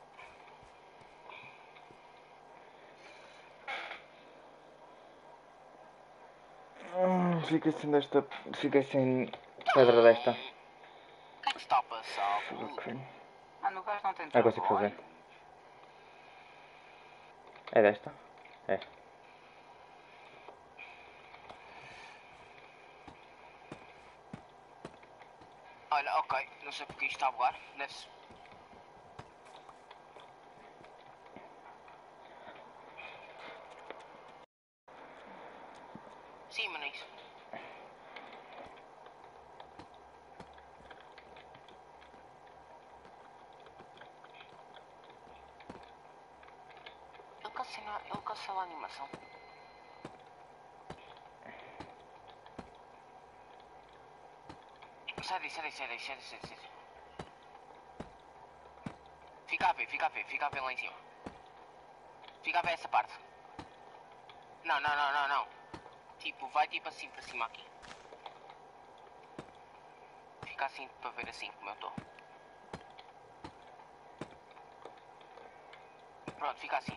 Hum, fiquei sem desta. Fiquei sem pedra desta. o que é que está a passar? Ok. Mano, o gajo não tem Ah, consigo travões. fazer. É desta? É. Olha, ok, não sei porque isto está a voar. Deve-se. Sim, mano, é isso. Ele cancela, ele cancela a animação. Sai daí, sai daí, sai daí, sai daí, sai daí, sai daí. Fica a ver, fica a ver, fica a ver lá em cima. Fica a ver essa parte. Não, não, não, não, não. Tipo, vai tipo assim para cima aqui. Fica assim para ver assim como eu estou. Pronto, fica assim.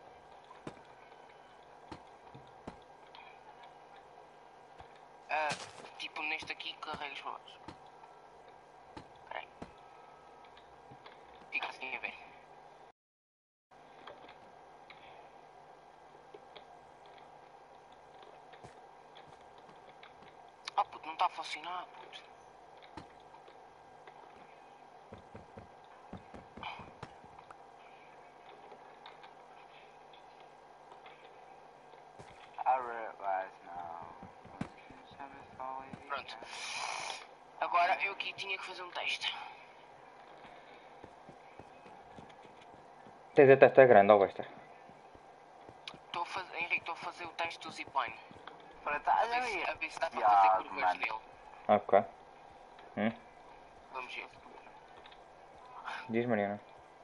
Ah, tipo neste aqui carregas para baixo. Peraí. Fica assim a ver. Ah puto, não está a funcionar, puto. I realize now. Pronto. Agora eu aqui tinha que fazer um teste. Tens a testa grande, ou basta? Estou a fazer, Henrique, estou a fazer o teste do zipline. Para A estar ver se, a ver se dá para Ya, fazer curvas mano. nele. Ok. Hum? Vamos ver. Diz, Mariana.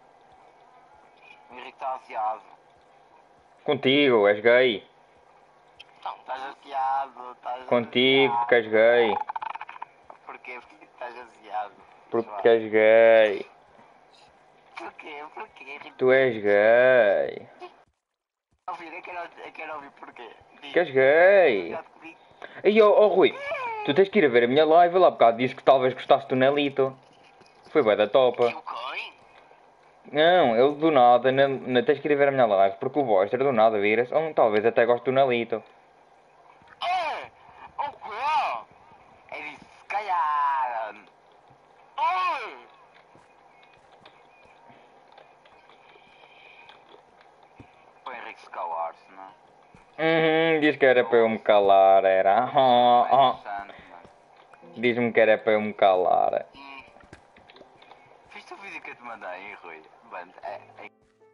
O Henrique está ansiado. Contigo, és gay. Então, Estás ansiado, estás Contigo, ansiado. porque és gay. Porquê? Porque estás ansiado. Porque és gay. Porquê? Porquê? Tu és gay. Ouvir, eu quero, eu quero ouvir porquê. Diz. Que és gay. Já te digo. Aí, ó oh, Rui, tu tens que ir a ver a minha live lá, bocado disse que talvez gostasse do Nelito. Foi bué da topa. E o quem? Não, ele do nada, na, na, tens que ir a ver a minha live, porque o Boyster do nada vira-se, ou talvez até goste do Nelito. É! O quê? Ele disse, se calhar. Oi! Foi Henrique se calar-se, não? Uhum, diz que era para eu me calar, era. Oh, É oh. interessante, mano. Diz-me que era para eu me calar. Hum, Viste o vídeo que eu te mandei, Rui? Mano, é. é...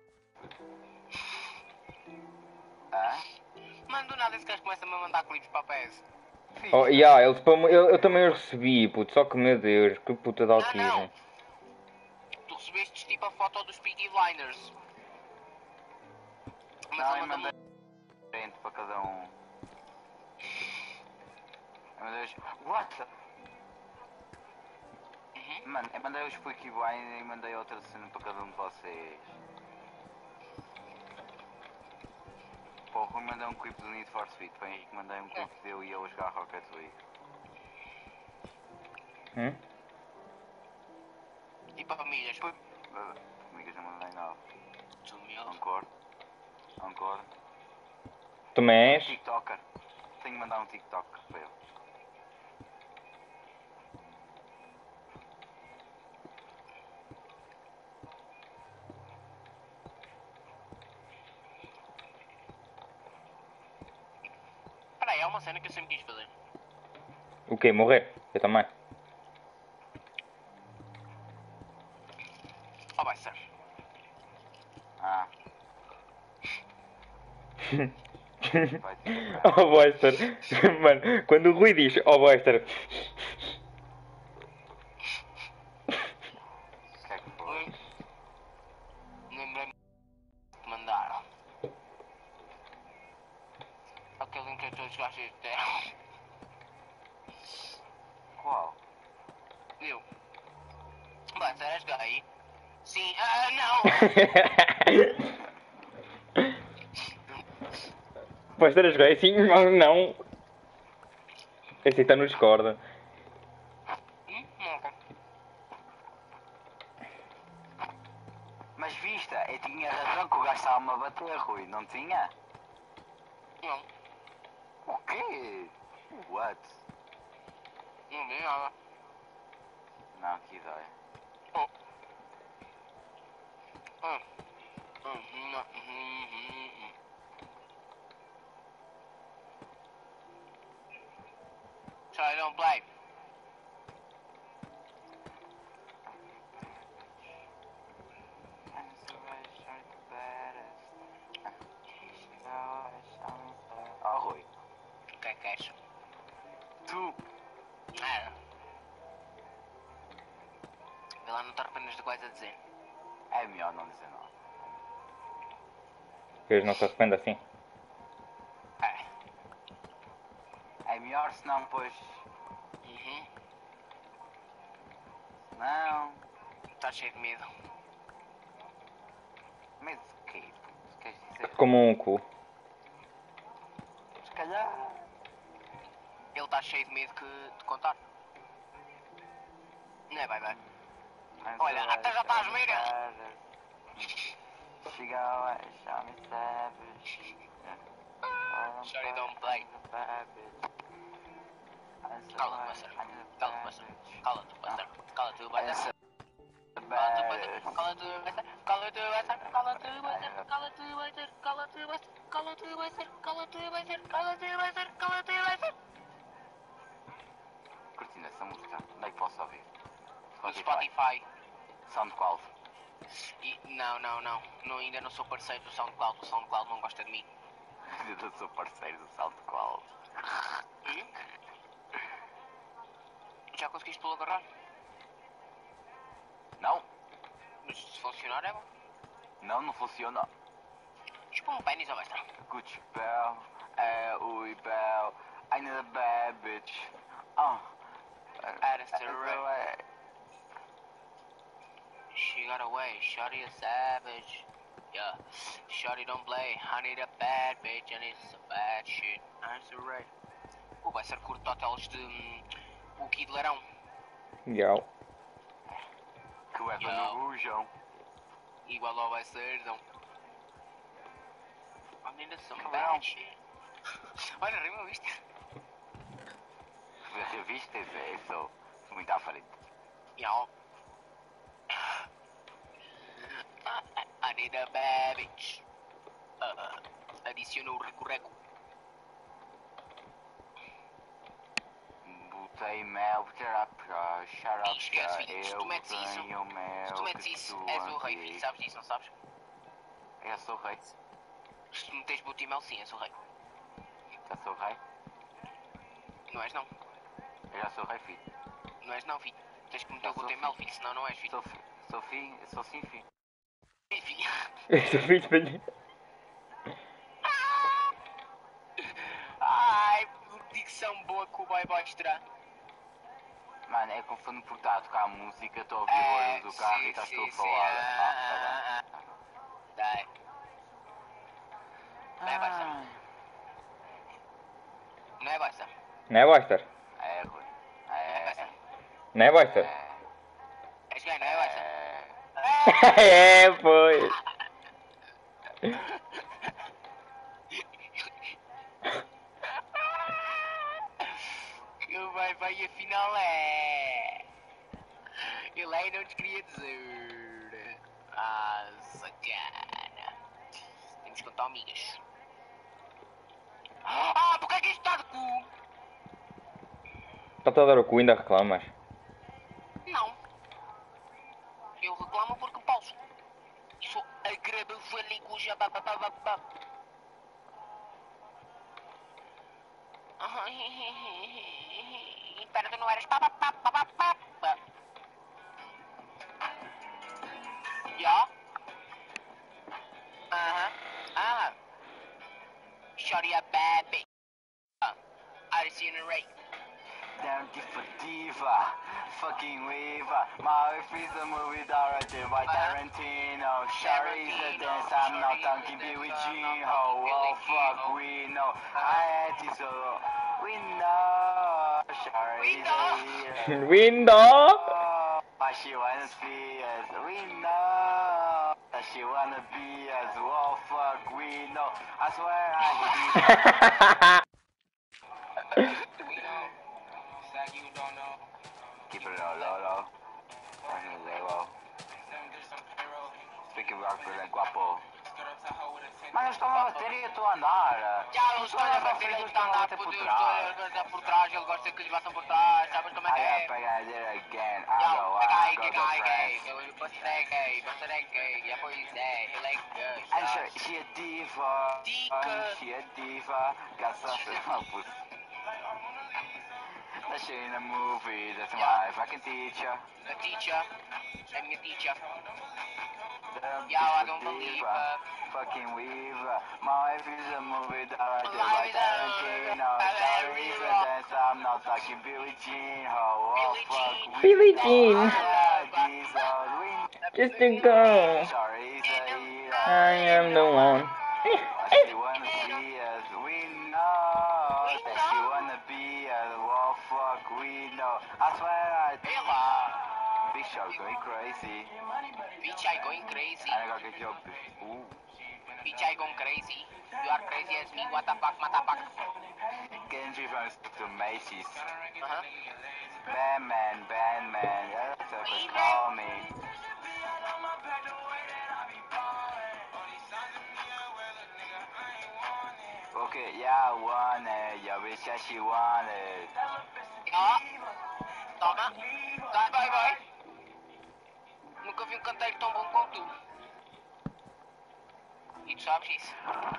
Ah? mano, do nada esse gajo começa-me a mandar clipes para a P S. Oh, yeah, ele spam, eu, eu também os recebi, puto, só que meu Deus, que puta de Não, autismo. não. Tu recebeste tipo a foto dos Peaky Blinders. Mas Não, ele eu mandou-me... mandei diferente para cada um. Eu mandei os. What? Uhum. Mano, eu mandei os Peaky Blinders e mandei outra cena para cada um de vocês. Para o Rui mandei um clipe do Need for Speed, para o Henrique mandei um clipe de eu e eu a jogar Rocket League. Hum? E para famílias. Uh, Amigas, não mandei nada. Tu meu. Concordo. Concordo. Também és? TikToker. Tenho que mandar um TikTok para ele. Espera aí, há uma cena que eu sempre quis fazer. O quê? Morrer? Eu também. Oh, vai ser. Ah. Vai ter. Oh Boyster, mano, quando o Rui diz, oh Boyster, O que é que foi? Lembrei-me de mandar. Aquele em que todos os gajos deram. Qual? Eu. Vai ser, és gay? Sim, ah, não! Boyster és gay? Sim, não, não. Esse está no Discord. Hum, não. Mas vista, eu tinha razão que o gajo estava-me a bater, Rui, não tinha? Não, O quê? What? não vi nada. Não, que ideia. Oh. Hum. Hum, não, hum, hum, hum. Sorry, don't play. Oh, Rui, O que é que queres? tu... Ah. Vê lá, não te arrependas de coisa a dizer. É melhor não dizer nada. Que eles não se arrependem assim. É. É melhor se não, pois... Uhum. Não... Estás cheio de medo. Medo de quê? Se queres dizer... Como um cu. Se calhar... Ele está cheio de medo que de contar. Não é, vai, vai. Olha, até já estás a ver. Chega lá, chama savage. Sorry, don't play. Cala-te, parceiro. Cala-te, parceiro. Cala-te, parceiro. Cala-te, parceiro. Cala-te, parceiro. Cala-te, parceiro. Cala-te, parceiro. Cala-te, parceiro. Cala-te, parceiro. Cala-te, parceiro. Cala-te, parceiro. Cala-te, parceiro. Cala-te, parceiro. Curtindo essa música, onde é que posso ouvir? No Spotify. SoundCloud. E, não, não, não, não. Ainda não sou parceiro do SoundCloud. O SoundCloud não gosta de mim. Eu sou parceiro do SoundCloud. Hum? Já conseguiste pô-lo agarrar? Não, Mas se funcionar é bom. não, não funciona. Chupa um pênis ou extra. Good spell, é ui bell, I need a bad bitch. Oh, Era esse rap. she got away. Shorty a savage. Yeah. Shorty don't play. I need a bad bitch and it's a bad shit. That's right. Uh, vai ser curto hotéis de hum, o Kid Leirão. Legal. Cueca Yo. no rujão. Igual ao vai ser, não. I need some Leirão. bad shit. Olha, rima viste? Reviste isso. Muito à frente. Yo. I need a bad bitch. Uh, adiciona o recorreco. Botei mel, terapia, xarope, Esquece, filho, se tu eu metes isso, tenho mel. Se tu metes que isso, tu és o rei, antes- filho. Sabes disso, não sabes? Eu sou rei. Se tu metes butimel, sim, és o rei. Já sou rei. Não és não. Eu já sou rei, filho. Não és não, filho. Tens que meter Eu o sou butimel, filho. filho, senão não és filho. Sou fi- sou filho, sou sim filho. Ei, filho. Esse vídeo foi... Ai, dicção boa que o boy vai mostrar. Mano, é confundo por estar a tocar música, estou a ouvir É, o barulho do carro sim, e estás sim, tu a sim, falar. ah, Ah, ah, Dai. tá Não é, bem. Barça? Não é, Barça? Não é, Buster? É, Rui. Não é, É, Barça? Não é, Buster? é, És gay, não é, Barça? é. É, foi. O vai, vai, afinal é. Ele aí não te queria dizer. Ah, sacana. Temos que contar amigas. Ah, porque é que isto está de cu? Está-te a dar o cu, ainda reclamas? Não. Eu reclamo porque posso. E sou agradável e cuja bababababá. Espera, tu não eras bababababá. Já? Aham. Aham. Shorty a bad bitch. Uh, I seen her right. Damn diva, diva, fucking weaver. My wife is a movie directed by Tarantino. Shari's a dance, I'm not talking be with Jinho. Oh fuck, we know. I had this solo. We know. Shari's a hero. Window! But she wanna see us. We know. That she wanna be us. Oh fuck, we know. I swear I hate We know. It's like you don't know. Keep it low, low, low. Fucking low. Speaking rock and guapo. Mas eu estou na bateria, estou a andar. Já, eu estou a bater, ele está a andar por trás. por trás, ele gosta que lhe batam por trás, sabes como é que I é? gotta pegar it again. I Já, go, é I gay, go que to gay, gay. France. Você é gay, você é gay. É pois é, ele é gay. And sure, she a diva. Dica. She a diva. Got something up with. That shit in a movie, that's my fucking teacher. A teacher, é minha teacher. Damn, Yeah, I she's a don't believe diva. her. Fucking weaver. My wife is a movie directed My by wife is a- Tarantino. by Shawty is a Tarantino. dance, I'm not talking Billie Jean. Oh, Billie fuck, Jean. we Billie know. Jean. Yeah, these are we Just a girl. Shawty is a hero. I am the one. She wanna be us, we know. We That she know. wanna be us, oh fuck, we know. I swear I Ela, Big Show going crazy. bitch, I going crazy. And I gotta get your ooh. Bitch, I going crazy. You are crazy as me, what the fuck, motherfucker. Genji from to Macy's. Uh-huh. Batman, Batman, yeah, that's what they call me. Okay, yeah, I want it. Yeah, bitch, yeah, she want it. Ó, toma. Vai, vai, vai. Nunca vi um canteiro tão bom como tu. E tu sabes isso.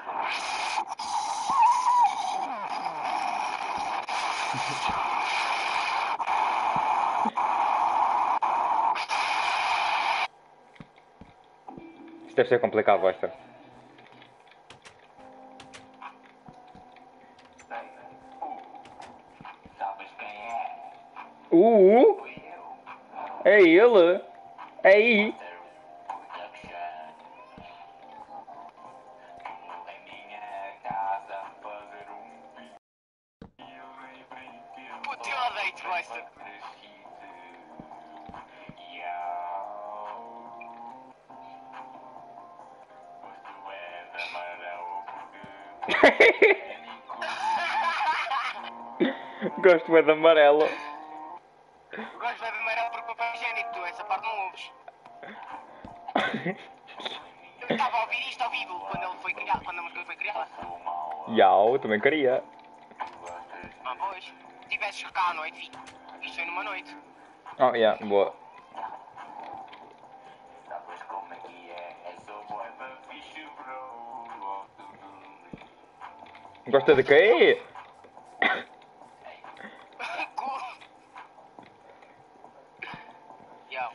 Isto deve ser complicado, Buster. Sabes quem é? Uh! Fui eu. É ele! É aí! There Muito gosta. Gosto bem de amarelo. Gosto de amarelo porque papel higiênico, tu essa parte não ouves. Eu estava a ouvir isto ao vivo quando ele foi criado, quando a música foi criada. Yau, também queria. Ah, pois. Se tivesses cá à noite, filho. Isto foi numa noite. Oh, yeah, boa. Gosta de quê? Yo.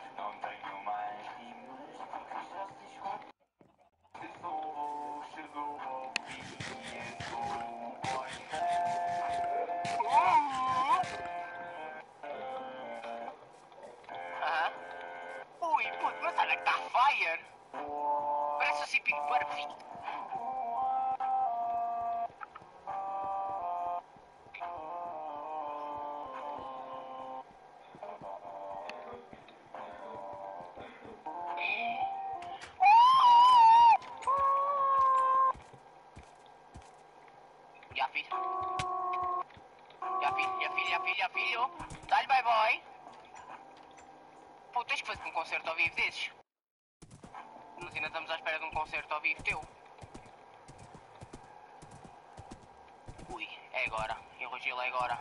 Aham. Ui, puto, mas olha que está fire. Parece o Cipinho Perfeito. Já fiz. Já fiz, já fiz, já fiz, já fiz. Dá-lhe bye bye. Pô, tens que fazer um concerto ao vivo desses. Nós ainda estamos à espera de um concerto ao vivo teu. Ui, é agora. Enrogilo é agora.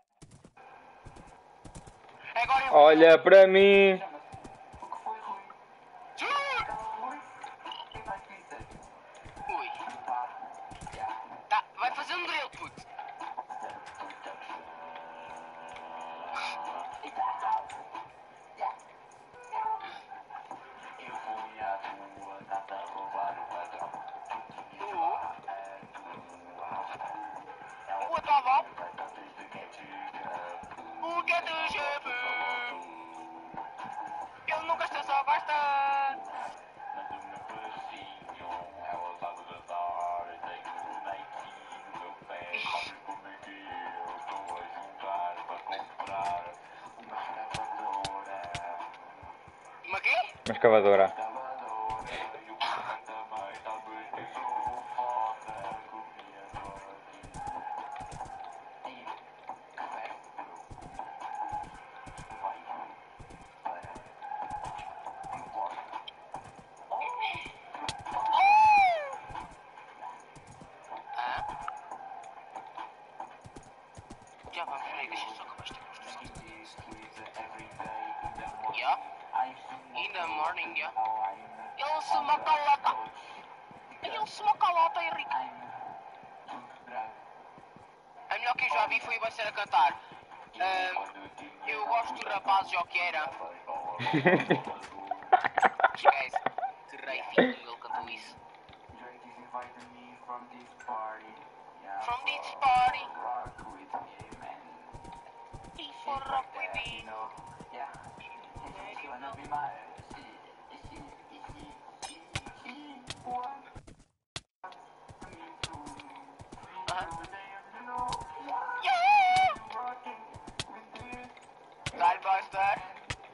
É agora eu... Olha para mim. Ui. Tá, vai fazer um drill, puto. O tava. O que é do chefe? Ele não gosta, só gosta. Uma quê? Uma escavadora. Ah? Já vamos, peraí, deixa eu só acabar esta construção. Yeah? In the morning, yeah? Ele se macalota. Ele se macalota, Henrique. A melhor que eu já vi foi o Bancer a cantar. Ahm, eu gosto de rapazes, ó que era. Esquece. Que rei filho ele cantou isso. From this party. E for rock with me. Yeah! Dá-lhe Buster.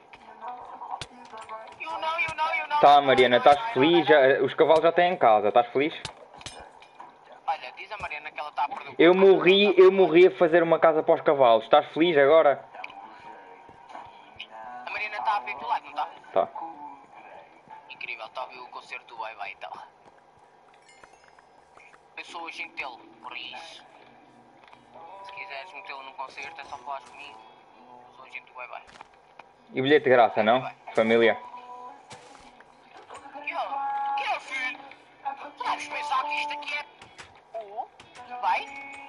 You know, you know, you know. Tá, Mariana, estás feliz? Já, os cavalos já têm em casa, estás feliz? Olha, diz a Mariana que ela está a perder o Eu controle. morri, eu morri a fazer uma casa para os cavalos. Estás feliz agora? A Mariana está a ver do live, não está? Tá. Incrível, está a ver o concerto do Bye Bye e tal. Eu sou o agente dele, por isso. Se quiseres metê-lo num concerto é só falar comigo. Eu sou o agente do Bye Bye. E bilhete de graça, não? Família. Yo, yo, filho. Vamos pensar que isto aqui é... O... Vai?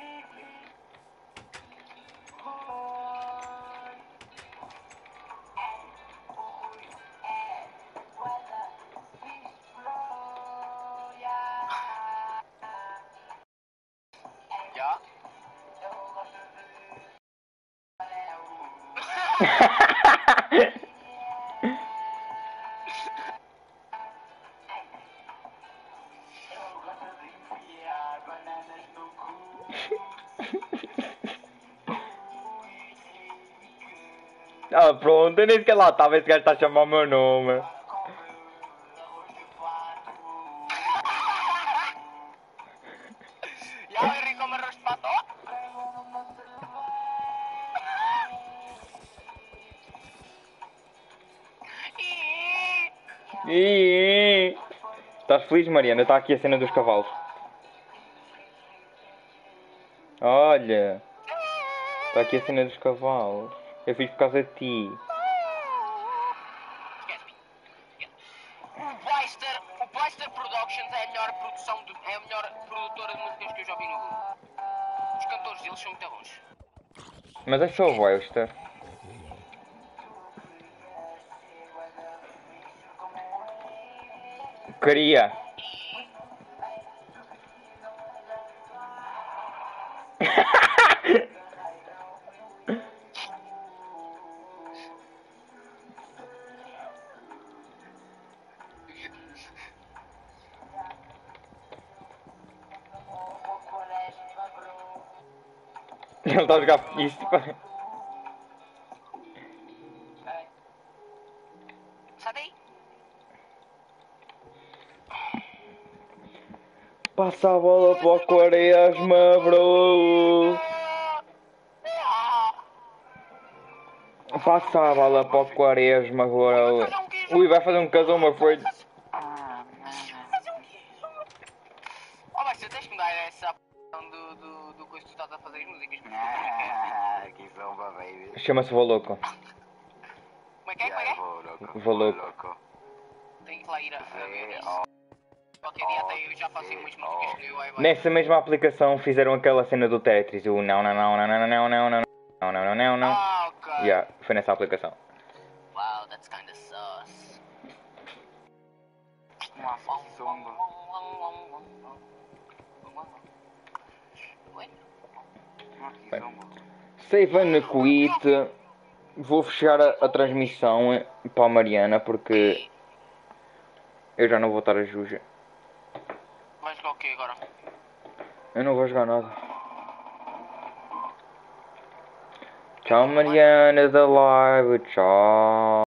Já? Ah, pronto, eu nem sequer lá estava, esse gajo está a chamar o meu nome. Já o Henrique come arroz de pato. Ih, estás feliz, Mariana? Está aqui a cena dos cavalos. Olha, está aqui a cena dos cavalos. Eu fiz por causa de ti. O Blaster, o Blaster Productions é a melhor produção, de, é a melhor produtora de músicas que eu já vi no mundo. Os cantores deles são muito bons. Mas é só o Wester. Queria. Ele está a jogar isto. Sai daí. Passa a bola para o Quaresma, bro. Passa a bola para o Quaresma, bro. Ui, vai fazer um casão, meu filho. Oh, mas você tens que me dar essa p do, do, do coisa que tu estás a fazer as músicas. Que zomba, baby. Chama-se Voloco. Como é que é? Como é que é? Vou louco. Voloco. Tenho que lá ir a, a ver isso. Qualquer dia até eu já faço umas músicas que eu aí vai. Nessa mesma aplicação fizeram aquela cena do Tetris. O não, não, não, não, não, não, não, não, não, não, não, não, não. Ah, ok. Yeah, foi nessa aplicação. Wow, that's kinda sus. Nossa, que zomba. Oi? Nossa, que zomba. Save and quit. Vou fechar a, a transmissão para a Mariana porque eu já não vou estar a Juja. Vais jogar o quê agora? Eu não vou jogar nada. Tchau, Mariana da live. Tchau.